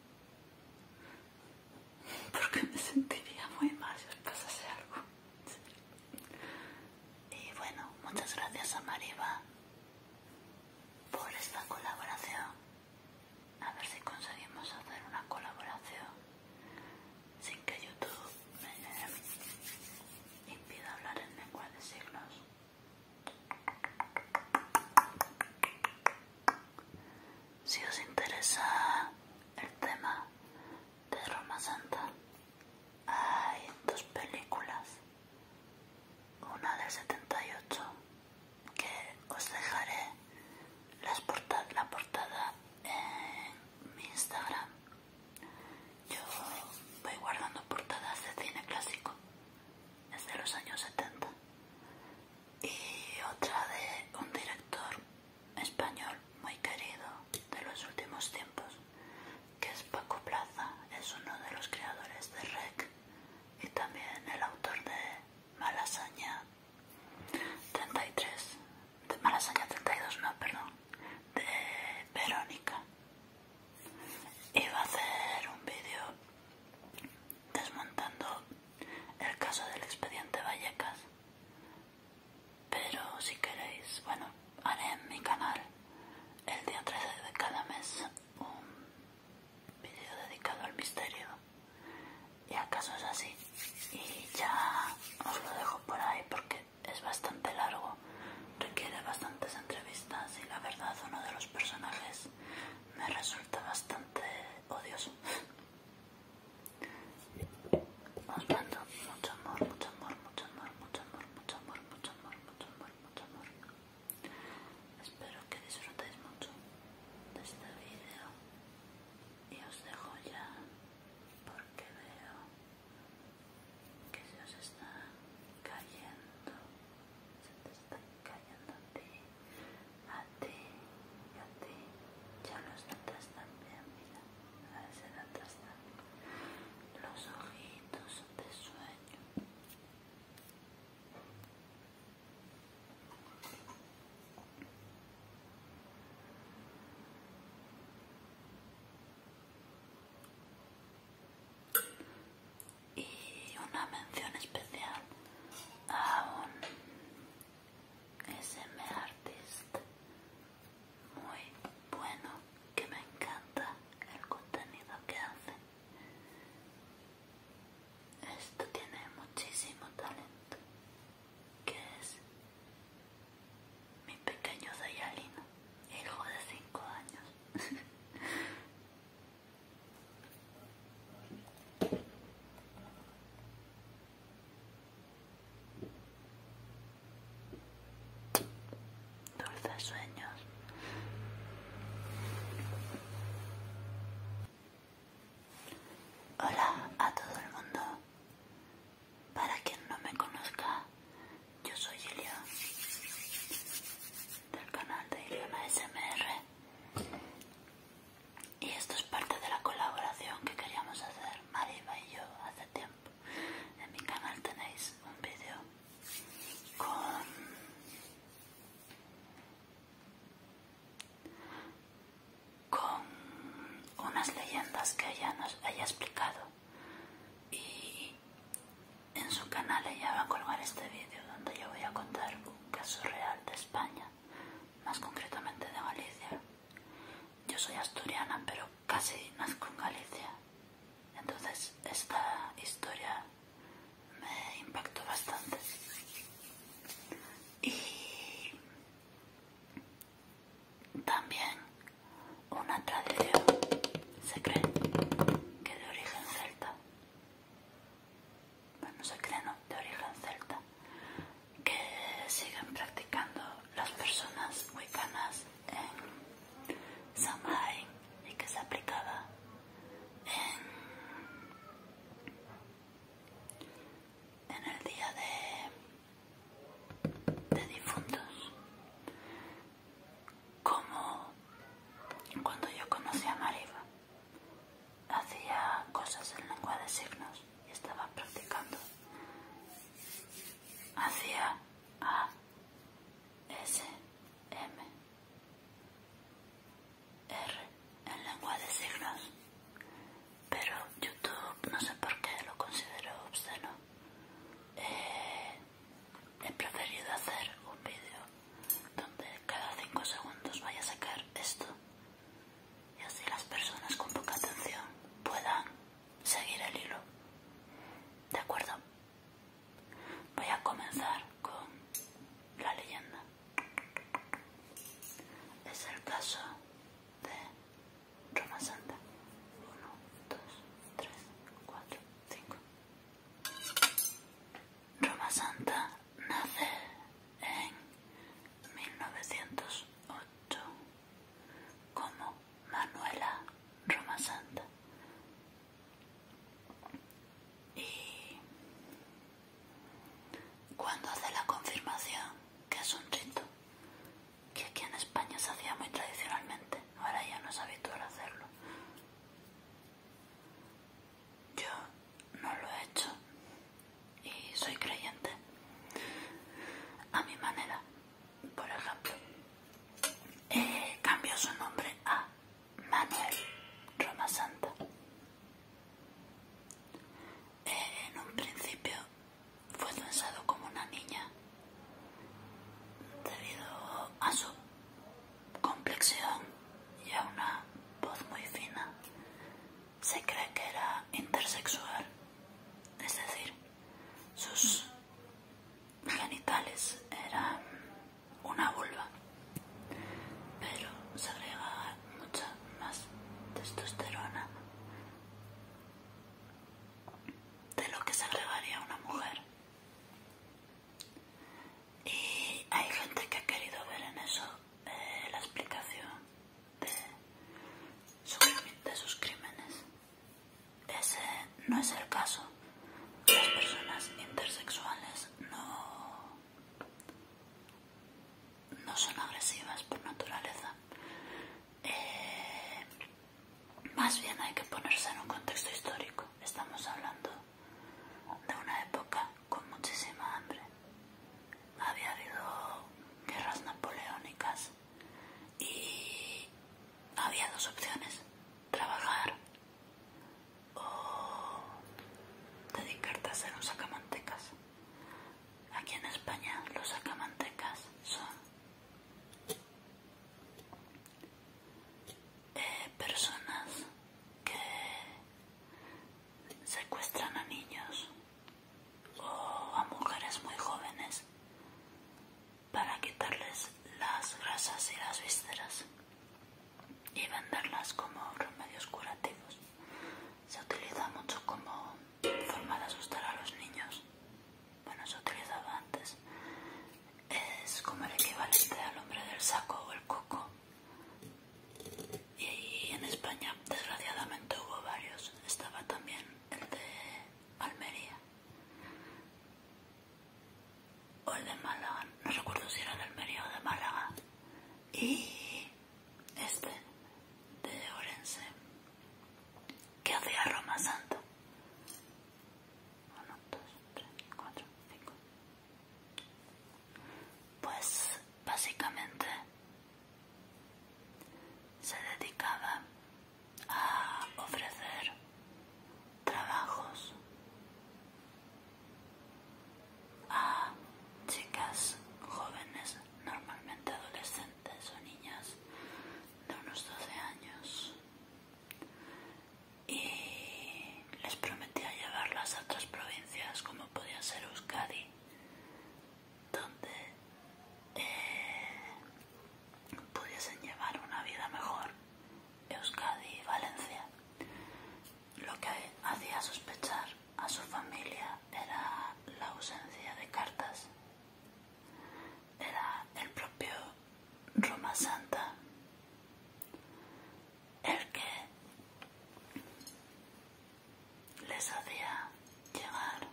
Porque me sentiría muy mal si os pasase algo. Y bueno, muchas gracias a Mariva por esta colaboración. A ver si conseguimos hacer una colaboración sin que YouTube me impida hablar en lengua de signos. Si os interesa el tema de Roma Santa, hay dos películas, una del 78, que os dejaré la portada en mi Instagram. Yo voy guardando portadas de cine clásico, es de los años 70, y otra de un director español muy querido de los últimos tiempos, que es Paco Plaza. Es uno de los creadores de REC y también el autor de Malasaña 33, de Malasaña 32, no, perdón, de Verónica. Iba a hacer un vídeo desmontando el caso del expediente Vallecas, pero si queréis, bueno, haré en mi canal el día 13 de cada mes un vídeo dedicado al misterio y a casos así, y ya os lo dejo por ahí porque es bastante largo, requiere bastantes entrevistas y la verdad uno de los personajes me resulta bastante odioso. Os mando mucho amor, mucho amor, mucho amor, mucho amor, mucho amor, mucho amor, mucho amor, mucho amor. Espero que disfrutéis mucho de este vídeo y os dejo ya porque veo que se os está cayendo, se te está cayendo a ti y a ti. Ya los notas también, mira, a ese de atrás también. Los ojitos de sueño. Y una mención especial a un SM artist muy bueno que me encanta el contenido que hace. Esto tiene muchísimo talento, que es mi pequeño Zayalino, hijo de 5 años. dulces sueños. Hola a todo el mundo. Para quien no me conozca, yo soy Ilion, del canal de Ilion ASMR, y esto es parte de la colaboración que queríamos hacer Mariva y yo hace tiempo. En mi canal tenéis un vídeo con unas leyendas que ella nos haya explicado, y en su canal ella va a colgar este vídeo donde yo voy a contar un caso real de España, más concretamente de Galicia. Yo soy asturiana, pero casi nazco en Galicia, entonces esta historia me impactó bastante. Y también una tradición se cree que de origen celta, bueno, se cree no, de origen celta, que siguen practicando las personas wicanas en Samhain y que se aplicaba en el día de difuntos. Como cuando yo conocí a Mariva, hacía cosas en lengua de signos y estaba practicando. Hacía A, S, M, R en lengua de signos, pero YouTube no sé por qué lo consideró obsceno. He preferido hacer un vídeo donde cada 5 segundos vaya a sacar esto, y así las personas con poca atención puedan seguir el hilo. ¿De acuerdo? Voy a comenzar con la leyenda. Es el caso de Roma Santa. 1, 2, 3, 4, 5. Roma Santa nace en 1908 como Manuela Roma Santa, y cuando hace la confirmación, que es un rito que aquí en España se hacía muy tradicionalmente, ahora ya no es habitual hacerlo, yo no lo he hecho y soy creyente a mi manera. Por ejemplo, cambió su nombre a Manuel Roma Santa. En un principio fue censado como una niña debido a su complexión y a una voz muy fina. Se cree que era intersexual, es decir, sus genitales eran una vulva, pero se agrega mucha más testosterona de lo que se agregaría a una mujer. Y hay gente que ha querido ver en eso la explicación de sus crímenes. Ese no es el caso. Las personas intersexuales no son agresivas por naturaleza. Más bien hay que ponerse en un contexto histórico. Estamos hablando de una época con muchísima hambre. Había habido guerras napoleónicas y había dos opciones: trabajar o dedicarte a ser un sacamantecas. Aquí en España los sacamantecas son y este de Orense, que hacía Roma Santa. 1, 2, 3, 4, 5. Pues básicamente se dedicaba a ofrecer trabajos a chicas jóvenes, normalmente adolescentes o niñas de unos 12 años, y les prometía llevarlas a otras provincias como podía ser Euskadi, donde pudiesen llevar una vida mejor. Euskadi y Valencia. Lo que hacía sospechar a su familia era la ausencia de cartas. Era el propio Roma Santa el que les hacía llegar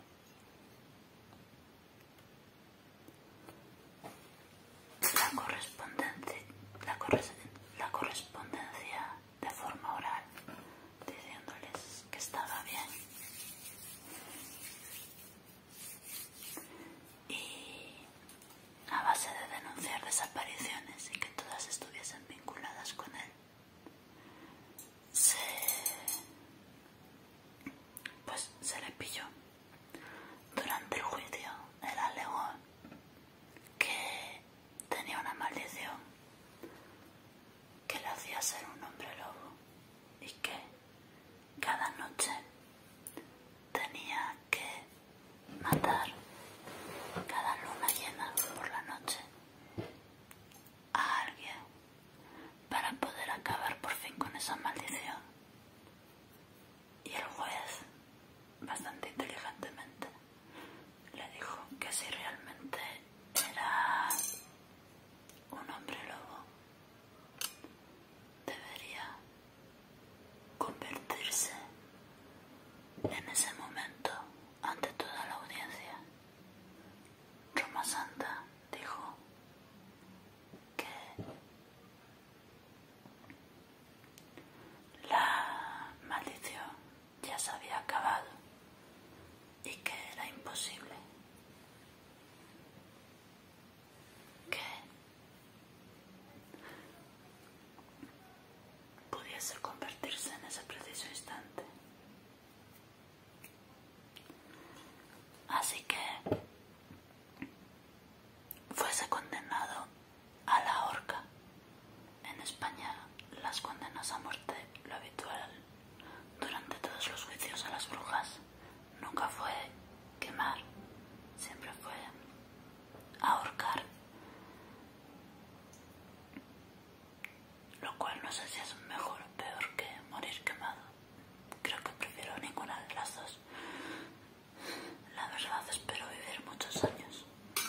la correspondencia de forma oral, diciéndoles que estaba bien. Y a base de denunciar desapariciones y que todas estuviesen vinculadas con él, se le pilló. Durante el juicio, él alegó que tenía una maldición que le hacía ser un hombre lobo y que cada noche tenía que matar, cada luna llena por la noche, a alguien para poder acabar por fin con esa maldición. Y el juez, bastante inteligentemente, le dijo que si realmente era un hombre lobo, debería convertirse en ese momento ante toda la audiencia. Roma Santa dijo que la maldición ya se había acabado y que era imposible que pudiese convertirse en ese preciso instante. Así que fuese condenado a la horca. En España las condenas a muerte, lo habitual durante todos los juicios a las brujas, nunca fue quemar, siempre fue ahorcar, lo cual no sé si es mejor o peor que morir quemado. Creo que prefiero ninguna de las dos. La verdad, espero vivir muchos años.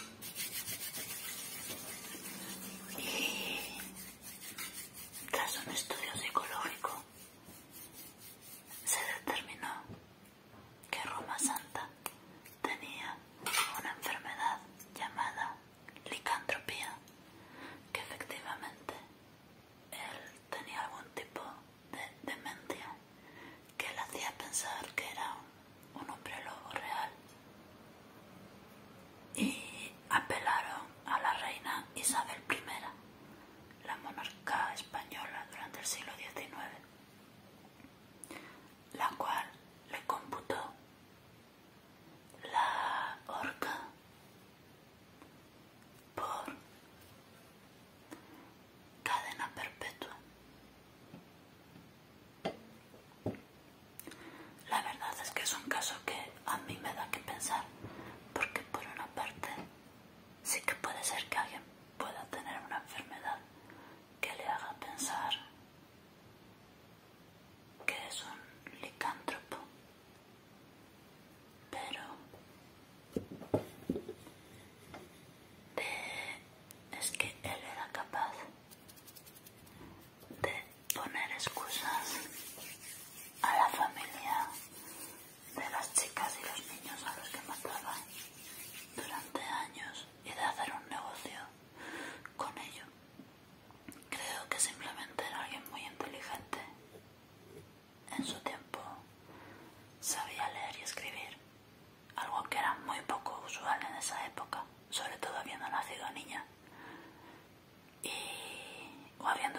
Y tras un estudio psicológico se determinó que Roma Santa tenía una enfermedad llamada licantropía, que efectivamente él tenía algún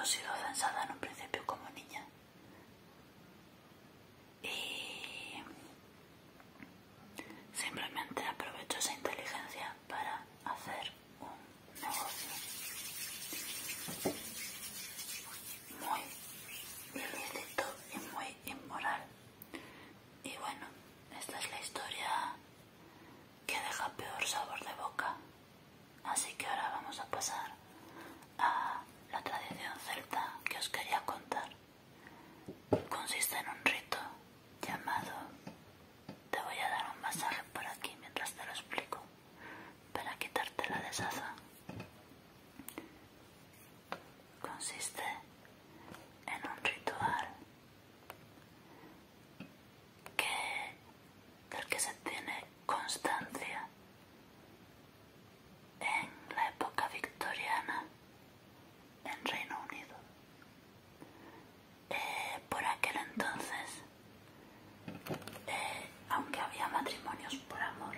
he sido censada en un principio como niña. Y simplemente aprovecho esa inteligencia para hacer un negocio muy ilícito y muy inmoral. Y bueno, esta es la historia que deja peor sabor de boca. Así que ahora vamos a pasar a la tradición celta que os quería contar. Consiste en un rito llamado... Te voy a dar un masaje por aquí mientras te lo explico, para quitarte la desazón. Consiste en un ritual del que se tiene constancia en la época victoriana en Reino Unido. Por aquel entonces, aunque había matrimonios por amor,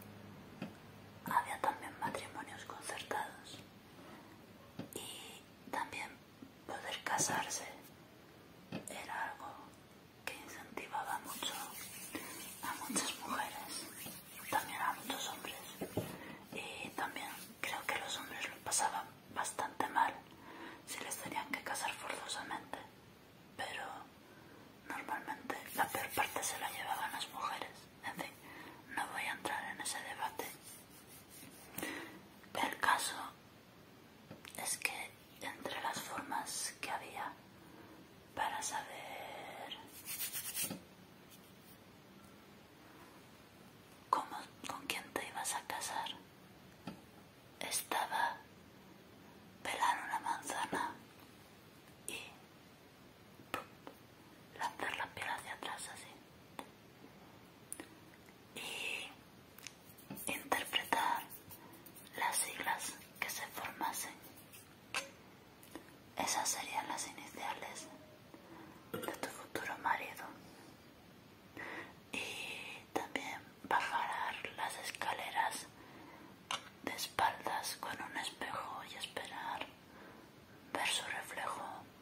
había también matrimonios concertados, y también poder casarse era algo que incentivaba mucho a muchas mujeres, también a muchos hombres. Y también creo que los hombres lo pasaban bastante mal si les tenían que casar forzosamente, pero normalmente la peor parte se la llevaban las mujeres. En fin, no voy a entrar en ese debate. El caso es que entre las formas que había para saber con quién te ibas a casar, estaba pelar una manzana y lanzar la piel hacia atrás así, y interpretar las siglas que se formasen. Esas serían las iniciales de tu futuro marido. Y también bajar las escaleras de espaldas con un espejo y esperar ver su reflejo.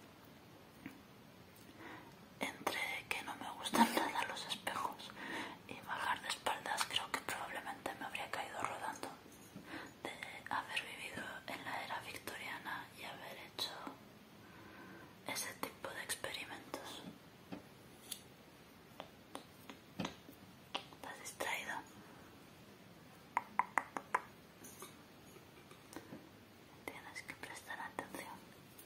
Entre que no me gustan nada los espejos y bajar de espaldas, creo que probablemente me habría caído rodando de haber vivido en la era victoriana y haber hecho ese tipo de experimentos. ¿Estás distraído? Tienes que prestar atención.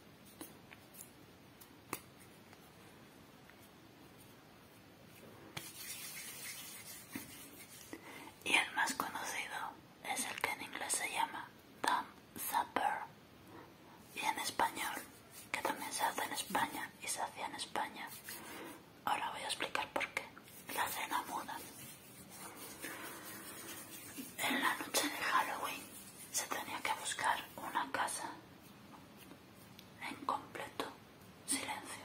Y el más conocido es el que en inglés se llama Thumb Supper, y en español, que también se hace en España y se hacía en España. Ahora voy a explicar por qué. La cena muda. En la noche de Halloween se tenía que buscar una casa en completo silencio.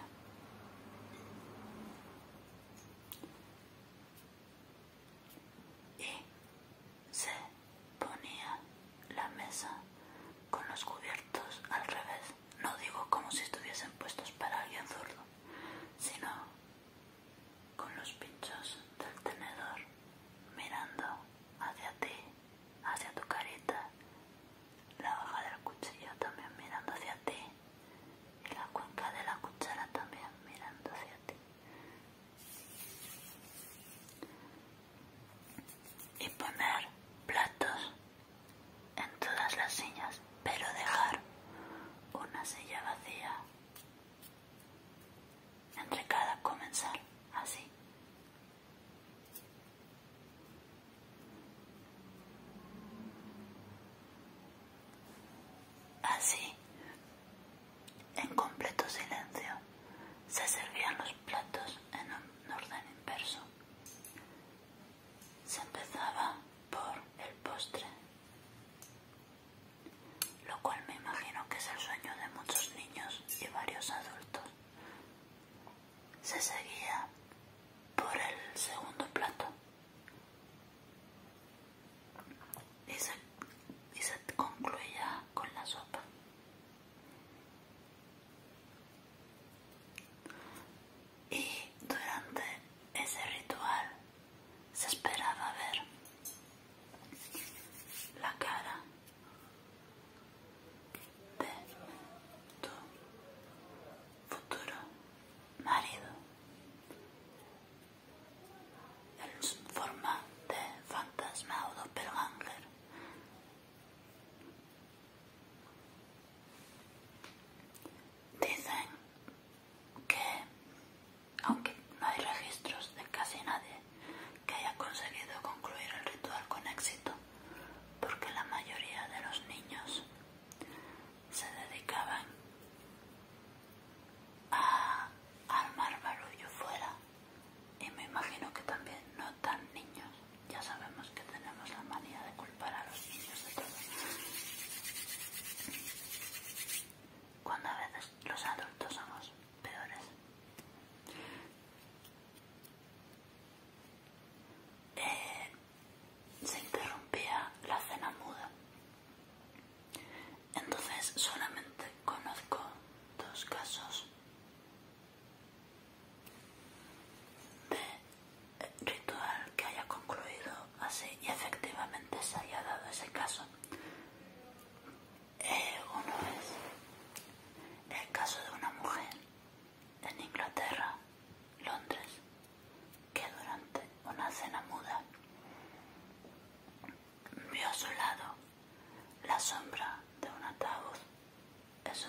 Y se ponía la mesa con los cubiertos al revés. No digo como si estuviesen puestos para alguien zurdo, sino con los pinchos del tenedor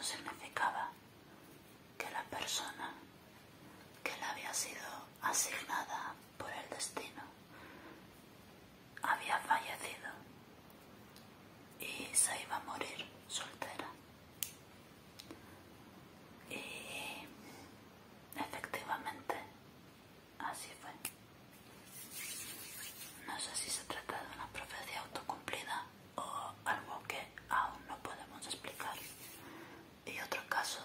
significaba que la persona que le había sido asignada por el destino había fallecido y se iba a morir soltera. Y efectivamente así fue. No sé si se trata de una profecía autocumplida o algo que aún no podemos explicar. Y otro caso,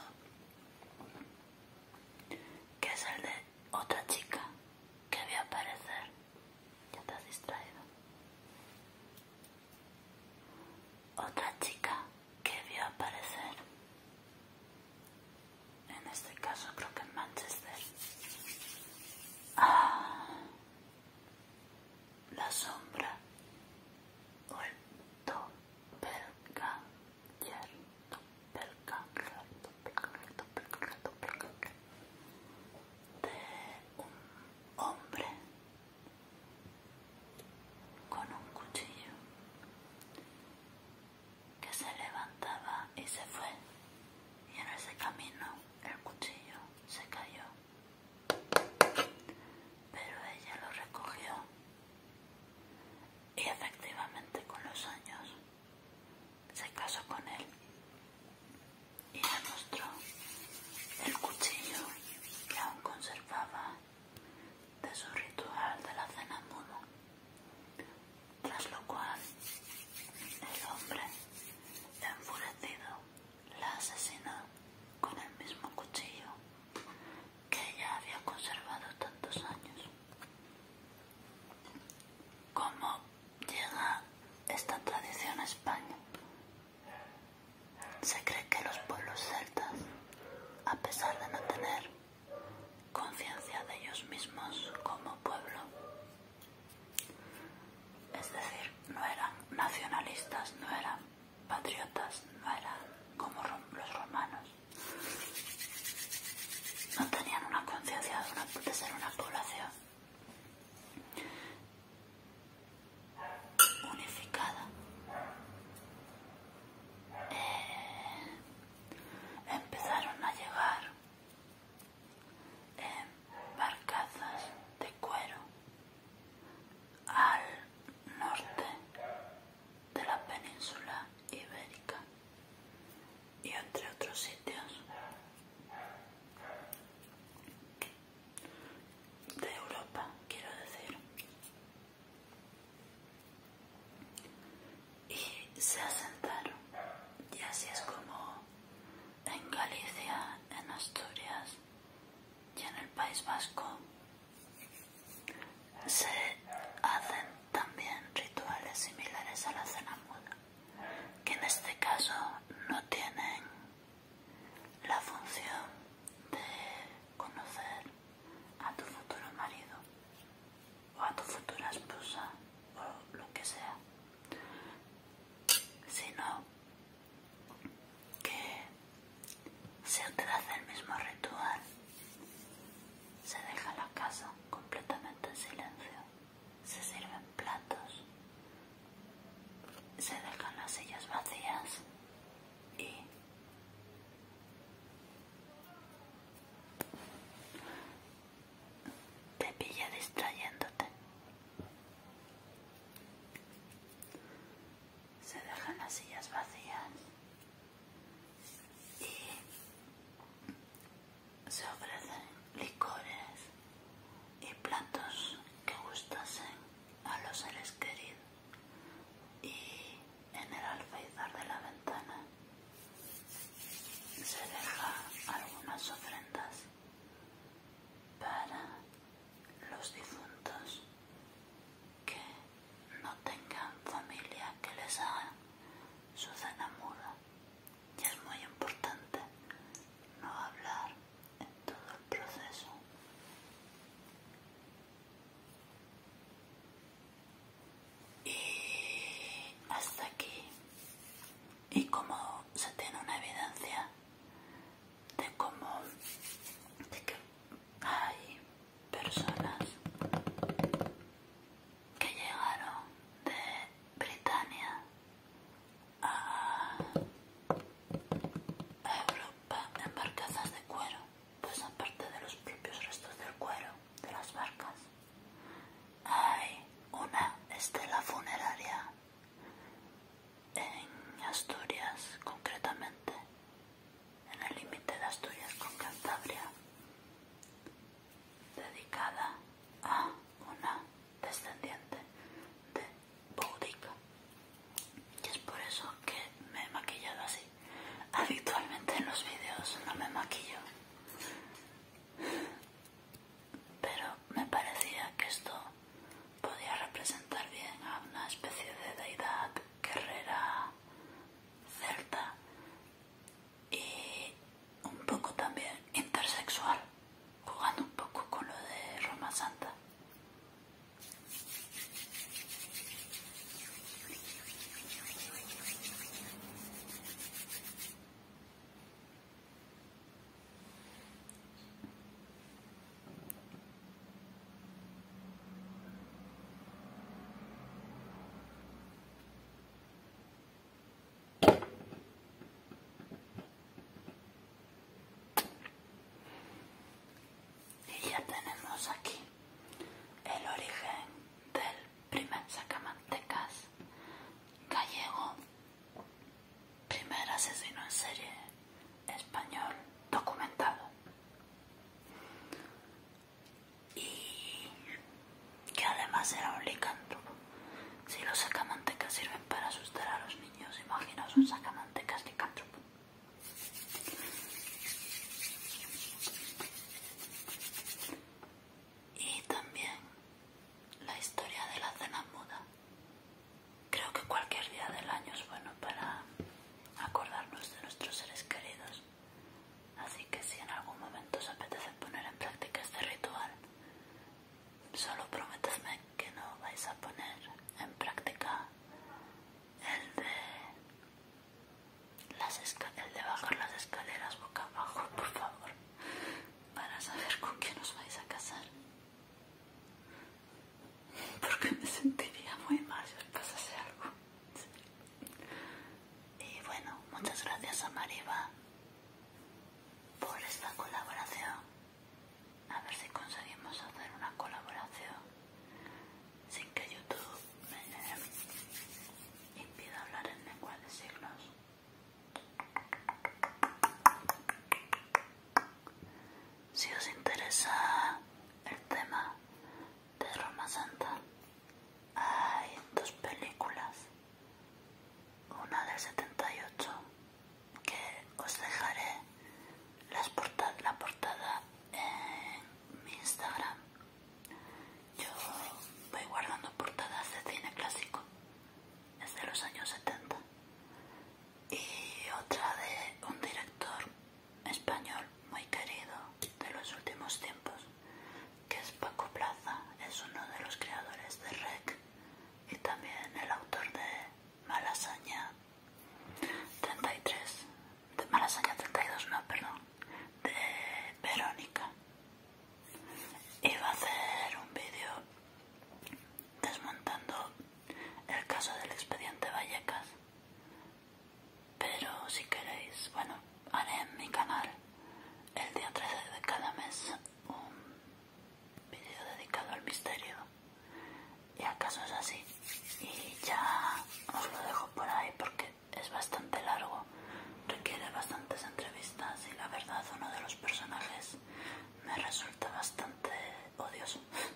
que es el de otra chica que vio aparecer. Ya te has distraído. Otra chica que vio aparecer, en este caso creo que en Manchester, la sombra o el doppelganger de un hombre con un cuchillo que se levantaba y se fue, y en ese camino el cuchillo se cayó, pero ella lo recogió y efectivamente con los años se casó con él y le mostró el cuchillo que aún conservaba de su ritual de la cena muda, tras lo cual el hombre, enfurecido, la asesinó con el mismo cuchillo que ella había conservado tantos años. ¿Cómo llega esta tradición a España? Se cree que los pueblos celtas, a pesar de no tener conciencia de ellos mismos como pueblo, es decir, no eran nacionalistas, no eran patriotas, no eran como los romanos, no tenían una conciencia de ser una población unificada. Empezaron a llegar barcazas de cuero al norte de la península ibérica y entre otros sitios de Europa, quiero decir, y se asentaron, y así es como en Galicia, en Asturias y en el País Vasco se hacen también rituales similares a la cena muda, que en este caso no tienen la función de conocer a tu futuro marido o a tu futura esposa o lo que sea, sino que se te hace el mismo ritual. Se deja la casa completamente en silencio, se sirven platos, se dejan las sillas vacías y te pilla distrayéndote. Se dejan las sillas vacías y se ofrecen licores y platos que gustasen a los seres queridos, y en el alféizar de la ventana se deja algunas ofrendas para los difuntos que no tengan familia que les haga su cena muda. Y es muy importante no hablar en todo el proceso. Y hasta aquí. Y como se tiene una evidencia español documentado y que además era un licántropo. Si los sacamantecas sirven para asustar a los niños, imaginaos un sacamantecas licántropo. Y también la historia de la cena muda. Creo que cualquier día del año es bueno para acordarnos de nuestros seres queridos. Así que si en algún momento os apetece poner en práctica este ritual, solo prometedme que no vais a poner en práctica el de bajar las escaleras boca abajo, por favor, para saber con quién os vais a casar. Porque me sentiría muy mal si os pasase algo. Y bueno, muchas gracias a Mariva por esta colaboración. A ver si conseguimos hacer una colaboración sin que YouTube me impida hablar en lengua de signos. Si os interesa el tema de Roma Santa, hay dos películas, una del 78 que os dejaré la portada en mi Instagram. Yo voy guardando portadas de cine clásico desde los años 70, y otra de un director español muy querido de los últimos tiempos, que es Paco Plaza. Es uno de los creadores de REC y también el autor de Malasaña 33, de Malasaña 32, no, perdón, de Verónica. Iba a hacer un vídeo desmontando el caso del expediente Vallecas, pero si queréis, bueno, haré en mi canal el día 13 de cada mes un vídeo dedicado al misterio y a casos así, y ya os lo dejo por ahí porque es bastante largo, requiere bastantes entrevistas y la verdad uno de los personajes me resulta bastante odioso.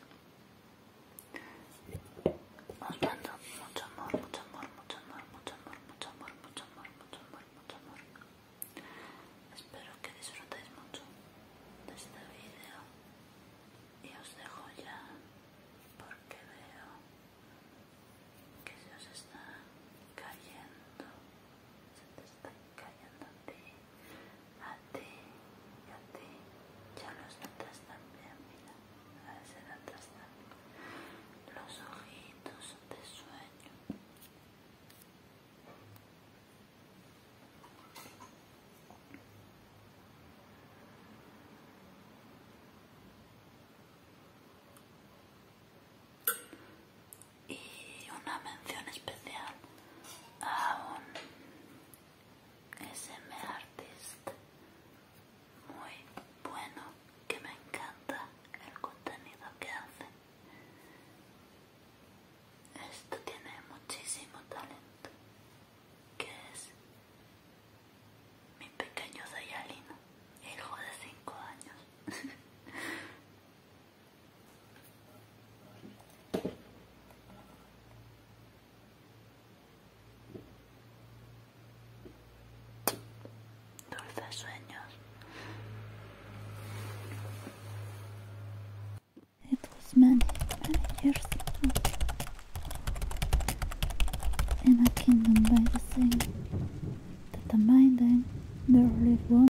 Os mando mucho amor, mucho amor, mucho amor, mucho amor, mucho amor, mucho amor, mucho amor, mucho amor. Espero que disfrutéis mucho de este vídeo y os dejo ya porque veo que se os está cayendo, se te está cayendo a ti, a ti y a ti. Ya los de atrás también, mira, a ese de atrás también. Los ojitos de sueño. Y una mención especial a un SM artist muy bueno que me encanta el contenido que hace. Esto tiene muchísimo talento, que es mi pequeño Zayalino, hijo de 5 años. Dulces sueños. It was meant